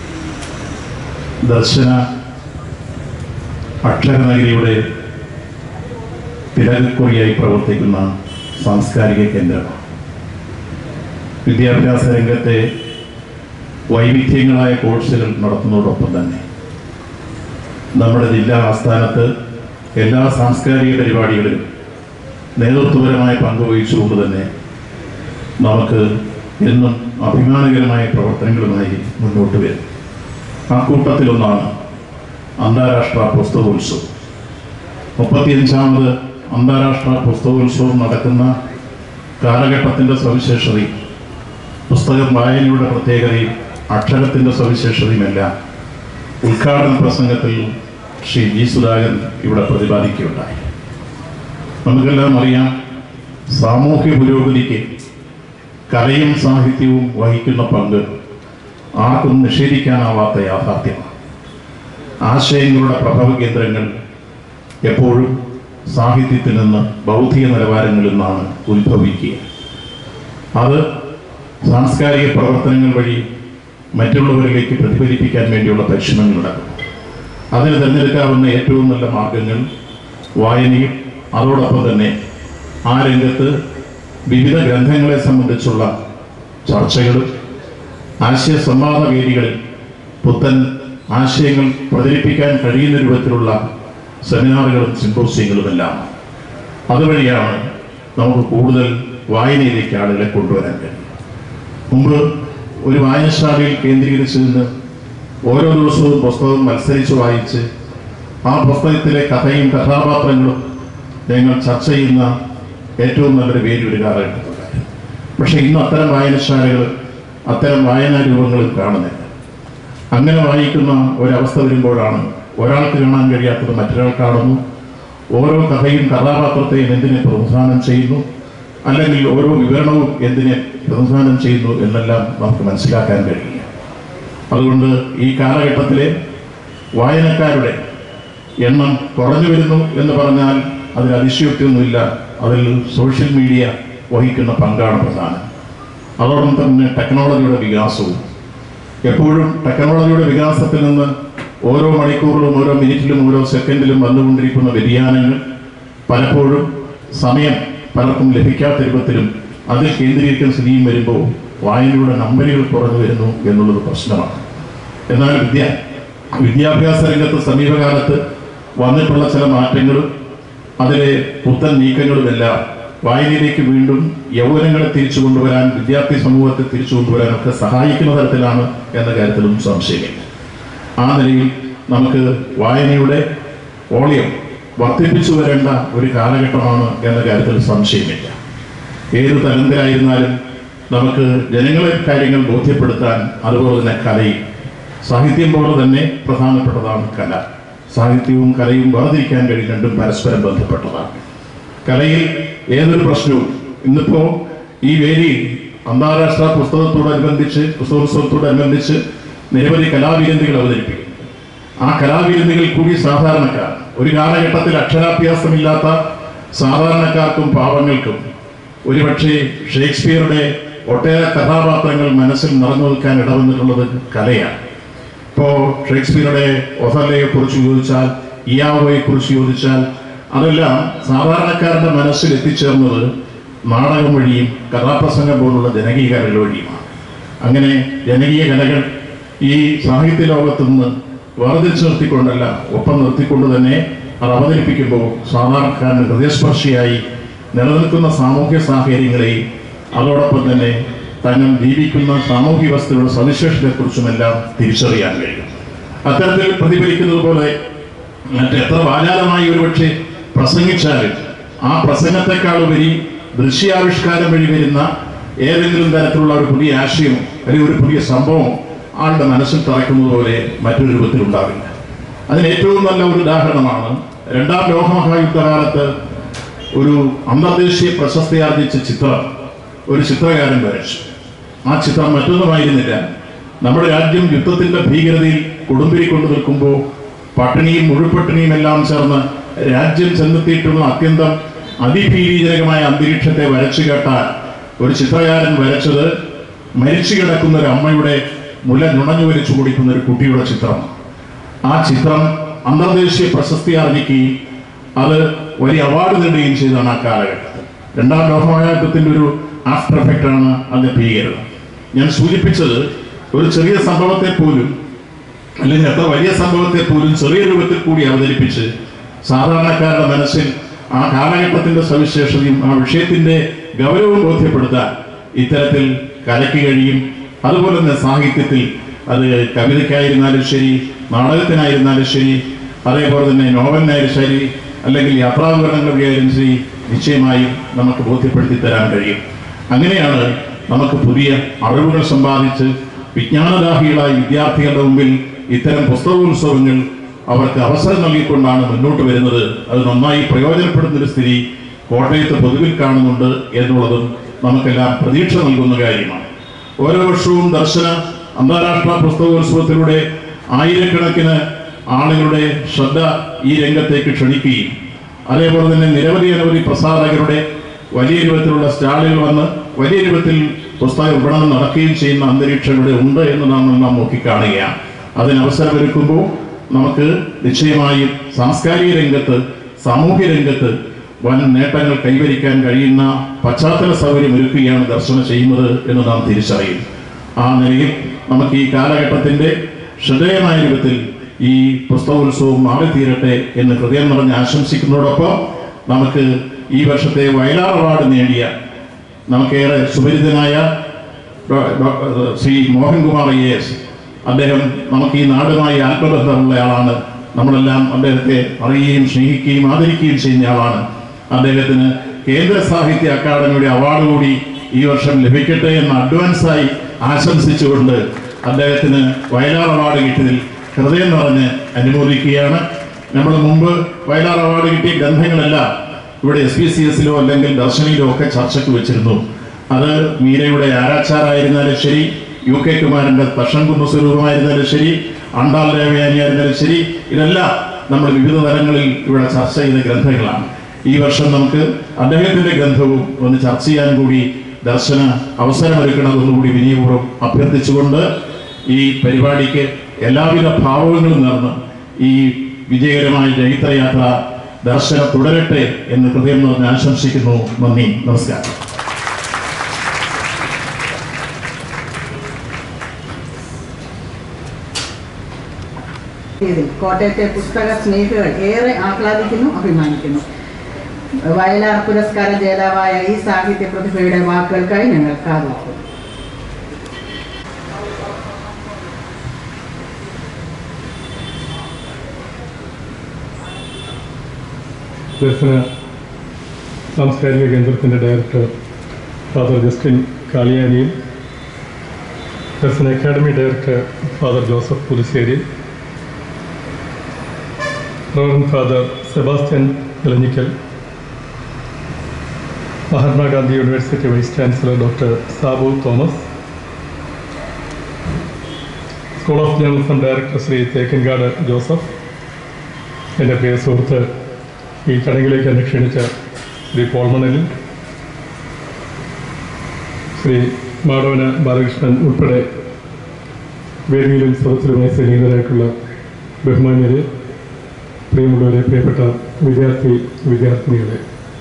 E: ദർശന അക്ഷരനഗരിയുടെ തിലകക്കുറിയായി പ്രവർത്തിക്കുന്ന സാംസ്കാരിക കേന്ദ്രമാണ്. വിദ്യാഭ്യാസ രംഗത്തെ വൈവിധ്യങ്ങളായ കോഴ്സുകൾ നടത്തുന്നതോടൊപ്പം തന്നെ നമ്മുടെ ജില്ലാ ആസ്ഥാനത്ത് എല്ലാ സാംസ്കാരിക പരിപാടികളിലും നേതൃത്വപരമായ പങ്കുവഹിച്ചുകൊണ്ട് തന്നെ നമുക്ക് എന്നും അഭിമാനകരമായ പ്രവർത്തനങ്ങളുമായി മുന്നോട്ട് വരും. ആ കൂട്ടത്തിലൊന്നാണ് അന്താരാഷ്ട്ര പുസ്തകോത്സവം. 35ാമത് അന്താരാഷ്ട്ര പുസ്തകോത്സവം നടക്കുന്ന കാലഘട്ടത്തിൻ്റെ സവിശേഷതയും പുസ്തകം വായനയുടെ പ്രത്യേകതയും അക്ഷരത്തിൻ്റെ സവിശേഷതയുമെല്ലാം ഉദ്ഘാടന പ്രസംഗത്തിൽ ശ്രീ ജി സുധാകരൻ ഇവിടെ പ്രതിപാദിക്കുകയുണ്ടായി. നമുക്കെല്ലാം അറിയാം, സാമൂഹ്യ പുരോഗതിക്ക് കലയും സാഹിത്യവും വഹിക്കുന്ന പങ്ക് ആർക്കും നിഷേധിക്കാനാവാത്ത യാഥാർത്ഥ്യമാണ്. ആശയങ്ങളുടെ പ്രഭവ കേന്ദ്രങ്ങൾ എപ്പോഴും സാഹിത്യത്തിൽ നിന്ന് ബൗദ്ധിക നിലവാരങ്ങളിൽ നിന്നാണ് ഉത്ഭവിക്കുക. അത് സാംസ്കാരിക പ്രവർത്തനങ്ങൾ വഴി മറ്റുള്ളവരിലേക്ക് പ്രതിഫലിപ്പിക്കാൻ വേണ്ടിയുള്ള പരിശ്രമങ്ങൾ നടക്കും. അതിന് തിരഞ്ഞെടുക്കാവുന്ന ഏറ്റവും നല്ല മാർഗങ്ങൾ വായനയും അതോടൊപ്പം തന്നെ ആ രംഗത്ത് വിവിധ ഗ്രന്ഥങ്ങളെ സംബന്ധിച്ചുള്ള ചർച്ചകളും ആശയ സംവാദ വേദികളിൽ പുത്തൻ ആശയങ്ങൾ പ്രചരിപ്പിക്കാൻ കഴിയുന്ന രൂപത്തിലുള്ള സെമിനാറുകളും സിമ്പോസിയങ്ങളുമെല്ലാം. അതുവഴിയാണ് നമുക്ക് കൂടുതൽ വായനയിലേക്ക് ആളുകളെ കൊണ്ടുവരാൻ കഴിയും. മുമ്പ് ഒരു വായനശാലയിൽ കേന്ദ്രീകരിച്ച് നിന്ന് ഓരോ ദിവസവും പുസ്തകം മത്സരിച്ച് വായിച്ച് ആ പുസ്തകത്തിലെ കഥയും കഥാപാത്രങ്ങളും ഞങ്ങൾ ചർച്ച ചെയ്യുന്ന ഏറ്റവും നല്ലൊരു വേദി ഒരു കാലഘട്ടത്തിലാണ്. പക്ഷേ ഇന്ന് അത്തരം വായനശാലകൾ അത്തരം വായനാ രൂപങ്ങളും കാണുന്നില്ല. അങ്ങനെ വായിക്കുന്ന ഒരവസ്ഥ വരുമ്പോഴാണ് ഒരാൾക്ക് കാണാൻ കഴിയാത്തത് മറ്റൊരാൾ കാണുന്നു, ഓരോ കഥയും കഥാപാത്രത്തെയും എന്തിനെ പ്രതിനിധാനം ചെയ്യുന്നു, അല്ലെങ്കിൽ ഓരോ വിവരണവും എന്തിനെ പ്രതിനിധാനം ചെയ്യുന്നു എന്നെല്ലാം നമുക്ക് മനസ്സിലാക്കാൻ കഴിയില്ല. അതുകൊണ്ട് ഈ കാലഘട്ടത്തിലെ വായനക്കാരുടെ എണ്ണം കുറഞ്ഞു വരുന്നു എന്ന് പറഞ്ഞാൽ അതിൽ അതിശയോക്തിയൊന്നുമില്ല. അതിൽ സോഷ്യൽ മീഡിയ വഹിക്കുന്ന പങ്കാണ് പ്രധാനം. അതോടൊപ്പം തന്നെ ടെക്നോളജിയുടെ വികാസവും. എപ്പോഴും ടെക്നോളജിയുടെ വികാസത്തിൽ നിന്ന് ഓരോ മണിക്കൂറിലും ഓരോ മിനിറ്റിലും ഓരോ സെക്കൻഡിലും വന്നുകൊണ്ടിരിക്കുന്ന വ്യതിയാനങ്ങൾ പലപ്പോഴും സമയം പലർക്കും ലഭിക്കാത്ത രൂപത്തിലും അതിൽ കേന്ദ്രീകരിക്കുന്ന സ്ഥിതിയും വരുമ്പോൾ വായനയുടെ നമ്പറുകൾ കുറഞ്ഞു വരുന്നു എന്നുള്ളത് പ്രശ്നമാണ്. എന്നാൽ വിദ്യാഭ്യാസ രംഗത്ത് സമീപകാലത്ത് വന്നിട്ടുള്ള ചില മാറ്റങ്ങളും അതിലെ പുത്തൻ നീക്കങ്ങളുമെല്ലാം വായനയിലേക്ക് വീണ്ടും യൗവനങ്ങളെ തിരിച്ചു കൊണ്ടുവരാൻ, വിദ്യാർത്ഥി സമൂഹത്തെ തിരിച്ചു കൊണ്ടുവരാനൊക്കെ സഹായിക്കുന്ന തരത്തിലാണ് എന്ന കാര്യത്തിലൊന്നും സംശയമില്ല. ആ നിലയിൽ നമുക്ക് വായനയുടെ വോളിയം വർദ്ധിപ്പിച്ചു വരേണ്ട ഒരു കാലഘട്ടമാണ് എന്ന കാര്യത്തിൽ സംശയമില്ല. ഏത് തലത്തിലായിരുന്നാലും നമുക്ക് ജനങ്ങളെ കാര്യങ്ങൾ ബോധ്യപ്പെടുത്താൻ, അതുപോലെ തന്നെ കലയും സാഹിത്യം പോലെ തന്നെ പ്രധാനപ്പെട്ടതാണ് കല. സാഹിത്യവും കലയും വേർതിരിക്കാൻ കഴിയും, രണ്ടും പരസ്പരം ബന്ധപ്പെട്ടതാണ്. കലയിൽ ഏതൊരു പ്രശ്നവും ഇന്നിപ്പോൾ ഈ വേദിയിൽ അന്താരാഷ്ട്ര പുസ്തകോത്സവത്തോടനുബന്ധിച്ച് നിരവധി കലാവിരുന്നുകൾ അവതരിപ്പിക്കും. ആ കലാവിരുന്നുകൾ കൂടി സാധാരണക്കാർ, ഒരു കാലഘട്ടത്തിൽ അക്ഷരാഭ്യാസമില്ലാത്ത സാധാരണക്കാർക്കും പാവങ്ങൾക്കും ഒരുപക്ഷെ ഷേക്സ്പിയറുടെ ഒട്ടേറെ കഥാപാത്രങ്ങൾ മനസ്സിൽ നിറഞ്ഞു നിൽക്കാൻ ഇടവന്നിട്ടുള്ളത് കലയാണ്. ഇപ്പോൾ ഷേക്സ്പിയറുടെ ഒഥല്ലോയെക്കുറിച്ച് ചോദിച്ചാൽ, ഇയാവോയെക്കുറിച്ച് ചോദിച്ചാൽ അതെല്ലാം സാധാരണക്കാരുടെ മനസ്സിൽ എത്തിച്ചേർന്നത് നാടകം വഴിയും കഥാപ്രസംഗം പോലുള്ള ജനകീയ കലകൾ വഴിയുമാണ്. അങ്ങനെ ജനകീയ കലകൾ ഈ സാഹിത്യ ലോകത്തു നിന്ന് വേർതിരിച്ചു നിർത്തിക്കൊണ്ടല്ല, ഒപ്പം നിർത്തിക്കൊണ്ട് തന്നെ അത് അവതരിപ്പിക്കുമ്പോൾ സാധാരണക്കാരന് ഹൃദയസ്പർശിയായി നിലനിൽക്കുന്ന സാമൂഹ്യ സാഹചര്യങ്ങളെയും അതോടൊപ്പം തന്നെ തങ്ങൾ ജീവിക്കുന്ന സാമൂഹ്യ വ്യവസ്ഥയുടെ സവിശേഷതയെക്കുറിച്ചുമെല്ലാം തിരിച്ചറിയാൻ കഴിയും. അത്തരത്തിൽ പ്രതിഫലിക്കുന്നത് പോലെ മറ്റെത്ര വാചാലമായി ഒരുപക്ഷെ പ്രസംഗിച്ചാലും ആ പ്രസംഗത്തെക്കാളുപരി ദൃശ്യാവിഷ്കാരം വഴി വരുന്ന ഏതെങ്കിലും തരത്തിലുള്ള ഒരു പുതിയ ആശയമോ അല്ലെങ്കിൽ ഒരു പുതിയ സംഭവമോ ആളുടെ മനസ്സിൽ തറയ്ക്കുന്നത് പോലെ മറ്റൊരു രൂപത്തിലുണ്ടാവില്ല. അതിന് ഏറ്റവും നല്ല ഒരു ഉദാഹരണമാണ് രണ്ടാം ലോകമഹായുദ്ധകാലത്ത് ഒരു അന്തർദേശീയ പ്രശസ്തിയാർജിച്ച ചിത്രം ഒരു ചിത്രകാരൻ വരച്ചു. ആ ചിത്രം മറ്റൊന്നുമായിരുന്നില്ല, നമ്മുടെ രാജ്യം യുദ്ധത്തിൻ്റെ ഭീകരതയിൽ കൊടുമ്പിരിക്കൊണ്ട് നിൽക്കുമ്പോൾ പട്ടിണിയും മുഴുപട്ടിണിയും എല്ലാം ചേർന്ന് രാജ്യം ചെന്നെത്തിയിട്ടുള്ള അത്യന്തം അതിഭീതിജനകമായ അന്തരീക്ഷത്തെ വരച്ചു കേട്ടാൽ ഒരു ചിത്രകാരൻ വരച്ചത് മരിച്ചു കിടക്കുന്ന ഒരു അമ്മയുടെ മുല നുണഞ്ഞു വലിച്ചു കുടിക്കുന്ന ഒരു കുട്ടിയുടെ ചിത്രം. ആ ചിത്രം അന്തർദേശീയ പ്രശസ്തി ആർജിക്കുകയും അത് വലിയ അവാർഡ് നേടുകയും ചെയ്തതാണ് ആ കാലഘട്ടത്തിൽ. രണ്ടാം ലോകമഹായുദ്ധത്തിൻ്റെ ഒരു ആഫ്റ്റർ എഫക്റ്റാണ് അതിൻ്റെ ഭീകരത. ഞാൻ സൂചിപ്പിച്ചത് ഒരു ചെറിയ സംഭവത്തെ പോലും അല്ലെങ്കിൽ എത്ര വലിയ സംഭവത്തെ പോലും ചെറിയ രൂപത്തിൽ കൂടി അവതരിപ്പിച്ച് സാധാരണക്കാരുടെ മനസ്സിൽ ആ കാലഘട്ടത്തിൻ്റെ സവിശേഷതയും ആ വിഷയത്തിൻ്റെ ഗൗരവവും ബോധ്യപ്പെടുത്താൻ ഇത്തരത്തിൽ കലയ്ക്ക് കഴിയും. അതുപോലെ തന്നെ സാഹിത്യത്തിൽ അത് കവിതയ്ക്കായിരുന്നാലും ശരി, നാടകത്തിനായിരുന്നാലും ശരി, അതേപോലെ തന്നെ നോവലിനായാലും ശരി, അല്ലെങ്കിൽ യാത്രാവിവരണങ്ങളായാലും ശരി, നിശ്ചയമായും നമുക്ക് ബോധ്യപ്പെടുത്തി തരാൻ കഴിയും. അങ്ങനെയാണ് നമുക്ക് പുതിയ അറിവുകൾ സമ്പാദിച്ച് വിജ്ഞാനദാഹികളായ വിദ്യാർത്ഥികളുടെ മുമ്പിൽ ഇത്തരം പുസ്തകോത്സവങ്ങൾ അവർക്ക് അവസരം നൽകിക്കൊണ്ടാണ് മുന്നോട്ട് വരുന്നത്. അത് നന്നായി പ്രയോജനപ്പെടുന്നൊരു സ്ഥിതി കോട്ടയത്ത് പൊതുവിൽ കാണുന്നുണ്ട് എന്നുള്ളതും നമുക്കെല്ലാം പ്രതീക്ഷ നൽകുന്ന കാര്യമാണ്. ഓരോ വർഷവും ദർശന അന്താരാഷ്ട്ര പുസ്തകോത്സവത്തിലൂടെ ആയിരക്കണക്കിന് ആളുകളുടെ ശ്രദ്ധ ഈ രംഗത്തേക്ക് ക്ഷണിക്കുകയും അതേപോലെ തന്നെ നിരവധി പ്രസാധകരുടെ വലിയ രൂപത്തിലുള്ള സ്റ്റാളുകൾ വന്ന് വലിയ രൂപത്തിൽ പുസ്തക വിപണനം നടക്കുകയും ചെയ്യുന്ന അന്തരീക്ഷം ഇവിടെ ഉണ്ട് എന്ന് നാം നോക്കിക്കാണുകയാണ്. അതിനവസരമൊരുക്കുമ്പോൾ നമുക്ക് നിശ്ചയമായും സാംസ്കാരിക രംഗത്ത്, സാമൂഹ്യ രംഗത്ത് വൻ നേട്ടങ്ങൾ കൈവരിക്കാൻ കഴിയുന്ന പശ്ചാത്തല സൗകര്യം ഒരുക്കുകയാണ് ദർശനം ചെയ്യുന്നത് എന്ന് നാം തിരിച്ചറിയും. ആ നിലയിൽ നമുക്ക് ഈ കാലഘട്ടത്തിൻ്റെ ശ്രദ്ധേയമായ രൂപത്തിൽ ഈ പുസ്തകോത്സവം മാറിത്തീരട്ടെ എന്ന് ഹൃദയം നിറഞ്ഞ് ആശംസിക്കുന്നതോടൊപ്പം നമുക്ക് ഈ വർഷത്തെ വയലാർ അവാർഡ് നേടിയ നമുക്കേറെ സുപരിചിതനായ ശ്രീ മോഹൻകുമാർ IAS, അദ്ദേഹം നമുക്ക് ഈ നാടുമായി ആത്മബന്ധമുള്ള ആളാണ്. നമ്മളെല്ലാം അദ്ദേഹത്തെ അറിയുകയും സ്നേഹിക്കുകയും ആദരിക്കുകയും ചെയ്യുന്ന ആളാണ്. അദ്ദേഹത്തിന് കേന്ദ്ര സാഹിത്യ അക്കാദമിയുടെ അവാർഡ് കൂടി ഈ വർഷം ലഭിക്കട്ടെ എന്ന് അഡ്വാൻസായി ആശംസിച്ചുകൊണ്ട് അദ്ദേഹത്തിന് വയലാർ അവാർഡ് കിട്ടിയതിൽ ഹൃദയം നിറഞ്ഞ് അനുമോദിക്കുകയാണ്. നമ്മൾ മുമ്പ് വയലാർ അവാർഡ് കിട്ടിയ ഗ്രന്ഥങ്ങളെല്ലാം ഇവിടെ SPCSലോ അല്ലെങ്കിൽ ദർശനിലോ ഒക്കെ ചർച്ചയ്ക്ക് വെച്ചിരുന്നു. അത് മീരയുടെ ആരാച്ചാരായിരുന്നാലും ശരി, UK കുമാരൻ്റെ തഷൻകുന്ന് സ്വരൂപമായിരുന്നാലും ശരി, ആണ്ടാൾ ദേവയാനിയായിരുന്നാലും ശരി, ഇതെല്ലാം നമ്മൾ വിവിധ തലങ്ങളിൽ ഇവിടെ ചർച്ച ചെയ്ത ഗ്രന്ഥങ്ങളാണ്. ഈ വർഷം നമുക്ക് അദ്ദേഹത്തിൻ്റെ ഗ്രന്ഥവും ഒന്ന് ചർച്ച ചെയ്യാൻ കൂടി ദർശന അവസരമൊരുക്കണമെന്നുകൂടി വിനയപൂർവ്വം അഭ്യർത്ഥിച്ചുകൊണ്ട് ഈ പരിപാടിക്ക് എല്ലാവിധ ഭാവങ്ങളും നേർന്ന് ഈ വിജയകരമായ ജൈത്രയാത്ര ദർശനം തുടരട്ടെ എന്ന് ഹൃദയം നിറഞ്ഞ് ആശംസിക്കുന്നു. നന്ദി, നമസ്കാരം.
B: കോട്ടയത്തെ പുസ്തക സ്നേഹികൾ ഏറെ ആഹ്ലാദിക്കുന്നു, അഭിമാനിക്കുന്നു. വയലാർ പുരസ്കാര ജേതാവായ ഈ സാഹിത്യ പ്രതിഭയുടെ വാക്കുകൾക്കായി ഞങ്ങൾ കാതോർക്കും.
F: ദർശന സാംസ്കാരിക കേന്ദ്രത്തിൻ്റെ ഡയറക്ടർ ഫാദർ ജസ്റ്റിൻ കാളിയാനിയും, Darshana academy director father Joseph Pulissery, reverend father Sebastian Elanjikkal, Mahatma Gandhi university vice chancellor doctor Sabu Thomas, school of journalism director Shri Thekkankad Joseph, എൻ്റെ പ്രിയ സുഹൃത്ത് ഈ ചടങ്ങിലേക്ക് എന്നെ ക്ഷണിച്ച ശ്രീ പോൾമണലിൽ, ശ്രീ മാടവന ബാലകൃഷ്ണൻ ഉൾപ്പെടെ വേദിയിലും സദസ്സിലുമായി സന്നിഹിതരായിട്ടുള്ള ബഹുമാന്യരെ, പ്രിയമുള്ളവരെ, പ്രിയപ്പെട്ട വിദ്യാർത്ഥിനികളെ,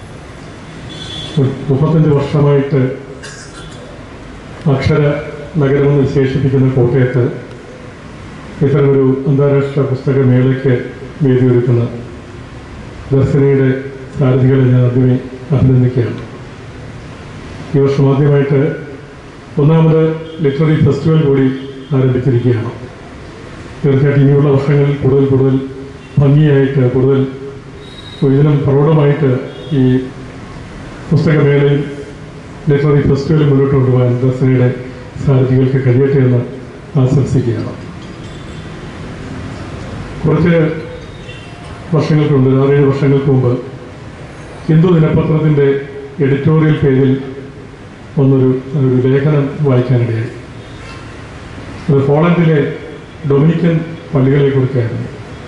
F: 35 വർഷമായിട്ട് അക്ഷര നഗരമെന്ന് വിശേഷിപ്പിക്കുന്ന കോട്ടയത്ത് ഇത്തരമൊരു അന്താരാഷ്ട്ര പുസ്തകമേളയ്ക്ക് വേദിയൊരുക്കുന്ന ദർശനയുടെ സാരഥികളെ ഞാൻ ആദ്യമേ അഭിനന്ദിക്കുകയാണ്. ഈ വർഷം ആദ്യമായിട്ട് 1ാമത് ലിറ്റററി ഫെസ്റ്റിവൽ കൂടി ആരംഭിച്ചിരിക്കുകയാണ്. തീർച്ചയായിട്ടും ഇനിയുള്ള വർഷങ്ങളിൽ കൂടുതൽ ഭംഗിയായിട്ട്, കൂടുതൽ ഇതിനും പ്രൗഢമായിട്ട് ഈ പുസ്തകമേളയും ലിറ്റററി ഫെസ്റ്റിവലും മുന്നോട്ട് കൊണ്ടുപോകാൻ ദർശനയുടെ സാരഥികൾക്ക് കഴിയട്ടെ എന്ന് ആശംസിക്കുകയാണ്. കുറച്ച് വർഷങ്ങൾക്ക് മുമ്പ്, 6-7 വർഷങ്ങൾക്ക് മുമ്പ് ഹിന്ദു ദിനപത്രത്തിൻ്റെ എഡിറ്റോറിയൽ പേജിൽ ഒരു ലേഖനം വായിക്കാനിടയായി. അത് പോളണ്ടിലെ ഡൊമിനിക്കൻ പള്ളികളെക്കുറിച്ചായിരുന്നു.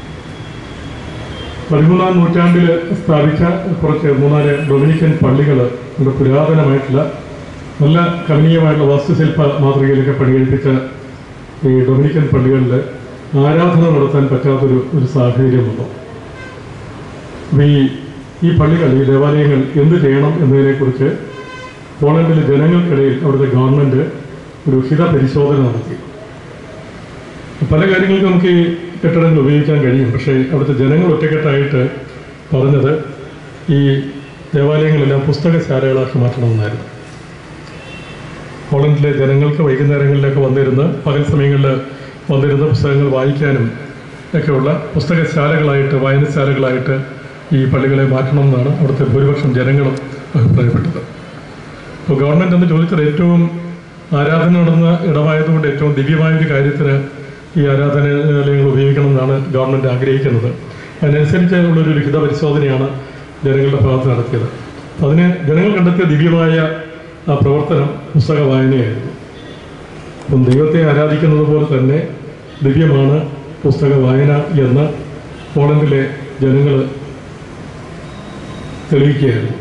F: 13ാം നൂറ്റാണ്ടിൽ സ്ഥാപിച്ച കുറച്ച് 3-4 ഡൊമിനിക്കൻ പള്ളികൾ, നമ്മുടെ പുരാതനമായിട്ടുള്ള നല്ല കമനീയമായിട്ടുള്ള വാസ്തുശില്പ മാതൃകയിലൊക്കെ പണികഴിപ്പിച്ച ഈ ഡൊമിനിക്കൻ പള്ളികളിൽ ആരാധന നടത്താൻ പറ്റാത്തൊരു സാഹചര്യം വന്നു. അപ്പോൾ ഈ പള്ളികൾ, ഈ ദേവാലയങ്ങൾ എന്ത് ചെയ്യണം എന്നതിനെക്കുറിച്ച് പോളണ്ടിലെ ജനങ്ങൾക്കിടയിൽ അവിടുത്തെ ഗവൺമെൻറ് ഒരു ഹിതപരിശോധന നടത്തി. പല കാര്യങ്ങൾക്കും നമുക്ക് ഈ കെട്ടിടങ്ങൾ ഉപയോഗിക്കാൻ കഴിയും. പക്ഷേ അവിടുത്തെ ജനങ്ങൾ ഒറ്റക്കെട്ടായിട്ട് പറഞ്ഞത് ഈ ദേവാലയങ്ങളെല്ലാം പുസ്തകശാലകളാക്കി മാറ്റണമെന്നായിരുന്നു. പോളണ്ടിലെ ജനങ്ങൾക്ക് വൈകുന്നേരങ്ങളിലൊക്കെ വന്നിരുന്ന്, പകൽ സമയങ്ങളിൽ വന്നിരുന്ന് പുസ്തകങ്ങൾ വായിക്കാനും ഒക്കെയുള്ള പുസ്തകശാലകളായിട്ട്, വായനശാലകളായിട്ട് ഈ പള്ളികളെ മാറ്റണമെന്നാണ് അവിടുത്തെ ഭൂരിപക്ഷം ജനങ്ങളും അഭിപ്രായപ്പെട്ടത്. അപ്പോൾ ഗവൺമെൻറ് എന്ന് ചോദിച്ചത് ഏറ്റവും ആരാധന നടന്ന ഇടമായതുകൊണ്ട് ഏറ്റവും ദിവ്യമായൊരു കാര്യത്തിന് ഈ ആരാധനാലയങ്ങൾ ഉപയോഗിക്കണമെന്നാണ് ഗവൺമെൻറ് ആഗ്രഹിക്കുന്നത്. അതിനനുസരിച്ച് ഉള്ളൊരു ഹിതപരിശോധനയാണ് ജനങ്ങളുടെ ഭാഗത്ത് നടത്തിയത്. അതിന് ജനങ്ങൾ കണ്ടെത്തിയ ദിവ്യമായ ആ പ്രവർത്തനം പുസ്തക വായനയായിരുന്നു. അപ്പം ദൈവത്തെ ആരാധിക്കുന്നത് പോലെ തന്നെ ദിവ്യമാണ് പുസ്തക വായന എന്ന് പോളണ്ടിലെ ജനങ്ങൾ തെളിയിക്കുകയായിരുന്നു.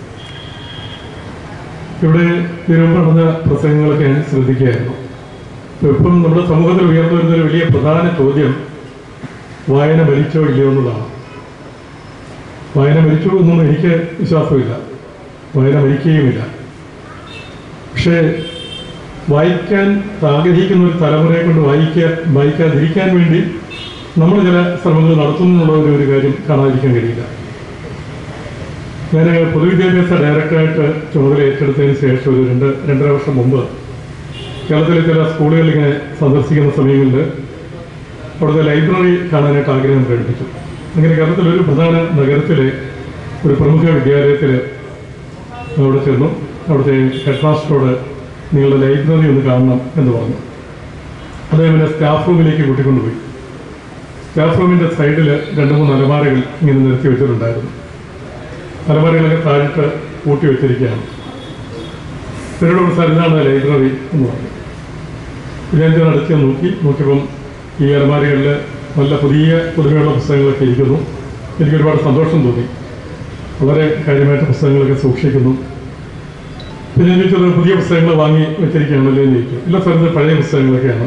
F: ഇവിടെ ഇതിനുമുമ്പ് നടന്ന പ്രസംഗങ്ങളൊക്കെ ഞാൻ ശ്രദ്ധിക്കുകയായിരുന്നു. ഇപ്പം നമ്മുടെ സമൂഹത്തിൽ ഉയർന്നു വരുന്നൊരു വലിയ പ്രധാന ചോദ്യം, വായന മരിച്ചോ ഇല്ലയോ എന്നുള്ളതാണ്. വായന മരിച്ചു എന്നൊന്നും എനിക്ക് വിശ്വാസമില്ല, വായന മരിക്കുകയുമില്ല. പക്ഷേ വായിക്കാൻ ആഗ്രഹിക്കുന്ന ഒരു തലമുറയെ കൊണ്ട് വായിക്കാതിരിക്കാൻ വേണ്ടി നമ്മൾ ചില ശ്രമങ്ങൾ നടത്തുന്നുള്ള ഒരു കാര്യം കാണാതിരിക്കാൻ കഴിയില്ല. ഞാൻ പൊതുവിദ്യാഭ്യാസ ഡയറക്ടറായിട്ട് ചുമതല ഏറ്റെടുത്തതിന് ശേഷം ഒരു 2.5 വർഷം മുമ്പ് കേരളത്തിലെ ചില സ്കൂളുകളിൽ ഇങ്ങനെ സന്ദർശിക്കുന്ന സമയങ്ങളിൽ അവിടുത്തെ ലൈബ്രറി കാണാനായിട്ട് ആഗ്രഹം പ്രകടിപ്പിച്ചു. അങ്ങനെ കേരളത്തിലൊരു പ്രധാന നഗരത്തിലെ ഒരു പ്രമുഖ വിദ്യാലയത്തിൽ അവിടെ ചെന്നു. അവിടുത്തെ ഹെഡ് മാസ്റ്ററോട് നിങ്ങളുടെ ലൈബ്രറി ഒന്ന് കാണണം എന്ന് പറഞ്ഞു. അദ്ദേഹം എന്നെ സ്റ്റാഫ് റൂമിലേക്ക് കൂട്ടിക്കൊണ്ടുപോയി. സ്റ്റാഫ് റൂമിൻ്റെ സൈഡിൽ 2-3 അലമാരകൾ ഇങ്ങനെ നിർത്തി വെച്ചിട്ടുണ്ടായിരുന്നു. അലമാരകളൊക്കെ താഴിട്ട് കൂട്ടി വെച്ചിരിക്കുകയാണ്. എന്നോട് സാർ ഇതാണ് ലൈബ്രറി എന്ന് പറഞ്ഞു. ഞാൻ അടച്ച് നോക്കിയപ്പം ഈ അലമാരകളിൽ നല്ല പുതുമയുള്ള പുസ്തകങ്ങളൊക്കെ ഇരിക്കുന്നു. എനിക്കൊരുപാട് സന്തോഷം തോന്നി. വളരെ കാര്യമായിട്ട് പുസ്തകങ്ങളൊക്കെ സൂക്ഷിക്കുന്നു. പിന്നെ ഞാൻ ചോദിച്ചത് പുതിയ പുസ്തകങ്ങൾ വാങ്ങി വെച്ചിരിക്കുകയാണല്ലോ എന്ന് ചോദിച്ചു. ഇല്ല സാർ, ഇത് പഴയ പുസ്തകങ്ങളൊക്കെയാണ്.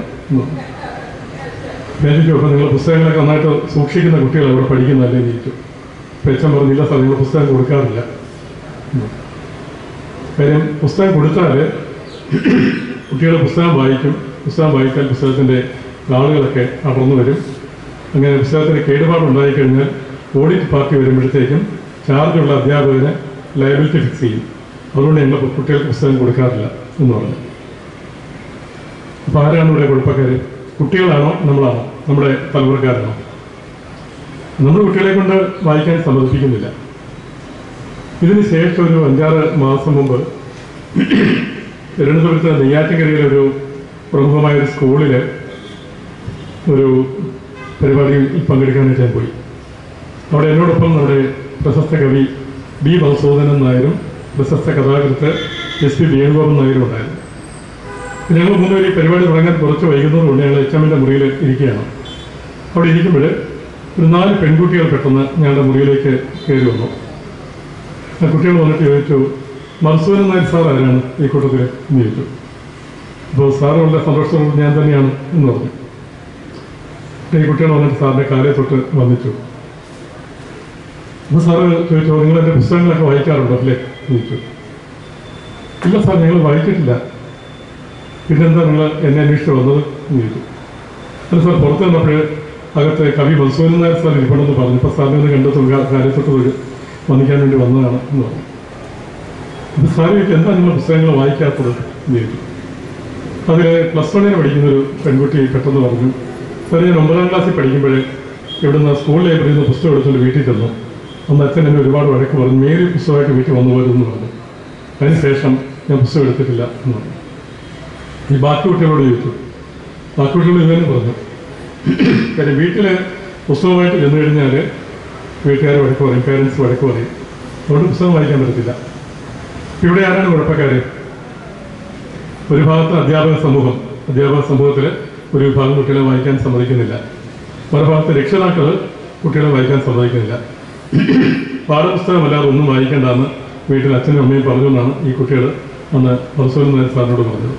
F: ഞാൻ ചോദിച്ചു, അപ്പോൾ നിങ്ങൾ പുസ്തകങ്ങളൊക്കെ നന്നായിട്ട് സൂക്ഷിക്കുന്ന കുട്ടികൾ അവിടെ പഠിക്കുന്നതല്ലേ എന്ന് ചോദിച്ചു. പേച്ചൻ പറഞ്ഞില്ല സാർ, നിങ്ങൾ പുസ്തകം കൊടുക്കാറില്ല. കാര്യം പുസ്തകം കൊടുത്താൽ കുട്ടികൾ പുസ്തകം വായിക്കും. പുസ്തകം വായിച്ചാൽ പുസ്തകത്തിൻ്റെ ആളുകളൊക്കെ അടർന്നു വരും. അങ്ങനെ പുസ്തകത്തിന് കേടുപാടുണ്ടായിക്കഴിഞ്ഞാൽ ഓഡിറ്റ് പാർട്ടി വരുമ്പോഴത്തേക്കും ചാർജുള്ള അധ്യാപകന് ലയബിലിറ്റി ഫിക്സ് ചെയ്യും. അതുകൊണ്ട് ഞങ്ങൾ കുട്ടികൾക്ക് പുസ്തകം കൊടുക്കാറില്ല എന്ന് പറഞ്ഞു. അപ്പോൾ ആരാണ് ഇവിടെ കുഴപ്പക്കാർ? കുട്ടികളാണോ നമ്മളാണോ? നമ്മുടെ തലമുറക്കാരാണോ? നമ്മൾ കുട്ടികളെ കൊണ്ട് വായിക്കാൻ സമ്മതിപ്പിക്കുന്നില്ല. ഇതിന് ശേഷം ഒരു 5-6 മാസം മുമ്പ് തിരുവനന്തപുരത്ത് നെയ്യാറ്റിൻകരയിലൊരു പ്രമുഖമായൊരു സ്കൂളിൽ ഒരു പരിപാടിയിൽ പങ്കെടുക്കാനായിട്ട് ഞാൻ പോയി. അവിടെ എന്നോടൊപ്പം നമ്മുടെ പ്രശസ്ത കവി ബി മധുസൂദനൻ നായരും പ്രശസ്ത കഥാകൃത്ത് SP വേണുഗോപൻ നായരും ഉണ്ടായിരുന്നു. ഞങ്ങൾ മുമ്പ് ഈ പരിപാടി തുടങ്ങാൻ കുറച്ച് വൈകുന്നതുകൊണ്ട് ഞങ്ങൾ HMൻ്റെ മുറിയിൽ ഇരിക്കുകയാണ്. അവിടെ ഇരിക്കുമ്പോൾ ഒരു 4 പെൺകുട്ടികൾ പെട്ടെന്ന് ഞങ്ങളുടെ മുറിയിലേക്ക് കയറി വന്നു. ആ കുട്ടികൾ വന്നിട്ട് ചോദിച്ചു, മധുസൂദനൻ നായർ സാർ ആരാണ് ഈ കൂട്ടത്തിൽ എന്ന് ചോദിച്ചു. അപ്പോൾ സാറ് വളരെ സന്തോഷത്തോടെ ഞാൻ തന്നെയാണ് എന്ന് പറഞ്ഞു. ഈ കുട്ടികൾ വന്നിട്ട് സാറിൻ്റെ കാലേ തൊട്ട് വന്നിച്ചു. അപ്പോൾ സാറ് ചോദിച്ചു, നിങ്ങൾ എൻ്റെ പുസ്തകങ്ങളൊക്കെ വായിക്കാറുണ്ടോ അല്ലേ എന്ന് ചോദിച്ചു. ഇല്ല സാർ, ഞങ്ങൾ വായിച്ചിട്ടില്ല. പിന്നെന്താ നിങ്ങൾ എന്നെ അന്വേഷിച്ച് വന്നത് എന്ന് ചോദിച്ചു. അല്ല സാർ, പുറത്ത് വന്നപ്പോൾ അകത്ത് കവി മധുസൂദനൻ നായർ സാർ ഇരിപ്പണമെന്ന് പറഞ്ഞു. ഇപ്പോൾ സാറിനെ ഒന്ന് കണ്ടെത്തുക കാര്യത്തൊട്ട് വന്നിക്കാൻ വേണ്ടി വന്നതാണ് എന്ന് പറഞ്ഞു. അപ്പോൾ സാർ ചോദിച്ചു, എന്താ നിങ്ങൾ പുസ്തകങ്ങൾ വായിക്കാത്തത് എന്ന് ചോദിച്ചു. അതിൽ +1 പഠിക്കുന്നൊരു പെൺകുട്ടി പെട്ടെന്ന് പറഞ്ഞു, സാർ ഞാൻ 9ാം ക്ലാസ്സിൽ പഠിക്കുമ്പോൾ ഇവിടുന്ന് സ്കൂൾ ലൈബ്രറിയിൽ നിന്ന് പുസ്തകം എടുത്തുകൊണ്ട് വീട്ടിൽ ചെന്നു. അന്ന് അച്ഛൻ എന്നെ ഒരുപാട് വഴക്ക് പറഞ്ഞു, മേരി പുസ്തകമായിട്ട് വീട്ടിൽ വന്നു പോയതെന്ന് പറഞ്ഞു. അതിനുശേഷം ഞാൻ പുസ്തകം എടുത്തിട്ടില്ല എന്ന് പറഞ്ഞു. ഈ ബാക്കി കുട്ടികളോട് ചോദിച്ചു. ബാക്കി കുട്ടികളോട് ഇതുതന്നെ പറഞ്ഞു. കാര്യം വീട്ടിൽ പുസ്തകമായിട്ട് ചെന്ന് കഴിഞ്ഞാൽ വീട്ടുകാർ വഴക്ക് പറയും, പേരൻസ് വഴക്ക് പറയും. അതുകൊണ്ട് പുസ്തകം വായിക്കാൻ പറ്റത്തില്ല. ഇവിടെ ആരാണ് കുഴപ്പക്കാർ? ഒരു ഭാഗത്ത് അധ്യാപക സമൂഹത്തിൽ ഒരു വിഭാഗം കുട്ടികളെ വായിക്കാൻ സമ്മതിക്കുന്നില്ല. മറുഭാഗത്ത് രക്ഷിതാക്കൾ കുട്ടികളെ വായിക്കാൻ സമ്മതിക്കുന്നില്ല. പാഠപുസ്തകമല്ലാതെ ഒന്നും വായിക്കേണ്ടെന്ന് വീട്ടിൽ അച്ഛനും അമ്മയും പറഞ്ഞുകൊണ്ടാണ് ഈ കുട്ടികൾ അന്ന് മധുസൂദനൻ നായർ സാറിനോട് പറഞ്ഞത്.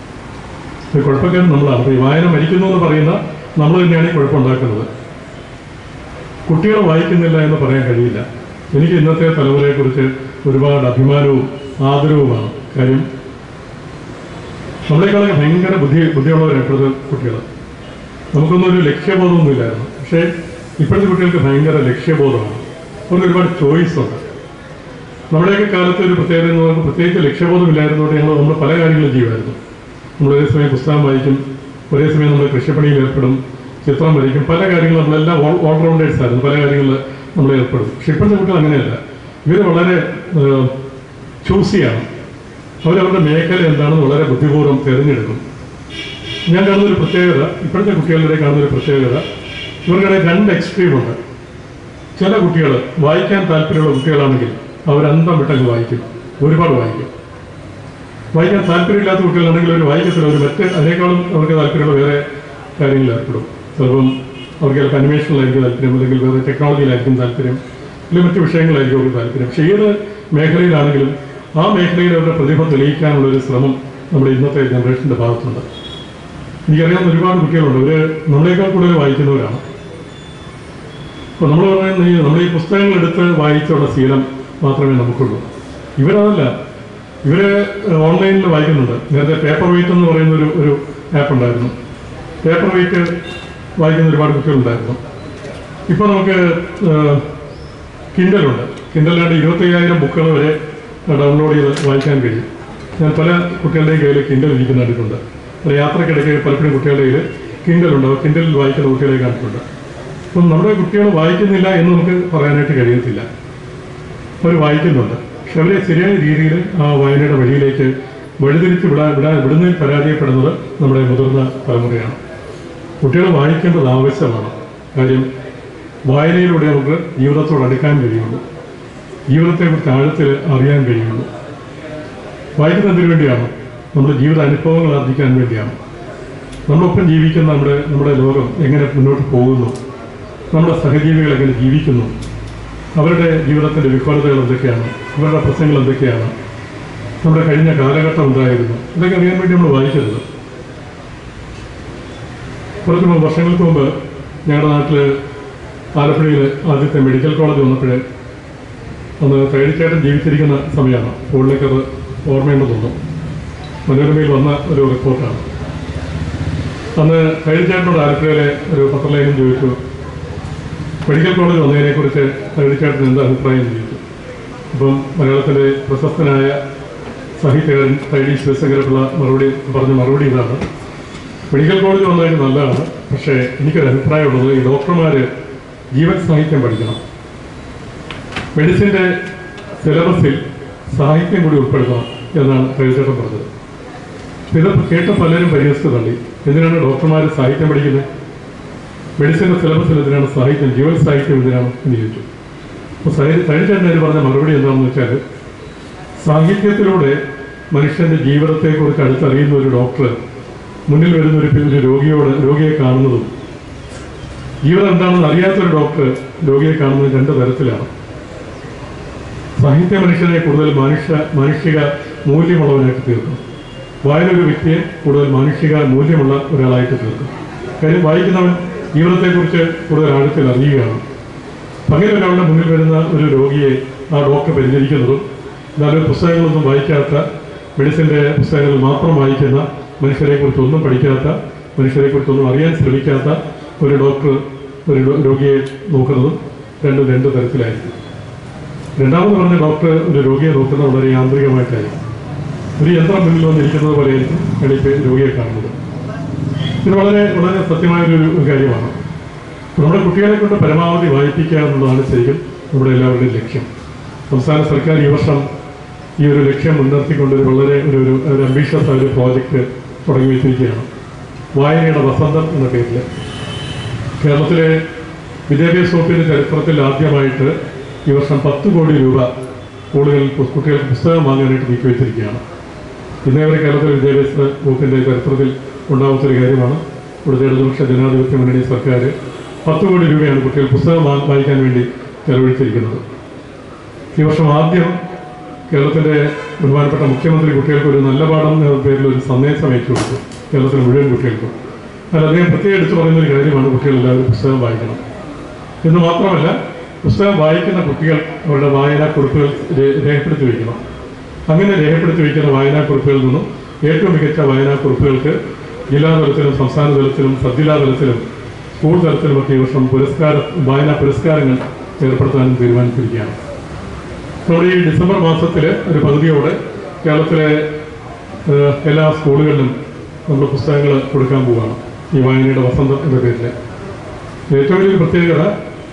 F: ഈ കുഴപ്പക്കാരൻ നമ്മളാണ്. അപ്പോൾ ഈ വായന മരിക്കുന്നു എന്ന് പറയുന്ന നമ്മൾ തന്നെയാണ് ഈ കുഴപ്പമുണ്ടാക്കുന്നത്. കുട്ടികൾ വായിക്കുന്നില്ല എന്ന് പറയാൻ കഴിയില്ല. എനിക്ക് ഇന്നത്തെ തലമുറയെക്കുറിച്ച് ഒരുപാട് അഭിമാനവും ആദരവുമാണ്. കാര്യം നമ്മളെക്കാളൊക്കെ ഭയങ്കര ബുദ്ധിയുള്ളവരാണ് ഇപ്പോഴത്തെ കുട്ടികൾ. നമുക്കൊന്നും ഒരു ലക്ഷ്യബോധമൊന്നുമില്ലായിരുന്നു. പക്ഷേ ഇപ്പോഴത്തെ കുട്ടികൾക്ക് ഭയങ്കര ലക്ഷ്യബോധമാണ്. അവർക്ക് ഒരുപാട് ചോയ്സ് ഉണ്ട്. നമ്മുടെയൊക്കെ കാലത്ത് ഒരു പ്രത്യേകത എന്ന് പറയുമ്പോൾ പ്രത്യേകിച്ച് ലക്ഷ്യബോധമില്ലായിരുന്നതുകൊണ്ട് നമ്മൾ പല കാര്യങ്ങളും ചെയ്യുമായിരുന്നു. നമ്മൾ ഒരേ സമയം പുസ്തകം വായിക്കും, ഒരേ സമയം നമ്മൾ കൃഷിപ്പണിയിൽ ഏർപ്പെടും, ചിത്രം വരയ്ക്കും, പല കാര്യങ്ങളും നമ്മളെല്ലാം ഓൾറൗണ്ടേഴ്സ് ആയിരുന്നു. പല കാര്യങ്ങളിൽ നമ്മൾ ഏർപ്പെടും. പക്ഷെ ഇപ്പോഴത്തെ കുട്ടികൾ അങ്ങനെയല്ല. ഇവർ വളരെ ചൂസിയാണ്. അവരവരുടെ മേഖല എന്താണെന്ന് വളരെ ബുദ്ധിപൂർവ്വം തിരഞ്ഞെടുക്കും. ഞാൻ കാണുന്നൊരു പ്രത്യേകത, ഇപ്പോഴത്തെ കുട്ടികളുടെ കാണുന്നൊരു പ്രത്യേകത, ഇവർക്കിടയിൽ 2 എക്സ്ട്രീമുണ്ട്. ചില കുട്ടികൾ വായിക്കാൻ താല്പര്യമുള്ള കുട്ടികളാണെങ്കിൽ അവരന്തം വിട്ടങ്ങ് വായിക്കും, ഒരുപാട് വായിക്കും. വായിക്കാൻ താല്പര്യമില്ലാത്ത കുട്ടികളാണെങ്കിൽ അവർ വായിക്കത്തില്ല. അവർ അതിനേക്കാളും അവർക്ക് താല്പര്യമുള്ള വേറെ കാര്യങ്ങളിൽ ഏർപ്പെടും. ചിലപ്പം അവർക്ക് ചിലപ്പോൾ അനിമേഷനിലായിരിക്കും താല്പര്യം, അല്ലെങ്കിൽ വേറെ ടെക്നോളജിയിലായിരിക്കും താല്പര്യം, അല്ലെങ്കിൽ മറ്റു വിഷയങ്ങളായിരിക്കും അവർക്ക് താല്പര്യം. പക്ഷേ ഏത് മേഖലയിലാണെങ്കിലും ആ മേഖലയിൽ അവരുടെ പ്രതിഭ തെളിയിക്കാനുള്ളൊരു ശ്രമം നമ്മുടെ ഇന്നത്തെ ജനറേഷൻ്റെ ഭാഗത്തുണ്ട്. എനിക്കറിയാവുന്ന ഒരുപാട് കുട്ടികളുണ്ട്. അവർ നമ്മളെക്കാൾ കൂടുതൽ വായിക്കുന്നവരാണ്. അപ്പോൾ നമ്മൾ പറയുന്നത് നമ്മൾ ഈ പുസ്തകങ്ങൾ എടുത്ത് വായിച്ചുള്ള ശീലം മാത്രമേ നമുക്കുള്ളൂ. ഇവരതല്ല, ഇവർ ഓൺലൈനിൽ വായിക്കുന്നുണ്ട്. നേരത്തെ പേപ്പർ വെയിറ്റ് എന്ന് പറയുന്ന ഒരു ആപ്പ് ഉണ്ടായിരുന്നു. പേപ്പർ വെയിറ്റ് വായിക്കുന്ന ഒരുപാട് കുട്ടികളുണ്ടായിരുന്നു. ഇപ്പോൾ നമുക്ക് കിൻഡലുണ്ട്. കിൻഡലാണ്ട് 25,000 ബുക്കുകൾ വരെ ഡൗൺലോഡ് ചെയ്ത് വായിക്കാൻ കഴിയും. ഞാൻ പല കുട്ടികളുടെയും കയ്യിൽ കിൻഡൽ ഇരിക്കുന്ന കണ്ടിട്ടുണ്ട്. പല യാത്രക്കിടയ്ക്ക് പലപ്പോഴും കുട്ടികളുടെ കയ്യിൽ കിൻഡലുണ്ടാവും. കിൻഡലിൽ വായിക്കുന്ന കുട്ടികളെ കണ്ടിട്ടുണ്ട്. അപ്പം നമ്മുടെ കുട്ടികൾ വായിക്കുന്നില്ല എന്ന് നമുക്ക് പറയാനായിട്ട് കഴിയത്തില്ല. അവർ വായിക്കുന്നുണ്ട്. പക്ഷെ അവരെ ശരിയായ രീതിയിൽ ആ വായനയുടെ വഴിയിലേക്ക് വഴിതിരിച്ച് വിടുന്നതിൽ പരാജയപ്പെടുന്നത് നമ്മുടെ മുതിർന്ന തലമുറയാണ്. കുട്ടികൾ വായിക്കേണ്ടത് ആവശ്യമാണ്. കാര്യം വായനയിലൂടെ നമുക്ക് ജീവിതത്തോട് അടുക്കാൻ കഴിയുള്ളൂ. ജീവിതത്തെക്കുറിച്ച് ആഴത്തിൽ അറിയാൻ കഴിയുള്ളൂ. വായിക്കുന്നതിന് വേണ്ടിയാണ്, നമ്മുടെ ജീവിത അനുഭവങ്ങൾ ആർജിക്കാൻ വേണ്ടിയാണ്. നമ്മളൊപ്പം ജീവിക്കുന്ന നമ്മുടെ ലോകം എങ്ങനെ മുന്നോട്ട് പോകുന്നു, നമ്മുടെ സഹജീവികൾ എങ്ങനെ ജീവിക്കുന്നു, അവരുടെ ജീവിതത്തിൻ്റെ വിഫലതകൾ എന്തൊക്കെയാണ്, അവരുടെ പ്രശ്നങ്ങൾ എന്തൊക്കെയാണ്, നമ്മുടെ കഴിഞ്ഞ കാലഘട്ടം എന്തായിരുന്നു, ഇതൊക്കെ അറിയാൻ വേണ്ടി നമ്മൾ വായിക്കരുത്. കുറച്ച് വർഷങ്ങൾക്ക് മുമ്പ് ഞങ്ങളുടെ നാട്ടിൽ ആലപ്പുഴയിൽ ആദ്യത്തെ മെഡിക്കൽ കോളേജ് വന്നപ്പോഴേ അന്ന് തൈടിച്ചേട്ടൻ ജീവിച്ചിരിക്കുന്ന സമയമാണ്. സ്കൂളിലേക്കത് ഓർമ്മയുണ്ടെന്ന് തോന്നുന്നു. മനോരമയിൽ വന്ന ഒരു റിപ്പോർട്ടാണ്. അന്ന് തൈടിച്ചേട്ടനോട് ആലപ്പുഴയിലെ ഒരു പത്രലേഖനം ചോദിച്ചു, മെഡിക്കൽ കോളേജ് വന്നതിനെക്കുറിച്ച് തൈടിച്ചേട്ടൻ എന്താ അഭിപ്രായം ചോദിച്ചു. അപ്പം മലയാളത്തിലെ പ്രശസ്തനായ സാഹിത്യകാരൻ തൈടി ശിവശങ്കരപിള്ള പറഞ്ഞ മറുപടി ഇതാണ്: മെഡിക്കൽ കോളേജ് വന്നതിന് നല്ലതാണ്, പക്ഷേ എനിക്കൊരു അഭിപ്രായമുള്ളത് ഈ ഡോക്ടർമാർ ജീവൻ സാഹിത്യം പഠിക്കണം. മെഡിസിൻ്റെ സിലബസിൽ സാഹിത്യം കൂടി ഉൾപ്പെടുത്തണം എന്നാണ് തൈടിച്ചേട്ടൻ പറഞ്ഞത്. ഇത് കേട്ട പലരും പരിഹസിച്ച് തള്ളി. എന്തിനാണ് ഡോക്ടർമാർ സാഹിത്യം പഠിക്കുന്നത്? മെഡിസിൻ്റെ സിലബസിൽ എന്തിനാണ് സാഹിത്യം, ജീവൻ സാഹിത്യം എന്തിനാണ് എന്ന് ചോദിച്ചു. അപ്പോൾ തൈടിച്ചേട്ടൻ പറഞ്ഞ മറുപടി എന്താണെന്ന് വെച്ചാൽ, സാഹിത്യത്തിലൂടെ മനുഷ്യൻ്റെ ജീവിതത്തെക്കുറിച്ച് അടുത്തറിയുന്ന ഒരു ഡോക്ടർ മുന്നിൽ വരുന്ന ഒരു രോഗിയെ കാണുന്നതും ജീവിതം എന്താണെന്ന് അറിയാത്തൊരു ഡോക്ടർ രോഗിയെ കാണുന്നത് രണ്ട് തരത്തിലാണ്. സാഹിത്യ മനുഷ്യനെ കൂടുതൽ മാനുഷിക മൂല്യമുള്ളവനായിട്ട് തീർക്കും. വായന ഒരു വ്യക്തിയെ കൂടുതൽ മാനുഷിക മൂല്യമുള്ള ഒരാളായിട്ട് തീർക്കും. കാര്യം വായിക്കുന്നവൻ ജീവിതത്തെക്കുറിച്ച് കൂടുതൽ ആഴത്തിൽ അറിയുകയാണ്. അങ്ങനെ ഒരാളുടെ മുന്നിൽ വരുന്ന ഒരു രോഗിയെ ആ ഡോക്ടർ പരിചരിക്കുന്നതും, എന്നാലും പുസ്തകങ്ങളൊന്നും വായിക്കാത്ത, മെഡിസിൻ്റെ പുസ്തകങ്ങൾ മാത്രം വായിക്കുന്ന, മനുഷ്യരെക്കുറിച്ചൊന്നും പഠിക്കാത്ത, മനുഷ്യരെക്കുറിച്ചൊന്നും അറിയാൻ ശ്രമിക്കാത്ത ഒരു ഡോക്ടർ ഒരു രോഗിയെ നോക്കുന്നതും രണ്ട് തരത്തിലായിരിക്കും. രണ്ടാമത് പറഞ്ഞ ഡോക്ടർ ഒരു രോഗിയെ നോക്കുന്നത് വളരെ യാന്ത്രികമായിട്ടായിരിക്കും. ഒരു യന്ത്രം മുന്നിൽ വന്നിരിക്കുന്നത് പോലെയായിരിക്കും എളിപ്പ് രോഗിയെ കാണുന്നത്. ഇത് വളരെ വളരെ സത്യമായൊരു കാര്യമാണ്. നമ്മുടെ കുട്ടികളെ കൊണ്ട് പരമാവധി വായിപ്പിക്കുക എന്നുള്ളതാണ് ശരിക്കും നമ്മുടെ എല്ലാവരുടെയും ലക്ഷ്യം. സംസ്ഥാന സർക്കാർ ഈ വർഷം ഈ ഒരു ലക്ഷ്യം മുൻനിർത്തിക്കൊണ്ട് വളരെ ഒരു അംബീഷ്യസ് ആയ ഒരു പ്രോജക്റ്റ് തുടങ്ങി വെച്ചിരിക്കുകയാണ്. വായനയുടെ വസന്തം എന്ന പേരിൽ കേരളത്തിലെ വിദ്യാഭ്യാസ വകുപ്പിൻ്റെ ചരിത്രത്തിൽ ആദ്യമായിട്ട് ഈ വർഷം 10 കോടി രൂപ സ്കൂളുകളിൽ കുട്ടികൾക്ക് പുസ്തകം വാങ്ങാനായിട്ട് നീക്കി വെച്ചിരിക്കുകയാണ്. ഇന്നേവരെ കേരളത്തിലെ വിദ്യാഭ്യാസ വകുപ്പിൻ്റെ ചരിത്രത്തിൽ ഉണ്ടാവാത്തൊരു കാര്യമാണ്. ഇവിടുത്തെ ഇടതുപക്ഷ ജനാധിപത്യ മുന്നണി സർക്കാർ 10 കോടി രൂപയാണ് കുട്ടികൾ പുസ്തകം വായിക്കാൻ വേണ്ടി ചെലവഴിച്ചിരിക്കുന്നത്. ഈ വർഷം ആദ്യം കേരളത്തിൻ്റെ ബഹുമാനപ്പെട്ട മുഖ്യമന്ത്രി കുട്ടികൾക്ക് ഒരു നല്ല പാഠം എന്ന പേരിൽ ഒരു സന്ദേശം അയച്ചു കൊടുത്തു കേരളത്തിലെ മുഴുവൻ കുട്ടികൾക്കും. എന്നാൽ അദ്ദേഹം പ്രത്യേകം എടുത്തു പറയുന്നൊരു കാര്യമാണ് കുട്ടികളെല്ലാവരും പുസ്തകം വായിക്കണം എന്ന്. മാത്രമല്ല, പുസ്തകം വായിക്കുന്ന കുട്ടികൾ അവരുടെ വായനാക്കുറിപ്പുകൾ രേഖപ്പെടുത്തി വയ്ക്കണം. അങ്ങനെ രേഖപ്പെടുത്തി വയ്ക്കുന്ന വായനാക്കുറിപ്പുകളിൽ നിന്നും ഏറ്റവും മികച്ച വായനാക്കുറിപ്പുകൾക്ക് ജില്ലാ തലത്തിലും സംസ്ഥാന തലത്തിലും സബ്ജില്ലാ തലത്തിലും സ്കൂൾ തലത്തിലുമൊക്കെ ഈ വർഷം വായനാ പുരസ്കാരങ്ങൾ ഏർപ്പെടുത്താനും തീരുമാനിച്ചിരിക്കുകയാണ്. നമ്മുടെ ഈ ഡിസംബർ മാസത്തിൽ ഒരു പകുതിയോടെ കേരളത്തിലെ എല്ലാ സ്കൂളുകളിലും നമ്മൾ പുസ്തകങ്ങൾ കൊടുക്കാൻ പോവുകയാണ് ഈ വായനയുടെ വസന്തം എന്ന പേരിൽ. ഏറ്റവും വലിയൊരു പ്രത്യേകത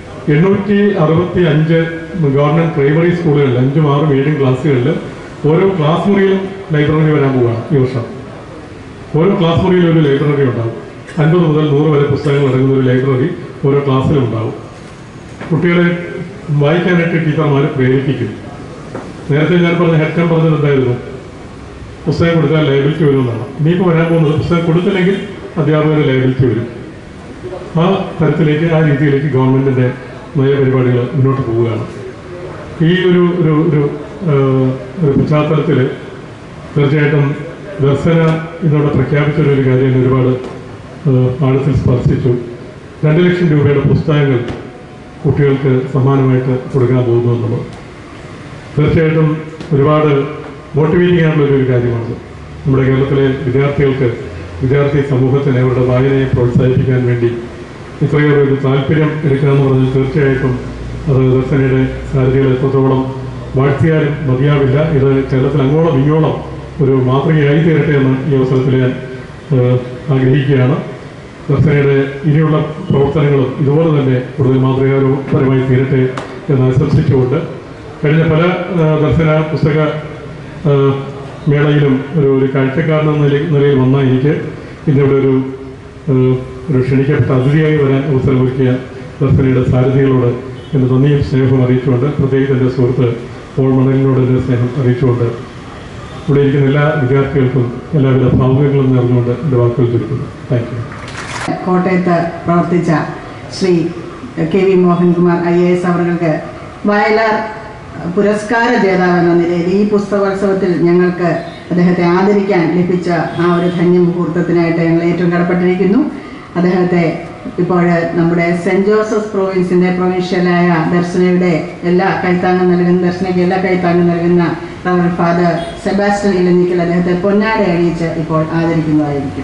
F: 865 ഗവൺമെൻറ് പ്രൈമറി സ്കൂളുകളിൽ 5, 6, 7 ക്ലാസ്സുകളിൽ ഓരോ ക്ലാസ് മുറിയിലും ലൈബ്രറി വരാൻ പോവുകയാണ് ഈ വർഷം. ഓരോ ക്ലാസ് മുറിയിലും ഒരു ലൈബ്രറി ഉണ്ടാകും. 50 മുതൽ 100 വരെ പുസ്തകങ്ങൾ അടങ്ങുന്ന ഒരു ലൈബ്രറി ഓരോ ക്ലാസ്സിലും ഉണ്ടാവും. കുട്ടികളെ വായിക്കാനായിട്ട് ടീച്ചർമാർ പ്രേരിപ്പിക്കും. നേരത്തെ ഞാൻ പറഞ്ഞത് എന്തായിരുന്നു? പുസ്തകം കൊടുത്താൽ ലയബിലിറ്റി വരുമെന്നാണ്. ഇനിയിപ്പോൾ വരാൻ പോകുന്നത് പുസ്തകം കൊടുത്തില്ലെങ്കിൽ അധ്യാപകന് ലയബിലിറ്റി വരും. ആ തരത്തിലേക്ക്, ആ രീതിയിലേക്ക് ഗവൺമെൻറ്റിൻ്റെ നയപരിപാടികൾ മുന്നോട്ട് പോവുകയാണ്. ഈ ഒരു പശ്ചാത്തലത്തിൽ തീർച്ചയായിട്ടും ദർശന ഇതോടെ പ്രഖ്യാപിച്ചൊരു കാര്യം ഒരുപാട് ആഴത്തിൽ സ്പർശിച്ചു. 2 ലക്ഷം രൂപയുടെ പുസ്തകങ്ങൾ കുട്ടികൾക്ക് സമ്മാനമായിട്ട് കൊടുക്കാൻ പോകുന്നു എന്നുള്ളത് തീർച്ചയായിട്ടും ഒരുപാട് മോട്ടിവേറ്റിംഗ് ആയിട്ടുള്ളൊരു കാര്യമാണ്. നമ്മുടെ കേരളത്തിലെ വിദ്യാർത്ഥി സമൂഹത്തിന് അവരുടെ വായനയെ പ്രോത്സാഹിപ്പിക്കാൻ വേണ്ടി ഇത്രയേറെ ഒരു താല്പര്യം എടുക്കുക എന്ന് പറഞ്ഞാൽ തീർച്ചയായിട്ടും അത് ദർശനയുടെ സാരഥികളെ എത്രത്തോളം വാഴ്ത്തിയാലും മതിയാവില്ല. ഇത് കേരളത്തിൽ അങ്ങോളം ഇങ്ങോളം ഒരു മാതൃകയായി തീരട്ടെ എന്ന് ഈ അവസരത്തിൽ ഞാൻ ആഗ്രഹിക്കുകയാണ്. ദർശനയുടെ ഇനിയുള്ള പ്രവർത്തനങ്ങളും ഇതുപോലെ തന്നെ കൂടുതൽ മാതൃകാപരമായി തീരട്ടെ എന്ന് ആശംസിച്ചുകൊണ്ട് കഴിഞ്ഞ പല ദർശന പുസ്തക മേളയിലും ഒരു കാഴ്ചക്കാരനെന്ന നിലയിൽ വന്ന എനിക്ക് ഇതിവിടെ ഒരു ക്ഷണിക്കപ്പെട്ട അതിഥിയായി വരാൻ അവസരമൊരുക്കിയ ദർശനയുടെ സാരഥികളോട് എൻ്റെ നന്ദിയും സ്നേഹവും അറിയിച്ചുകൊണ്ട് പ്രത്യേകിച്ച് എൻ്റെ സുഹൃത്ത് പോൾ മണലിനോട് എൻ്റെ സ്നേഹം അറിയിച്ചുകൊണ്ട് ഇവിടെ ഇരിക്കുന്ന എല്ലാ വിദ്യാർത്ഥികൾക്കും എല്ലാവിധ ഭാവുകങ്ങളും നേർന്നുകൊണ്ട് എൻ്റെ വാക്കുകൾ ചുരുക്കുന്നു. Thank you.
B: കോട്ടയത്ത് പ്രവർത്തിച്ച ശ്രീ KV മോഹൻകുമാർ IAS അവർക്ക് വയലാർ പുരസ്കാര ജേതാവ് എന്ന നിലയിൽ ഈ പുസ്തകോത്സവത്തിൽ ഞങ്ങൾക്ക് അദ്ദേഹത്തെ ആദരിക്കാൻ ലഭിച്ച ആ ഒരു ധന്യ മുഹൂർത്തത്തിനായിട്ട് ഞങ്ങൾ ഏറ്റവും കടപ്പെട്ടിരിക്കുന്നു. അദ്ദേഹത്തെ ഇപ്പോൾ നമ്മുടെ സെൻറ് ജോസഫ് പ്രൊവിൻസിൻ്റെ പ്രൊവിൻഷ്യലായ ദർശനയ്ക്ക് എല്ലാ കൈത്താങ്ങും നൽകുന്ന റവറൻഡ് ഫാദർ സെബാസ്റ്റ്യൻ ഇലഞ്ഞിക്കൽ അദ്ദേഹത്തെ പൊന്നാട അണിയിച്ച് ഇപ്പോൾ ആദരിക്കുന്നതായിരിക്കും.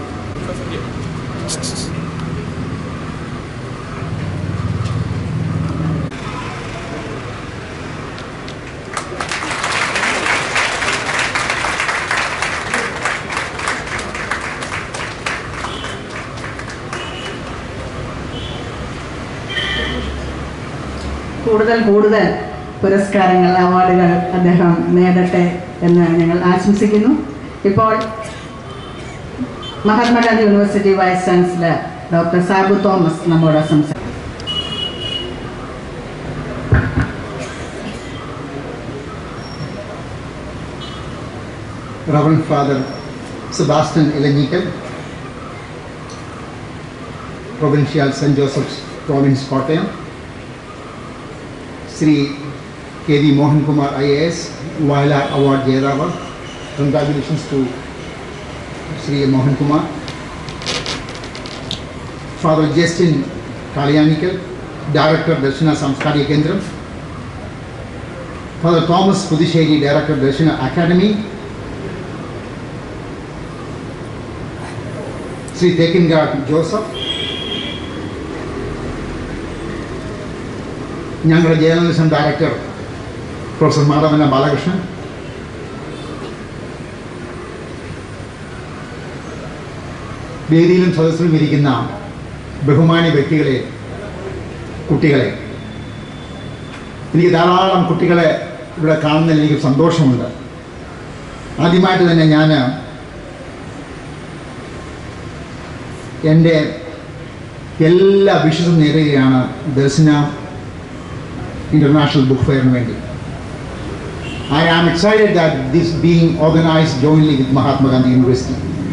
B: കൂടുതൽ പുരസ്കാരങ്ങൾ അവാർഡുകൾ അദ്ദേഹം നേടട്ടെ എന്ന് ഞങ്ങൾ ആശംസിക്കുന്നു. ഇപ്പോൾ Mahatma Gandhi university vice chancellor doctor Sabu Thomas നമ്മോട് സംസാരിക്കും.
G: Reverend Father Sebastian Ilanyikkal, Provincial St. Joseph's Province, Kottayam, Sri KV Mohankumar IAS, Vailar Award Jayadavar. Congratulations to Sri Mohankumar. Father Justin Kalyanikal, Director Darshana Samskariya Kendram. Father Thomas Pudisheri, Director Darshana Academy. Sri Tekingard Joseph. ഞങ്ങളുടെ journalism director professor Madhavan Balakrishnan, വേദിയിലും സദസ്സിലും ഇരിക്കുന്ന ബഹുമാന്യ വ്യക്തികളെ, കുട്ടികളെ, എനിക്ക് ധാരാളം കുട്ടികളെ ഇവിടെ കാണുന്നതിൽ എനിക്ക് സന്തോഷമുണ്ട്. ആദ്യമായിട്ട് തന്നെ ഞാൻ എൻ്റെ എല്ലാ വിഷസും നേരുകയാണ് ദർശന International Book Fair വേണ്ടി. I am excited that this being organized jointly with Mahatma Gandhi University.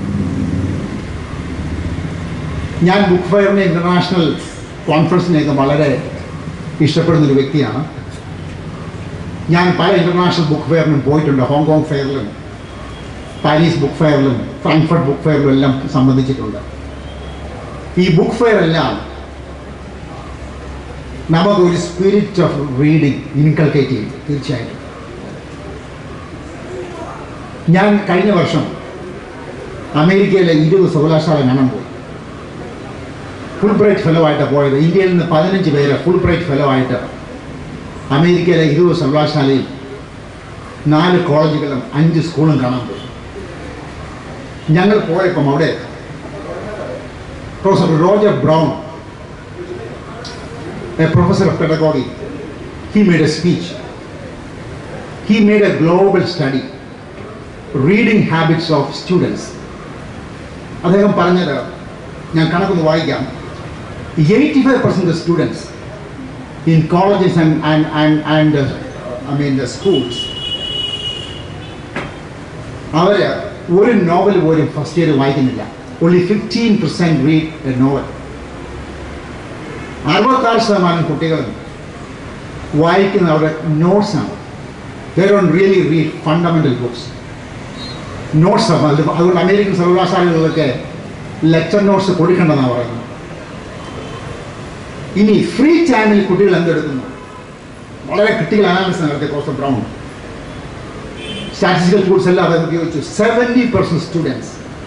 G: ഞാൻ ബുക്ക് ഫെയറിനെ ഇൻ്റർനാഷണൽ കോൺഫറൻസിനെയൊക്കെ വളരെ ഇഷ്ടപ്പെടുന്നൊരു വ്യക്തിയാണ്. ഞാൻ പല ഇൻ്റർനാഷണൽ ബുക്ക് ഫെയറിനും പോയിട്ടുണ്ട്. ഹോങ്കോങ് ഫെയറിലും പാരീസ് ബുക്ക് ഫെയറിലും ഫ്രാങ്ക്ഫർട്ട് ബുക്ക് ഫെയറിലും എല്ലാം സംബന്ധിച്ചിട്ടുണ്ട്. ഈ ബുക്ക് ഫെയർ എല്ലാം നമുക്കൊരു സ്പിരിറ്റ് ഓഫ് റീഡിങ് ഇൻകൾക്കേറ്റ് ചെയ്യും. തീർച്ചയായിട്ടും ഞാൻ കഴിഞ്ഞ വർഷം അമേരിക്കയിലെ 20 സർവകലാശാല കാണാൻ പോയി. ഫുൾ ബ്രൈറ്റ് ഫെലോ ആയിട്ട് പോയത്. ഇന്ത്യയിൽ നിന്ന് 15 പേര് ഫുൾ ബ്രൈറ്റ് ഫെലോ ആയിട്ട് അമേരിക്കയിലെ 20 സർവകലാശാലയിൽ 4 കോളേജുകളും 5 സ്കൂളും കാണാൻ പോയി. ഞങ്ങൾ പോയപ്പം അവിടെ professor Roger Brown, a professor of pedagogy, he made a speech. He made a global study, reading habits of students. അദ്ദേഹം പറഞ്ഞത് ഞാൻ കണക്കൊന്ന് വായിക്കാം. 85% of students in colleges and the schools, അവർ ഒരു നോവൽ പോലും ഫസ്റ്റ് ഇയർ വായിക്കുന്നില്ല. Only 15% read a novel. 66% കുട്ടികളും വായിക്കുന്ന അവരുടെ നോട്ട്സാണ്. They don't really read fundamental books. നോട്ട്സാണ്. അതുകൊണ്ട് അമേരിക്കൻ സർവകലാശാലകളിലൊക്കെ ലെക്ചർ നോട്ട്സ് കൊടുക്കേണ്ടെന്നാണ് പറയുന്നത്. ഇനി ഫ്രീ ടൈമിൽ കുട്ടികൾ എന്തെടുക്കുന്നു? വളരെ ക്രിട്ടിക്കൽ അനാലിസിസ് നടത്തിയ പ്രൊഫസർ ബ്രൗൺ സ്റ്റാറ്റിസ്റ്റിക്കൽ ടൂൾസ് എല്ലാം അത് ഉപയോഗിച്ചു. 70% students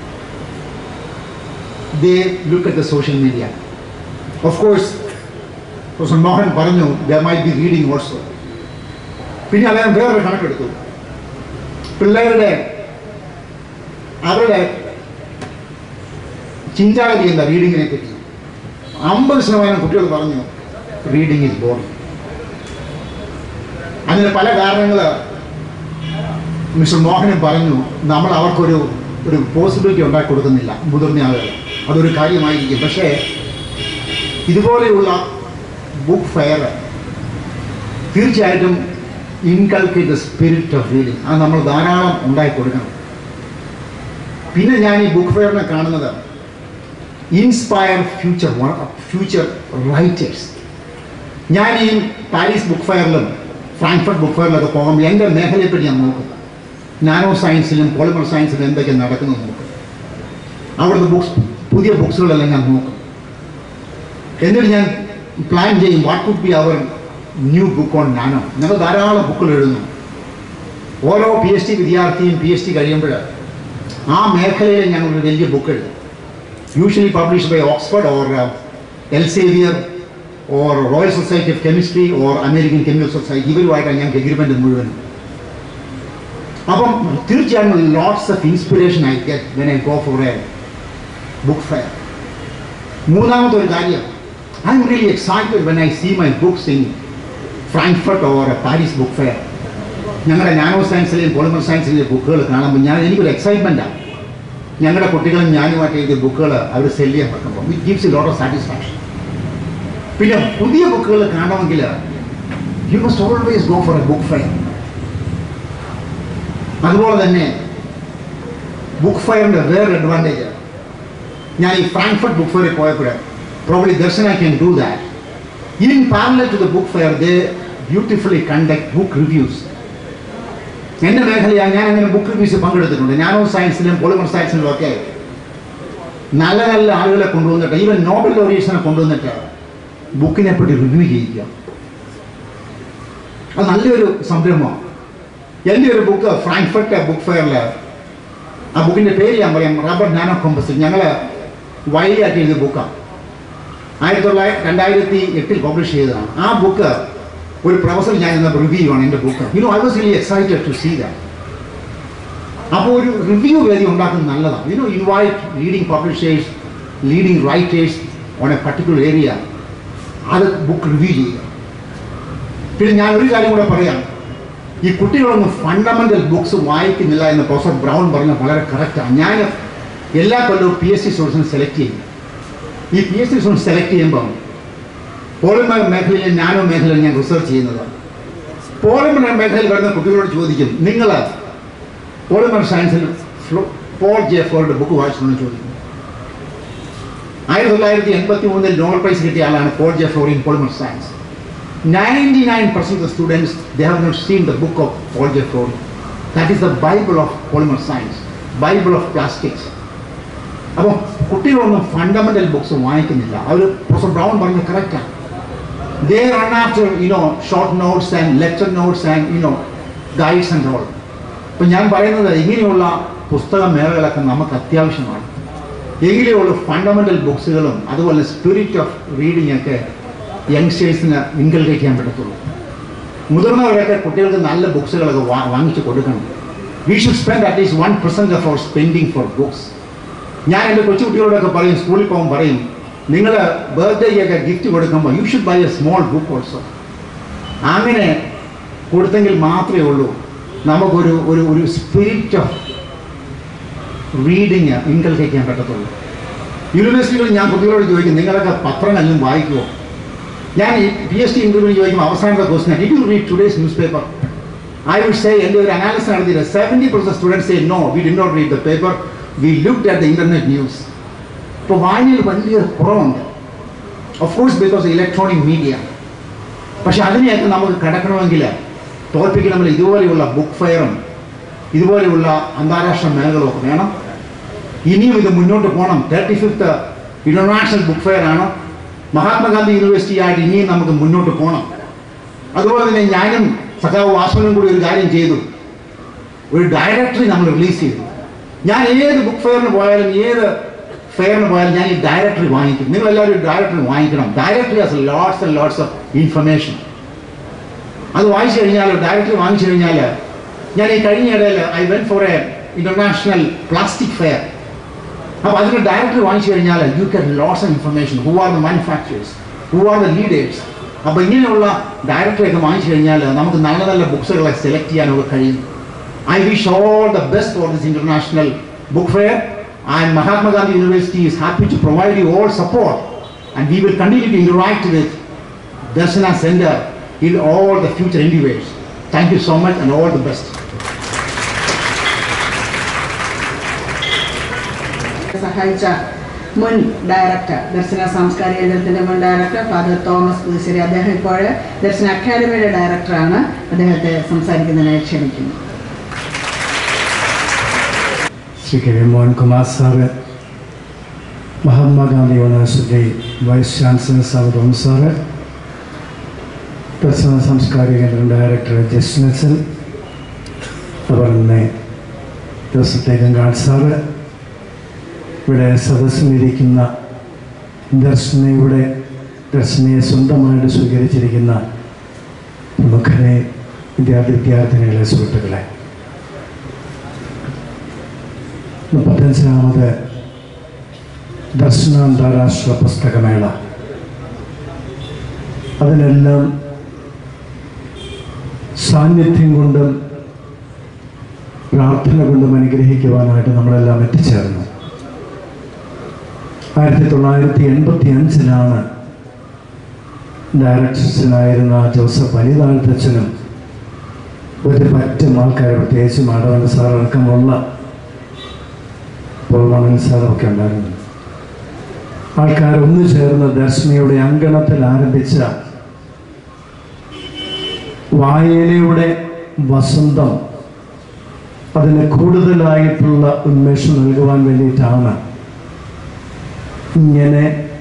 G: they look at the social media. Of course, Professor Mohan പറഞ്ഞു there might be reading also. പിന്നെ അദ്ദേഹം വേറൊരു കണക്കെടുത്തു. പിള്ളേരുടെ അവരുടെ ചിന്താഗതി എന്താ റീഡിങ്ങിനെ പറ്റി? 50% കുട്ടികൾ പറഞ്ഞു റീഡിങ് ഈസ് ബോറിംഗ്. അതിന് പല കാരണങ്ങൾ മിസ്റ്റർ മോഹനും പറഞ്ഞു. നമ്മൾ അവർക്കൊരു പോസിബിലിറ്റി ഉണ്ടാക്കി കൊടുക്കുന്നില്ല, മുതിർന്ന ആളുകൾ. അതൊരു കാര്യമായിരിക്കും. പക്ഷേ ഇതുപോലെയുള്ള ബുക്ക് ഫെയർ തീർച്ചയായിട്ടും inculcate the spirit of reading. അത് നമ്മൾ ധാരാളം ഉണ്ടാക്കി കൊടുക്കണം. പിന്നെ ഞാൻ ഈ ബുക്ക് ഫെയറിനെ കാണുന്നത് ഇൻസ്പയർ ഫ്യൂച്ചർ റൈറ്റേഴ്സ്. ഞാൻ ഈ പാരീസ് ബുക്ക് ഫെയറിലും ഫ്രാങ്ക്ഫർട്ട് ബുക്ക് ഫെയറിലൊക്കെ പോകുമ്പോൾ എൻ്റെ മേഖലയെപ്പറ്റി ഞാൻ നോക്കും. നാനോ സയൻസിലും പോളിമർ സയൻസിലും എന്തൊക്കെ നടക്കുന്നത് നോക്കും. അവിടുത്തെ പുതിയ ബുക്സുകളെല്ലാം ഞാൻ നോക്കും. എന്നിട്ട് ഞാൻ പ്ലാൻ ചെയ്യും what could be our new book on nano. ഞങ്ങൾ ധാരാളം ബുക്കുകൾ എഴുതുന്നു. ഓരോ PhD വിദ്യാർത്ഥിയും PhD കഴിയുമ്പോൾ ആ മേഖലയിൽ ഞങ്ങളൊരു വലിയ ബുക്ക് എഴുതും. Usually published by Oxford or Elsevier or Royal Society of Chemistry or American Chemical Society. ഇവരുമായിട്ടാണ് ഞങ്ങൾക്ക് എഗ്രിമെൻ്റ് മുഴുവനും. അപ്പം തീർച്ചയായും lots of inspiration I get when I go for a book fair. മൂന്നാമത്തെ ഒരു കാര്യം, I'm really excited when I see my books in Frankfurt or Paris book fair. ഞങ്ങളുടെ nano സയൻസിലെയും പോളിമർ സയൻസിലെയും ബുക്കുകൾ കാണുമ്പോൾ എനിക്കൊരു എക്സൈറ്റ്മെൻറ്റാണ്. ഞങ്ങളുടെ കുട്ടികളും ഞാനുമായിട്ട് എഴുതിയ ബുക്കുകൾ അവർ സെല് ചെയ്യാൻ പറ്റുമ്പോൾ it gives a lot of satisfaction. പിന്നെ പുതിയ ബുക്കുകൾ കാണണമെങ്കിൽ you must always go for a book fair. അതുപോലെ തന്നെ ബുക്ക് ഫെയറിൻ്റെ വേറൊരു അഡ്വാൻറ്റേജ്, ഞാൻ ഈ ഫ്രാങ്ക്ഫർട്ട് ബുക്ക് ഫെയറിൽ പോയപ്പോൾ probably Darshana can do that. In parallel to the book fair they beautifully conduct book reviews. എൻ്റെ മേഖലയാണ്, ഞാൻ അങ്ങനെ ബുക്ക് റിവ്യൂസ് പങ്കെടുത്തിട്ടുണ്ട്. നാനോ സയൻസിലും പോളിമർ സയൻസിലും ഒക്കെ നല്ല നല്ല ആളുകളെ കൊണ്ടുവന്നിട്ട്, ഈവൻ നോബൽ ലോറിയേഴ്സിനെ കൊണ്ടുവന്നിട്ട് ബുക്കിനെ പറ്റി റിവ്യൂ ചെയ്യിക്കുക. അത് നല്ലൊരു സംരംഭമാണ്. എൻ്റെ ഒരു ബുക്ക് ഫ്രാങ്ക്ഫർട്ട് ബുക്ക് ഫെയറിൽ, ആ ബുക്കിൻ്റെ പേര് ഞാൻ പറയാം, റബ്ബർ നാനോ കോമ്പസിറ്റ്. ഞങ്ങൾ വൈലിയായിട്ട് എഴുതിയ ബുക്കാണ്. 2008 പബ്ലിഷ് ചെയ്തതാണ്. ആ ബുക്ക് ഒരു പ്രൊഫസർ ഞാൻ ഇന്ന് റിവ്യൂ ആണ് എൻ്റെ book. I was really excited to see that. അപ്പോൾ ഒരു റിവ്യൂ വേദി ഉണ്ടാക്കുന്നത് നല്ലതാണ്. Invite leading publishers, leading writers on a particular area, അത് ബുക്ക് റിവ്യൂ ചെയ്യുക. പിന്നെ ഞാൻ ഒരു കാര്യം കൂടെ പറയാം, ഈ കുട്ടികളൊന്നും ഫണ്ടമെൻ്റൽ ബുക്സ് വായിക്കുന്നില്ല എന്ന് പ്രൊഫസർ ബ്രൗൺ പറഞ്ഞ വളരെ കറക്റ്റാണ്. ഞാൻ എല്ലാ കൊല്ലവും PhD സ്റ്റുഡൻസിനെ സെലക്ട് ചെയ്യും. ഈ PhD സ്റ്റുഡൻസ് സെലക്ട് ചെയ്യുമ്പം പോളിമർ മേഖലയിൽ, നാനോ മേഖലയിൽ ഞാൻ റിസർച്ച് ചെയ്യുന്നത്. പോളിമർ മേഖലയിൽ വരുന്ന കുട്ടികളോട് ചോദിക്കും, നിങ്ങൾ പോളിമർ സയൻസിൽ പോൾ ജെ ഫ്ലോറിൻ്റെ ബുക്ക് വായിച്ചിട്ടുണ്ടെന്ന് ചോദിക്കും. 1983 നോബൽ പ്രൈസ് കിട്ടിയ ആളാണ് Paul J Flory in polymer science. 99% of the students, they have not seen the book of Paul J. Flori. That is the Bible of polymer science, Bible of plastics. അപ്പോൾ കുട്ടികളൊന്നും fundamental books വായിക്കുന്നില്ല. അവർ professor brown പറഞ്ഞ കറക്റ്റാണ്. They run after short notes and lecture notes and guides and all. അപ്പോൾ ഞാൻ പറയുന്നത് ഇങ്ങനെയുള്ള പുസ്തക മേളകളൊക്കെ നമുക്ക് അത്യാവശ്യമാണ്. എങ്കിലുള്ള ഫണ്ടമെൻ്റൽ ബുക്സുകളും അതുപോലെ സ്പിരിറ്റ് ഓഫ് റീഡിംഗ് ഒക്കെ യങ്സ്റ്റേഴ്സിന് ഇൻകൾക്കേറ്റ് ചെയ്യാൻ പറ്റത്തുള്ളൂ. മുതിർന്നവരൊക്കെ കുട്ടികൾക്ക് നല്ല ബുക്സുകളൊക്കെ വാങ്ങിച്ചു കൊടുക്കണം. We should spend at least 1% of our spending for books. ഞാൻ എൻ്റെ കൊച്ചുകുട്ടികളോടൊക്കെ പറയും, സ്കൂളിൽ പോകുമ്പോൾ പറയും, നിങ്ങൾ ബർത്ത്ഡേക്കൊക്കെ ഗിഫ്റ്റ് കൊടുക്കുമ്പോൾ you should buy a small book also. അങ്ങനെ കൊടുത്തെങ്കിൽ മാത്രമേ ഉള്ളൂ നമുക്കൊരു ഒരു സ്പിരിറ്റ് ഓഫ് റീഡിങ് ഇൻകൾക്കേറ്റ് ചെയ്യാൻ പറ്റത്തുള്ളൂ. യൂണിവേഴ്സിറ്റികളിൽ ഞാൻ കുട്ടികളോട് ചോദിക്കും, നിങ്ങളൊക്കെ പത്രങ്ങളെല്ലാം വായിക്കുമോ? ഞാൻ ഈ PhD ഇൻ്റർവ്യൂവിൽ ചോദിക്കുമ്പോൾ അവസാനത്തെ question, did you read today's newspaper? I would say, എൻ്റെ ഒരു അനാലിസിസ് നടത്തിയിട്ട് 70% students say no, we did not read the paper, we looked at the internet news. ഇപ്പോൾ വായനയിൽ വലിയ കുറവുണ്ട്. Of course because electronic media. പക്ഷെ അതിനെയൊക്കെ നമുക്ക് കടക്കണമെങ്കിൽ, തോൽപ്പിക്കണമെങ്കിൽ ഇതുപോലെയുള്ള ബുക്ക് ഫെയറും ഇതുപോലെയുള്ള അന്താരാഷ്ട്ര മേഖലകളും ഒക്കെ വേണം. ഇനിയും ഇത് മുന്നോട്ട് പോകണം. 35th ഇൻ്റർനാഷണൽ ബുക്ക് ഫെയർ ആണ്. മഹാത്മാഗാന്ധി യൂണിവേഴ്സിറ്റി ആയിട്ട് ഇനിയും നമുക്ക് മുന്നോട്ട് പോകണം. അതുപോലെ തന്നെ ഞാനും സഖാവ് വാസവനും കൂടി ഒരു കാര്യം ചെയ്തു. ഒരു ഡയറക്ടറി നമ്മൾ റിലീസ് ചെയ്തു. ഞാൻ ഏത് ബുക്ക് ഫെയറിന് പോയാലും ഏത് ഫെയറിന് പോയാലും ഞാൻ ഈ ഡയറക്ടറി വാങ്ങിക്കും. നിങ്ങളെല്ലാവരും ഡയറക്ടറി വാങ്ങിക്കണം. Directory has lots and lots of information. അത് വായിച്ചു കഴിഞ്ഞാൽ, ഡയറക്ടറി വാങ്ങിച്ചു കഴിഞ്ഞാൽ, ഞാൻ ഈ കഴിഞ്ഞ ഇടയിൽ I went for a international plastic fair. അപ്പോൾ അതിന് ഡയറക്ടറി വാങ്ങിച്ചു കഴിഞ്ഞാൽ you get lots of information. Who are the manufacturers, who are the leaders. അപ്പോൾ ഇങ്ങനെയുള്ള ഡയറക്ടറിയൊക്കെ വാങ്ങിച്ചു കഴിഞ്ഞാൽ നമുക്ക് നല്ല നല്ല ബുക്സുകളെ സെലക്ട് ചെയ്യാനൊക്കെ കഴിയും. I wish all the best for this international book fair, and Mahatma Gandhi University is happy to provide you all support, and we will continue to interact with Darshana Center in all the future endeavors. Thank you so much and all the best.
B: സഹായിച്ച മുൻ director, ദർശന സാംസ്കാരിക കേന്ദ്രത്തിൻ്റെ മുൻ director father Thomas Puthussery, അദ്ദേഹം ഇപ്പോൾ ദർശന അക്കാദമിയുടെ ഡയറക്ടറാണ്. അദ്ദേഹത്തെ സംസാരിക്കുന്നതിനായി ക്ഷണിക്കുന്നു.
H: Shri K Mohan Kumar sir, Mahatma Gandhi university vice chancellor sir Thomas sir, ദർശന സാംസ്കാരിക കേന്ദ്രം ഡയറക്ടർ ജസ്റ്റ് നെൽസൺ, അതുപോലെ തന്നെ ജോസഫ് തേജങ്കാട് സാറ്, ഇവിടെ സദസ്സിലിരിക്കുന്ന ദർശനയെ സ്വന്തമായിട്ട് സ്വീകരിച്ചിരിക്കുന്ന പ്രമുഖരെ, വിദ്യാർത്ഥിനികളെ, സുഹൃത്തുക്കളെ, 35ാമത് ദർശന അന്താരാഷ്ട്ര പുസ്തകമേള, അതിനെല്ലാം സാന്നിധ്യം കൊണ്ടും പ്രാർത്ഥന കൊണ്ടും അനുഗ്രഹിക്കുവാനായിട്ട് നമ്മളെല്ലാം എത്തിച്ചേർന്നു. 1985 ഡയറക്ടേഴ്സിനായിരുന്ന ജോസഫ് വലിതാഴ്ത്തച്ഛനും ഒരു പറ്റും ആൾക്കാർ, പ്രത്യേകിച്ച് മാധവൻ സാർ അടക്കമുള്ള പോൾമണൻ സാറൊക്കെ ഉണ്ടായിരുന്നു. ആൾക്കാർ ഒന്നു ചേർന്ന് ദർശനയുടെ അങ്കണത്തിൽ ആരംഭിച്ച വായനയുടെ വസന്തം, അതിന് കൂടുതലായിട്ടുള്ള ഉന്മേഷം നൽകുവാൻ വേണ്ടിയിട്ടാണ് ഇങ്ങനെ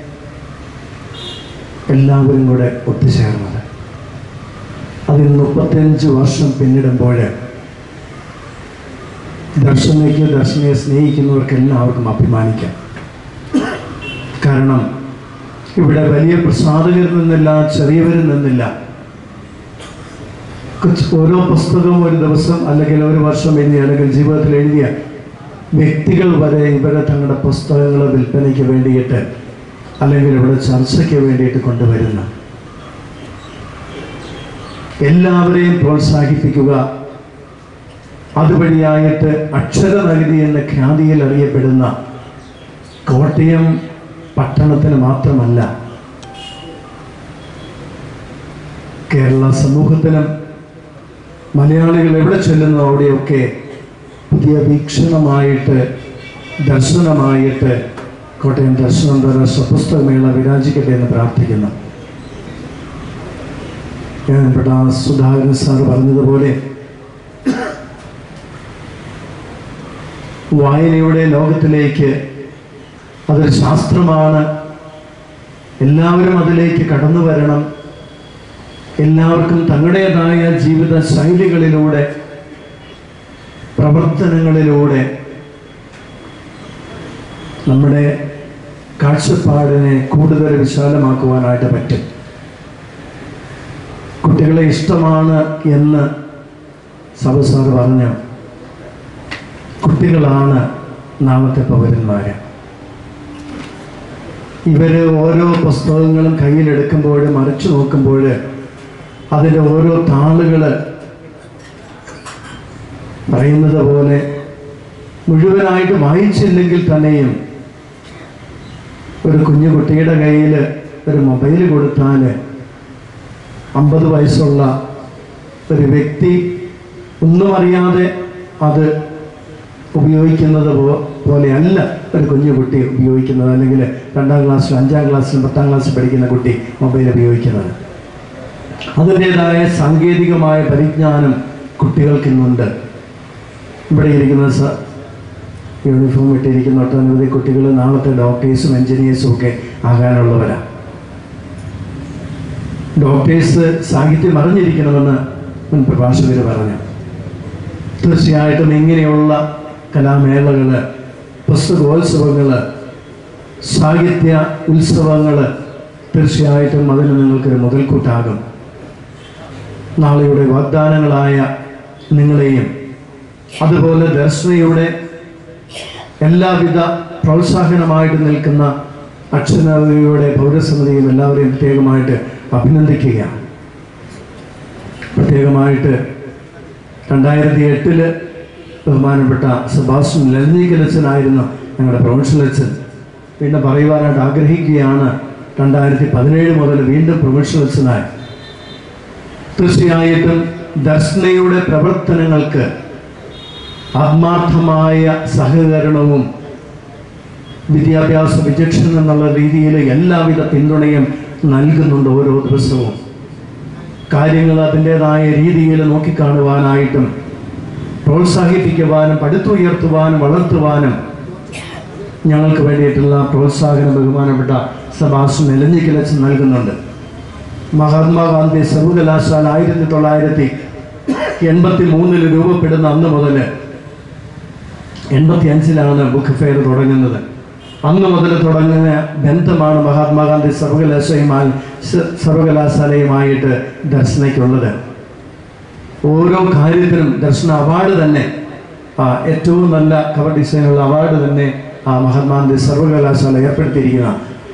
H: എല്ലാവരും കൂടെ ഒത്തുചേർന്നത്. അതിൽ 35 വർഷം പിന്നിടുമ്പോൾ ദർശനയെ സ്നേഹിക്കുന്നവർക്ക് എല്ലാവർക്കും അഭിമാനിക്കാം. കാരണം ഇവിടെ വലിയ പ്രസാധകരിൽ നിന്നില്ല, ചെറിയവരിൽ നിന്നില്ല, ഓരോ പുസ്തകവും ഒരു ദിവസം അല്ലെങ്കിൽ ഒരു വർഷം എഴുതിയ അല്ലെങ്കിൽ ജീവിതത്തിൽ എഴുതിയ വ്യക്തികൾ വരെ ഇവരെ തങ്ങളുടെ പുസ്തകങ്ങൾ വിൽപ്പനയ്ക്ക് വേണ്ടിയിട്ട് അല്ലെങ്കിൽ ഇവിടെ ചർച്ചയ്ക്ക് വേണ്ടിയിട്ട് കൊണ്ടുവരുന്ന എല്ലാവരെയും പ്രോത്സാഹിപ്പിക്കുക, അതുവഴിയായിട്ട് അക്ഷരനഗരി എന്ന ഖ്യാതിയിൽ അറിയപ്പെടുന്ന കോട്ടയം പട്ടണത്തിന് മാത്രമല്ല കേരള സമൂഹത്തിനും മലയാളികൾ എവിടെ ചെല്ലുന്നു അവിടെയൊക്കെ പുതിയ വീക്ഷണമായിട്ട്, ദർശനമായിട്ട് കോട്ടയം ദർശന അന്താരാഷ്ട്ര പുസ്തകമേള വിരാജിക്കട്ടെ എന്ന് പ്രാർത്ഥിക്കുന്നു. ഞാൻപ്പെട്ട സുധാകരൻ സാർ പറഞ്ഞതുപോലെ വായനയുടെ ലോകത്തിലേക്ക് അതൊരു ശാസ്ത്രമാണ്. എല്ലാവരും അതിലേക്ക് കടന്നു വരണം. എല്ലാവർക്കും തങ്ങളുടേതായ ജീവിത ശൈലികളിലൂടെ, പ്രവർത്തനങ്ങളിലൂടെ നമ്മുടെ കാഴ്ചപ്പാടിനെ കൂടുതൽ വിശാലമാക്കുവാനായിട്ട് പറ്റും. കുട്ടികളെ ഇഷ്ടമാണ് എന്ന് സഭ സാർ പറഞ്ഞു. കുട്ടികളാണ് നാളത്തെ പൗരന്മാർ. ഇവർ ഓരോ പുസ്തകങ്ങളും കയ്യിലെടുക്കുമ്പോൾ, മറിച്ചു നോക്കുമ്പോൾ അതിൻ്റെ ഓരോ താളുകൾ പറയുന്നത് പോലെ മുഴുവനായിട്ട് വായിച്ചില്ലെങ്കിൽ തന്നെയും ഒരു കുഞ്ഞു കുട്ടിയുടെ കയ്യിൽ ഒരു മൊബൈൽ കൊടുത്താൽ 50 വയസ്സുള്ള ഒരു വ്യക്തി ഒന്നും അറിയാതെ അത് ഉപയോഗിക്കുന്നത് പോലെയല്ല ഒരു കുഞ്ഞു കുട്ടി ഉപയോഗിക്കുന്നത്, അല്ലെങ്കിൽ 2ാം ക്ലാസ്സിലും 5ാം ക്ലാസ്സിലും 10ാം ക്ലാസ്സിൽ പഠിക്കുന്ന കുട്ടി മൊബൈൽ ഉപയോഗിക്കുന്നത്. അതിൻ്റേതായ സാങ്കേതികമായ പരിജ്ഞാനം കുട്ടികൾക്കിന്നുണ്ട്. ഇവിടെ ഇരിക്കുന്ന യൂണിഫോം ഇട്ടിരിക്കുന്ന ഒട്ടനവധി കുട്ടികൾ നാളത്തെ ഡോക്ടേഴ്സും എൻജിനീയേഴ്സും ഒക്കെ ആകാനുള്ളവരാണ്. ഡോക്ടേഴ്സ് സാഹിത്യം അറിഞ്ഞിരിക്കണമെന്ന് മുൻ പ്രഭാഷകർ പറഞ്ഞു. തീർച്ചയായിട്ടും ഇങ്ങനെയുള്ള കലാമേളകൾ, പുസ്തകോത്സവങ്ങൾ, സാഹിത്യ ഉത്സവങ്ങൾ തീർച്ചയായിട്ടും അതിന് നിങ്ങൾക്കൊരു മുതൽക്കൂട്ടാകും. നാളെയുടെ വാഗ്ദാനങ്ങളായ നിങ്ങളെയും അതുപോലെ ദർശനയുടെ എല്ലാവിധ പ്രോത്സാഹനമായിട്ട് നിൽക്കുന്ന അക്ഷരനഗരിയുടെ പൗരസമിതിയും എല്ലാവരെയും പ്രത്യേകമായിട്ട് അഭിനന്ദിക്കുകയാണ്. പ്രത്യേകമായിട്ട് 2008 ബഹുമാനപ്പെട്ട സെബാസ്റ്റ്യൻ ലളിതീകലച്ചനായിരുന്നു ഞങ്ങളുടെ പ്രൊവിൻഷ്യൽ അച്ഛൻ. പിന്നെ പറയുവാനായിട്ട് ആഗ്രഹിക്കുകയാണ്, 2017 മുതൽ വീണ്ടും പ്രൊവിൻഷ്യൽ അച്ഛനായി. തീർച്ചയായിട്ടും ദർശനയുടെ പ്രവർത്തനങ്ങൾക്ക് ആത്മാർത്ഥമായ സഹകരണവും വിദ്യാഭ്യാസ വിചക്ഷണം എന്നുള്ള രീതിയിൽ എല്ലാവിധ പിന്തുണയും നൽകുന്നുണ്ട്. ഓരോ ദിവസവും കാര്യങ്ങൾ അതിൻ്റേതായ രീതിയിൽ നോക്കിക്കാണുവാനായിട്ടും പ്രോത്സാഹിപ്പിക്കുവാനും പടുത്തുയർത്തുവാനും വളർത്തുവാനും ഞങ്ങൾക്ക് വേണ്ടിയിട്ടുള്ള പ്രോത്സാഹനം ബഹുമാനപ്പെട്ട സെബാസ്റ്റ്യൻ എലഞ്ഞിക്കലച്ച് നൽകുന്നുണ്ട്. മഹാത്മാഗാന്ധി സർവകലാശാല 1983 രൂപപ്പെടുന്ന അന്ന് മുതൽ 85 ബുക്ക് ഫെയർ തുടങ്ങുന്നത്. അന്ന് മുതൽ തുടങ്ങുന്ന ബന്ധമാണ് മഹാത്മാഗാന്ധി സർവകലാശാലയുമായിട്ട് ദർശനയ്ക്കുള്ളത്. ഓരോ കാര്യത്തിനും ദർശന അവാർഡ് തന്നെ, ഏറ്റവും നല്ല കവർ ഡിസൈനുള്ള അവാർഡ് തന്നെ മഹാത്മാഗാന്ധി സർവകലാശാല ഏർപ്പെടുത്തിയിരിക്കുന്ന.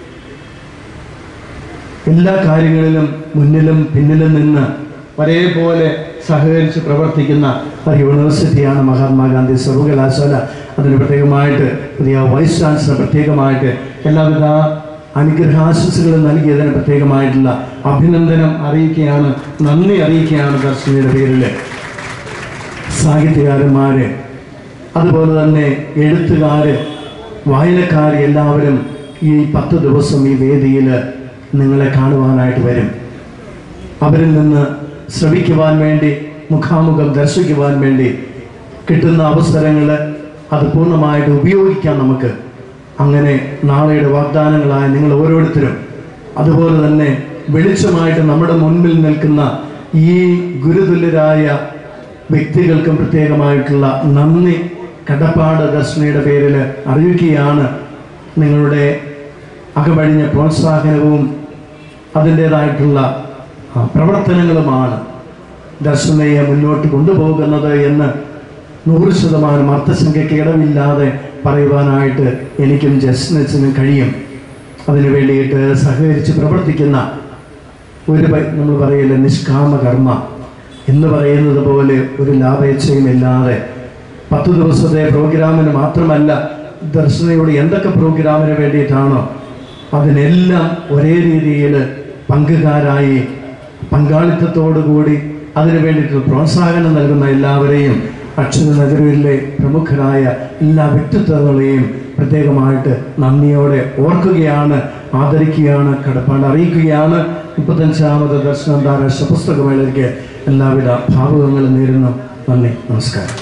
H: എല്ലാ കാര്യങ്ങളിലും മുന്നിലും പിന്നിലും നിന്ന് ഒരേപോലെ സഹകരിച്ച് പ്രവർത്തിക്കുന്ന ഒരു യൂണിവേഴ്സിറ്റിയാണ് മഹാത്മാഗാന്ധി സർവകലാശാല. അതിന് പ്രത്യേകമായിട്ട് പുതിയ വൈസ് ചാൻസലർ പ്രത്യേകമായിട്ട് എല്ലാവിധ അനുഗ്രഹാശംസകളും നൽകിയതിന് പ്രത്യേകമായിട്ടുള്ള അഭിനന്ദനം അറിയിക്കുകയാണ്, നന്ദി അറിയിക്കുകയാണ് ദർശനയുടെ പേരിൽ. സാഹിത്യകാരന്മാർ, അതുപോലെ തന്നെ എഴുത്തുകാർ, വായനക്കാർ എല്ലാവരും ഈ 10 ദിവസം ഈ വേദിയിൽ നിങ്ങളെ കാണുവാനായിട്ട് വരും. അവരിൽ നിന്ന് ശ്രവിക്കുവാൻ വേണ്ടി, മുഖാമുഖം ദർശിക്കുവാൻ വേണ്ടി കിട്ടുന്ന അവസരങ്ങൾ അത് പൂർണ്ണമായിട്ട് ഉപയോഗിക്കാം നമുക്ക്. അങ്ങനെ നാളെയുടെ വാഗ്ദാനങ്ങളായ നിങ്ങൾ ഓരോരുത്തരും, അതുപോലെ തന്നെ വെളിച്ചമായിട്ട് നമ്മുടെ മുൻപിൽ നിൽക്കുന്ന ഈ ഗുരുതുല്യരായ വ്യക്തികൾക്കും പ്രത്യേകമായിട്ടുള്ള നന്ദി കടപ്പാട് ദർശനയുടെ പേരിൽ അറിയിക്കുകയാണ്. നിങ്ങളുടെ അകമഴിഞ്ഞ പ്രോത്സാഹനവും അതിൻ്റേതായിട്ടുള്ള പ്രവർത്തനങ്ങളുമാണ് ദർശനയെ മുന്നോട്ട് കൊണ്ടുപോകുന്നത് എന്ന് 100% അർത്ഥസംഖ്യയ്ക്ക് ഇടമില്ലാതെ പറയുവാനായിട്ട് എനിക്കും ജസ്റ്റിനും കഴിയും. അതിനു വേണ്ടിയിട്ട് സഹകരിച്ച് പ്രവർത്തിക്കുന്ന നമ്മൾ പറയില്ല, നിഷ്കാമ കർമ്മ എന്ന് പറയുന്നത് പോലെ ഒരു ലാഭേച്ഛയും ഇല്ലാതെ 10 ദിവസത്തെ പ്രോഗ്രാമിന് മാത്രമല്ല, ദർശനയോട് എന്തൊക്കെ പ്രോഗ്രാമിന് വേണ്ടിയിട്ടാണോ അതിനെല്ലാം ഒരേ രീതിയിൽ പങ്കുകാരായി പങ്കാളിത്തത്തോടുകൂടി അതിനു വേണ്ടിയിട്ടുള്ള പ്രോത്സാഹനം നൽകുന്ന എല്ലാവരെയും, അക്ഷരനഗരിലെ പ്രമുഖരായ എല്ലാ വ്യക്തിത്വങ്ങളെയും പ്രത്യേകമായിട്ട് നന്ദിയോടെ ഓർക്കുകയാണ്, ആദരിക്കുകയാണ്, കടപ്പാട് അറിയിക്കുകയാണ്. 35ാമത് ദർശന അന്താരാഷ്ട്ര പുസ്തകമേളയ്ക്ക് എല്ലാവിധ ഭാവുകങ്ങളും നേരുന്നു. നന്ദി, നമസ്കാരം.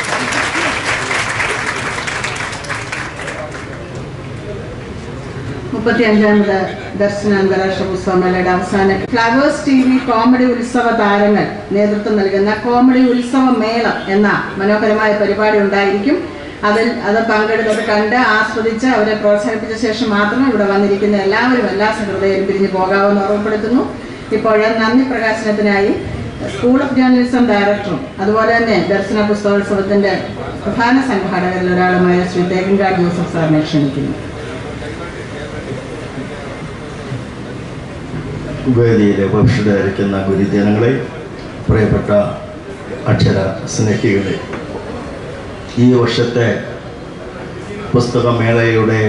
B: മുപ്പത്തിയഞ്ചാമത് ദർശന അന്താരാഷ്ട്ര പുസ്തകമേളയുടെ അവസാന ഫ്ലവേഴ്സ് TV കോമഡി ഉത്സവ താരങ്ങൾ നേതൃത്വം നൽകുന്ന കോമഡി ഉത്സവ മേള എന്ന മനോഹരമായ പരിപാടി ഉണ്ടായിരിക്കും. അത് പങ്കെടുത്തത് കണ്ട് ആസ്വദിച്ച് അവരെ പ്രോത്സാഹിപ്പിച്ച ശേഷം മാത്രമേ ഇവിടെ വന്നിരിക്കുന്ന എല്ലാവരും എല്ലാ സഹൃദയരും പിരിഞ്ഞു പോകാമെന്ന് ഓർമ്മപ്പെടുത്തുന്നു. ഇപ്പോൾ നന്ദി പ്രകാശനത്തിനായി സ്കൂൾ ഓഫ് ജേർണലിസം ഡയറക്ടറും അതുപോലെ തന്നെ ദർശന പുസ്തകോത്സവത്തിന്റെ പ്രധാന സംഘാടകരിൽ ഒരാളുമായ ശ്രീ തേക്കിൻകാട് ജോസഫ് സാറിനെ ക്ഷണിക്കുന്നു.
I: വേദിയിലെ ഉപവിഷ്ടരായിരിക്കുന്ന ഗുരുജനങ്ങളെ, പ്രിയപ്പെട്ട അക്ഷര സ്നേഹികളെ, ഈ വർഷത്തെ പുസ്തകമേളയുടെ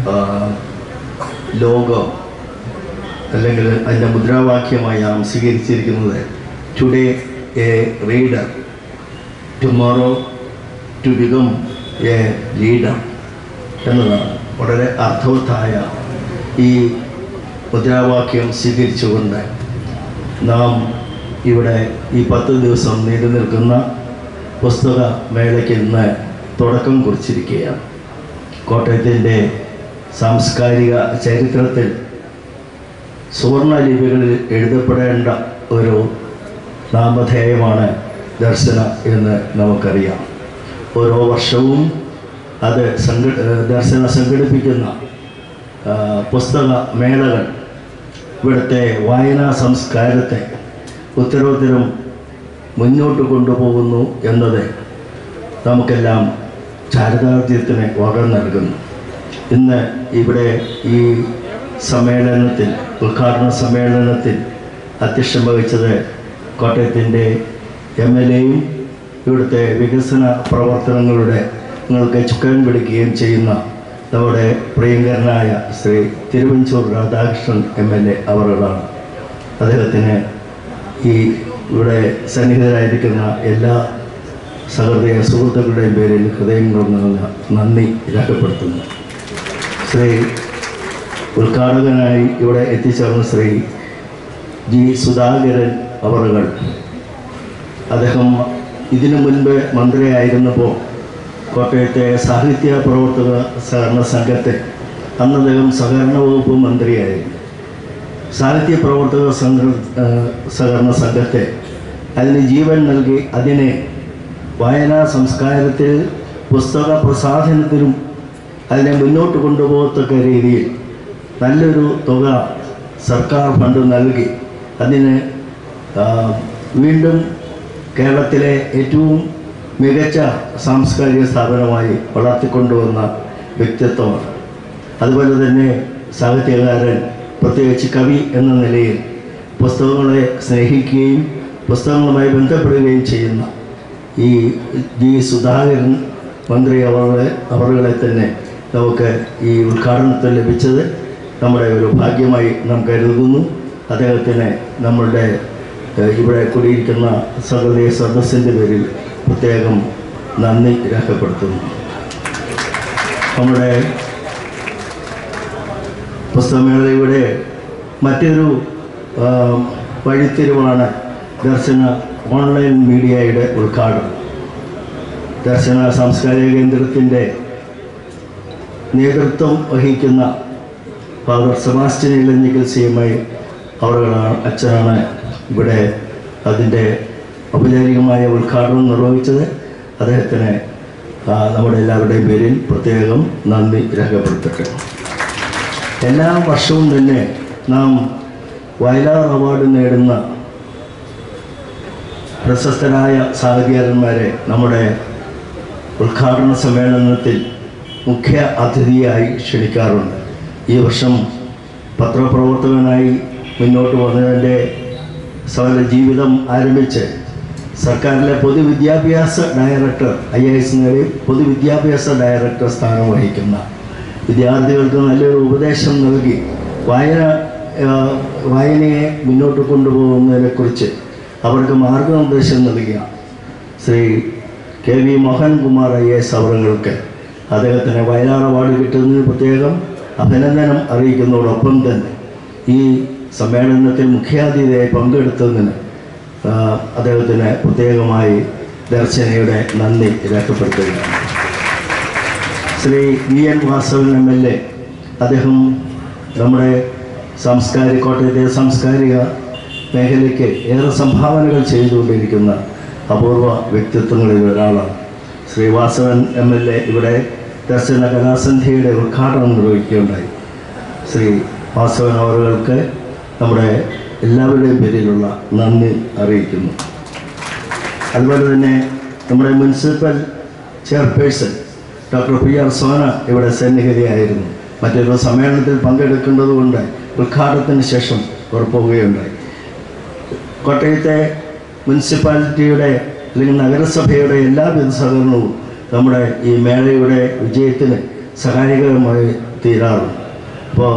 I: ലോഗോ അല്ലെങ്കിൽ അതിൻ്റെ മുദ്രാവാക്യമായി നാം സ്വീകരിച്ചിരിക്കുന്നത് today a reader, tomorrow to become a leader എന്നതാണ്. വളരെ അർത്ഥവത്തായ ഈ മുദ്രാവാക്യം സ്വീകരിച്ചുകൊണ്ട് നാം ഇവിടെ ഈ 10 ദിവസം നീണ്ടു നിൽക്കുന്ന പുസ്തക മേളയ്ക്ക് ഇന്ന് തുടക്കം കുറിച്ചിരിക്കുകയാണ്. കോട്ടയത്തിൻ്റെ സാംസ്കാരിക ചരിത്രത്തിൽ സുവർണ ലിപികളിൽ എഴുതപ്പെടേണ്ട ഒരു നാമധേയമാണ് ദർശന എന്ന് നമുക്കറിയാം. ഓരോ വർഷവും അത് ദർശന സംഘടിപ്പിക്കുന്ന പുസ്തക മേളകൾ ഇവിടുത്തെ വായനാ സംസ്കാരത്തെ ഉത്തരോത്തരം മുന്നോട്ട് കൊണ്ടുപോകുന്നു എന്നത് നമുക്കെല്ലാം ചാരിതാർത്ഥ്യത്തിന് വക നൽകുന്നു. ഇന്ന് ഇവിടെ ഈ സമ്മേളനത്തിൽ, ഉദ്ഘാടന സമ്മേളനത്തിൽ അധ്യക്ഷം വഹിച്ചത് കോട്ടയത്തിൻ്റെ MLAയും ഇവിടുത്തെ വികസന പ്രവർത്തനങ്ങളുടെ നിങ്ങൾക്ക് ചുക്കാൻ പിടിക്കുകയും ചെയ്യുന്ന നമ്മുടെ പ്രിയങ്കരനായ ശ്രീ തിരുവഞ്ചൂർ രാധാകൃഷ്ണൻ MLA അവറുകളാണ്. അദ്ദേഹത്തിന് ഈ ഇവിടെ സന്നിഹിതരായിരിക്കുന്ന എല്ലാ സഹൃദയ സുഹൃത്തുക്കളുടെയും പേരിൽ ഹൃദയം നിറഞ്ഞ നന്ദി രേഖപ്പെടുത്തുന്നു. ശ്രീ ഉദ്ഘാടകനായി ഇവിടെ എത്തിച്ചേർന്ന ശ്രീ G. സുധാകരൻ അവറുകൾ, അദ്ദേഹം ഇതിനു മുൻപ് മന്ത്രിയായിരുന്നപ്പോൾ കോട്ടയത്തെ സാഹിത്യ പ്രവർത്തക സഹകരണ സംഘത്തെ, അന്ന് അദ്ദേഹം സഹകരണ വകുപ്പ് മന്ത്രിയായിരുന്നു, സാഹിത്യ പ്രവർത്തക സഹകരണ സംഘത്തെ അതിന് ജീവൻ നൽകി അതിനെ വായനാ സംസ്കാരത്തിൽ പുസ്തക പ്രസാധനത്തിനും അതിനെ മുന്നോട്ട് കൊണ്ടുപോകത്തക്ക രീതിയിൽ നല്ലൊരു തുക സർക്കാർ ഫണ്ട് നൽകി അതിന് വീണ്ടും കേരളത്തിലെ ഏറ്റവും മികച്ച സാംസ്കാരിക സ്ഥാപനമായി വളർത്തിക്കൊണ്ടുവന്ന വ്യക്തിത്വമാണ്. അതുപോലെ തന്നെ സാഹിത്യകാരൻ, പ്രത്യേകിച്ച് കവി എന്ന നിലയിൽ പുസ്തകങ്ങളെ സ്നേഹിക്കുകയും പുസ്തകങ്ങളുമായി ബന്ധപ്പെടുകയും ചെയ്യുന്ന ഈ G. സുധാകരൻ മന്ത്രി അവറുകളെ തന്നെ നമുക്ക് ഈ ഉദ്ഘാടനത്തിൽ ലഭിച്ചത് നമ്മുടെ ഒരു ഭാഗ്യമായി നാം കരുതുന്നു. അദ്ദേഹത്തിന് നമ്മളുടെ ഇവിടെ കൂടിയിരിക്കുന്ന സഹൃദയ സദസ്സിൻ്റെ പേരിൽ പ്രത്യേകം നന്ദി രേഖപ്പെടുത്തുന്നു. നമ്മുടെ പുസ്തകമേളയുടെ മറ്റൊരു വഴിത്തിരിവാണ് ദർശന ഓൺലൈൻ മീഡിയയുടെ ഉദ്ഘാടനം. ദർശന സാംസ്കാരിക കേന്ദ്രത്തിൻ്റെ നേതൃത്വം വഹിക്കുന്ന ഫാദർ സെബാസ്റ്റ്യൻ ഇലഞ്ഞിക്കൽ CMI അച്ഛനാണ് ഇവിടെ അതിൻ്റെ ഔപചാരികമായ ഉദ്ഘാടനം നിർവഹിച്ചത്. അദ്ദേഹത്തിന് നമ്മുടെ എല്ലാവരുടെയും പേരിൽ പ്രത്യേകം നന്ദി രേഖപ്പെടുത്തട്ടെ. എല്ലാ വർഷവും തന്നെ നാം വയലാർ അവാർഡ് നേടുന്ന പ്രശസ്തരായ സാഹിത്യകാരന്മാരെ നമ്മുടെ ഉദ്ഘാടന സമ്മേളനത്തിൽ മുഖ്യ അതിഥിയായി ക്ഷണിക്കാറുണ്ട്. ഈ വർഷം പത്രപ്രവർത്തകനായി മുന്നോട്ട് വന്നതിൻ്റെ സകല ജീവിതം ആരംഭിച്ച് സർക്കാരിലെ പൊതുവിദ്യാഭ്യാസ ഡയറക്ടർ, IAS നേടി പൊതുവിദ്യാഭ്യാസ ഡയറക്ടർ സ്ഥാനം വഹിക്കുന്ന വിദ്യാർത്ഥികൾക്ക് നല്ലൊരു ഉപദേശം നൽകി വായനയെ മുന്നോട്ട് കൊണ്ടുപോകുന്നതിനെക്കുറിച്ച് അവർക്ക് മാർഗനിർദ്ദേശം നൽകിയ ശ്രീ KV മോഹൻകുമാർ IAS അവർക്ക് അദ്ദേഹത്തിന് വയലാർ അവാർഡ് കിട്ടുന്നതിന് പ്രത്യേകം അഭിനന്ദനം അറിയിക്കുന്നതോടൊപ്പം തന്നെ ഈ സമ്മേളനത്തിൽ മുഖ്യാതിഥിയായി പങ്കെടുത്തതിന് അദ്ദേഹത്തിന് പ്രത്യേകമായി ദർശനയുടെ നന്ദി രേഖപ്പെടുത്തുകയാണ്. ശ്രീ VN വാസവൻ MLA, അദ്ദേഹം നമ്മുടെ കോട്ടയത്തെ സാംസ്കാരിക മേഖലയ്ക്ക് ഏറെ സംഭാവനകൾ ചെയ്തുകൊണ്ടിരിക്കുന്ന അപൂർവ വ്യക്തിത്വങ്ങളിൽ ഒരാളാണ്. ശ്രീ വാസവൻ MLA ഇവിടെ ദർശന കലാസന്ധ്യയുടെ ഉദ്ഘാടനം നിർവഹിക്കുകയുണ്ടായി. ശ്രീ വാസവൻ അവർക്ക് നമ്മുടെ എല്ലാവരുടെയും പേരിലുള്ള നന്ദി അറിയിക്കുന്നു. അതുപോലെ തന്നെ നമ്മുടെ municipal chairperson doctor PR Sona ഇവിടെ സന്നിഹിതയായിരുന്നു. മറ്റൊരു സമ്മേളനത്തിൽ പങ്കെടുക്കേണ്ടതുകൊണ്ട് ഉദ്ഘാടനത്തിന് ശേഷം പുറപ്പെടുകയുണ്ടായി. കോട്ടയത്തെ മുനിസിപ്പാലിറ്റിയുടെ അല്ലെങ്കിൽ നഗരസഭയുടെ എല്ലാവിധ സഹകരണവും നമ്മുടെ ഈ മേളയുടെ വിജയത്തിന് സഹായകരമായി തീരാറുണ്ട്. അപ്പോൾ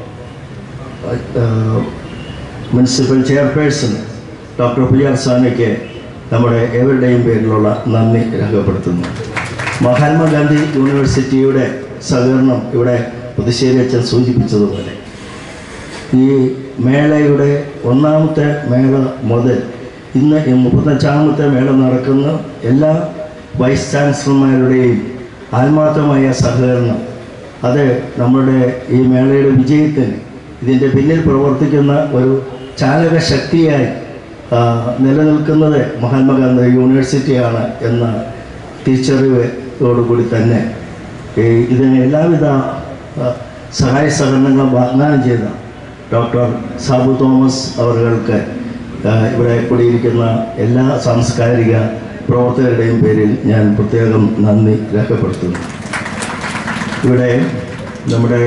I: മുനിസിപ്പൽ ചെയർപേഴ്സൺ ഡോക്ടർ PR സോനയ്ക്ക് നമ്മുടെ ഏവരുടെയും പേരിലുള്ള നന്ദി രേഖപ്പെടുത്തുന്നു. മഹാത്മാഗാന്ധി യൂണിവേഴ്സിറ്റിയുടെ സഹകരണം ഇവിടെ പുതുശ്ശേരി അച്ഛൻ സൂചിപ്പിച്ചതുപോലെ ഈ മേളയുടെ ഒന്നാമത്തെ മേള മുതൽ ഇന്ന് 35ാമത്തെ മേള നടക്കുന്ന എല്ലാ വൈസ് ചാൻസലർമാരുടെയും ആത്മാർത്ഥമായ സഹകരണം അത് നമ്മുടെ ഈ മേളയുടെ വിജയത്തിന് ഇതിൻ്റെ പിന്നിൽ പ്രവർത്തിക്കുന്ന ഒരു ചാലക ശക്തിയായി നിലനിൽക്കുന്നത് മഹാത്മാഗാന്ധി യൂണിവേഴ്സിറ്റിയാണ് എന്ന തിരിച്ചറിവോടുകൂടി തന്നെ ഇതിന് എല്ലാവിധ സഹായ സഹകരണങ്ങളും വാഗ്ദാനം ചെയ്ത ഡോക്ടർ സാബു തോമസ് അവർക്ക് ഇവിടെ കൂടിയിരിക്കുന്ന എല്ലാ സാംസ്കാരിക പ്രവർത്തകരുടെയും പേരിൽ ഞാൻ പ്രത്യേകം നന്ദി രേഖപ്പെടുത്തുന്നു. ഇവിടെ നമ്മുടെ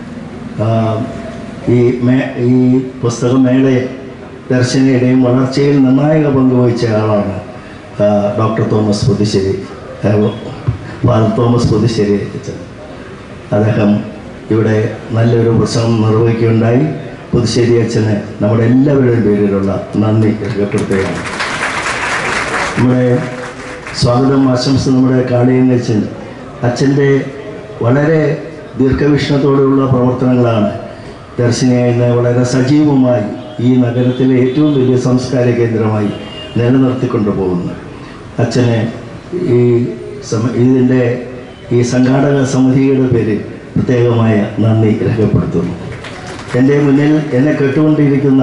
I: ഈ പുസ്തകമേളയെ ദർശനയുടെയും വളർച്ചയിൽ നിർണായക പങ്കുവഹിച്ച ആളാണ് doctor Thomas Puthussery, Thomas Puthussery അച്ഛൻ. അദ്ദേഹം ഇവിടെ നല്ലൊരു പ്രസംഗം നിർവഹിക്കുകയുണ്ടായി. പുതുശ്ശേരി അച്ഛന് നമ്മുടെ എല്ലാവരുടെയും പേരിലുള്ള നന്ദി രേഖപ്പെടുത്തുകയാണ്. നമ്മുടെ സ്വാഗതം ആശംസ നമ്മുടെ കാളിയൻ അച്ഛൻ്റെ വളരെ ദീർഘവീക്ഷണത്തോടെയുള്ള അച്ഛൻ്റെ ദർശനയിൽ വളരെ സജീവമായി ഈ നഗരത്തിലെ ഏറ്റവും വലിയ സംസ്കാര കേന്ദ്രമായി നിലനിർത്തിക്കൊണ്ടു പോകുന്നു. അച്ഛനെ ഇതിൻ്റെ ഈ സംഘാടക സമിതിയുടെ പേരിൽ പ്രത്യേകമായ നന്ദി രേഖപ്പെടുത്തുന്നു. എൻ്റെ മുന്നിൽ എന്നെ കേട്ടുകൊണ്ടിരിക്കുന്ന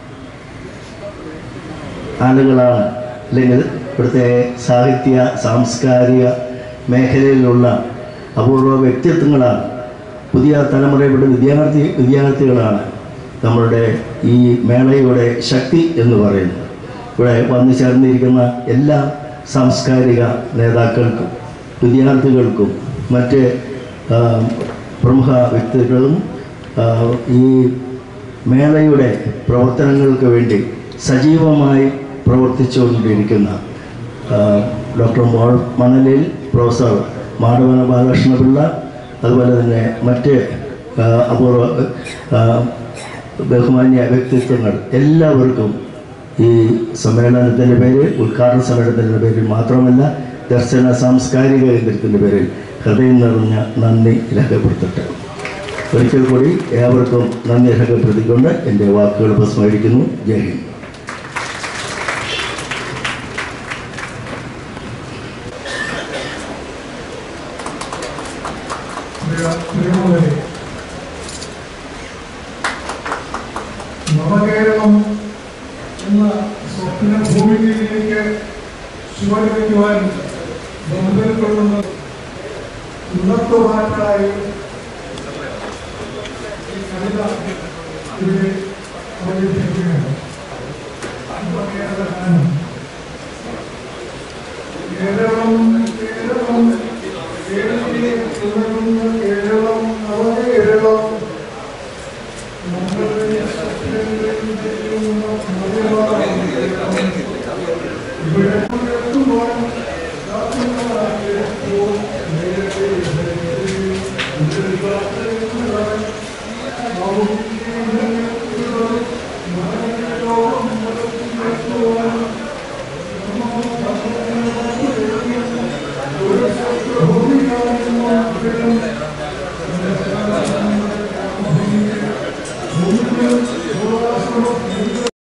I: ആളുകളാണ്, അല്ലെങ്കിൽ ഇവിടുത്തെ സാഹിത്യ സാംസ്കാരിക മേഖലയിലുള്ള അപൂർവ വ്യക്തിത്വങ്ങളാണ്. പുതിയ തലമുറയുടെ വിദ്യാർത്ഥികളാണ് നമ്മളുടെ ഈ മേളയുടെ ശക്തി എന്ന് പറയുന്നത്. ഇവിടെ വന്നു ചേർന്നിരിക്കുന്ന എല്ലാ സാംസ്കാരിക നേതാക്കൾക്കും വിദ്യാർത്ഥികൾക്കും മറ്റ് പ്രമുഖ വ്യക്തികളും ഈ മേളയുടെ പ്രവർത്തനങ്ങൾക്ക് വേണ്ടി സജീവമായി പ്രവർത്തിച്ചുകൊണ്ടിരിക്കുന്ന ഡോക്ടർ മണലിൽ, പ്രൊഫസർ മാധവന ബാലകൃഷ്ണപിള്ള, അതുപോലെ തന്നെ മറ്റ് അപൂർവ ബഹുമാന്യ വ്യക്തിത്വങ്ങൾ എല്ലാവർക്കും ഈ സമ്മേളനത്തിൻ്റെ പേരിൽ, ഉദ്ഘാടന സമ്മേളനത്തിൻ്റെ പേരിൽ മാത്രമല്ല ദർശന സാംസ്കാരിക കേന്ദ്രത്തിൻ്റെ പേരിൽ ഹൃദയം നിറഞ്ഞ നന്ദി രേഖപ്പെടുത്തട്ടെ. ഒരിക്കൽ കൂടി ഏവർക്കും നന്ദി രേഖപ്പെടുത്തിക്കൊണ്ട് എൻ്റെ വാക്കുകൾ ഉപസ്മരിക്കുന്നു. ജയ് ഹിന്ദ്.
J: നവകേരളം എന്ന സ്വപ്ന ഭൂമിയിലേക്ക് ചുവടുവയ്ക്കുവാൻ ബന്ധപ്പെടുന്ന ഉണർത്തുവാനായി ഈ കവിത ഇവിടെ അവതരിപ്പിക്കുകയാണ്. നവകേരള ഗാനം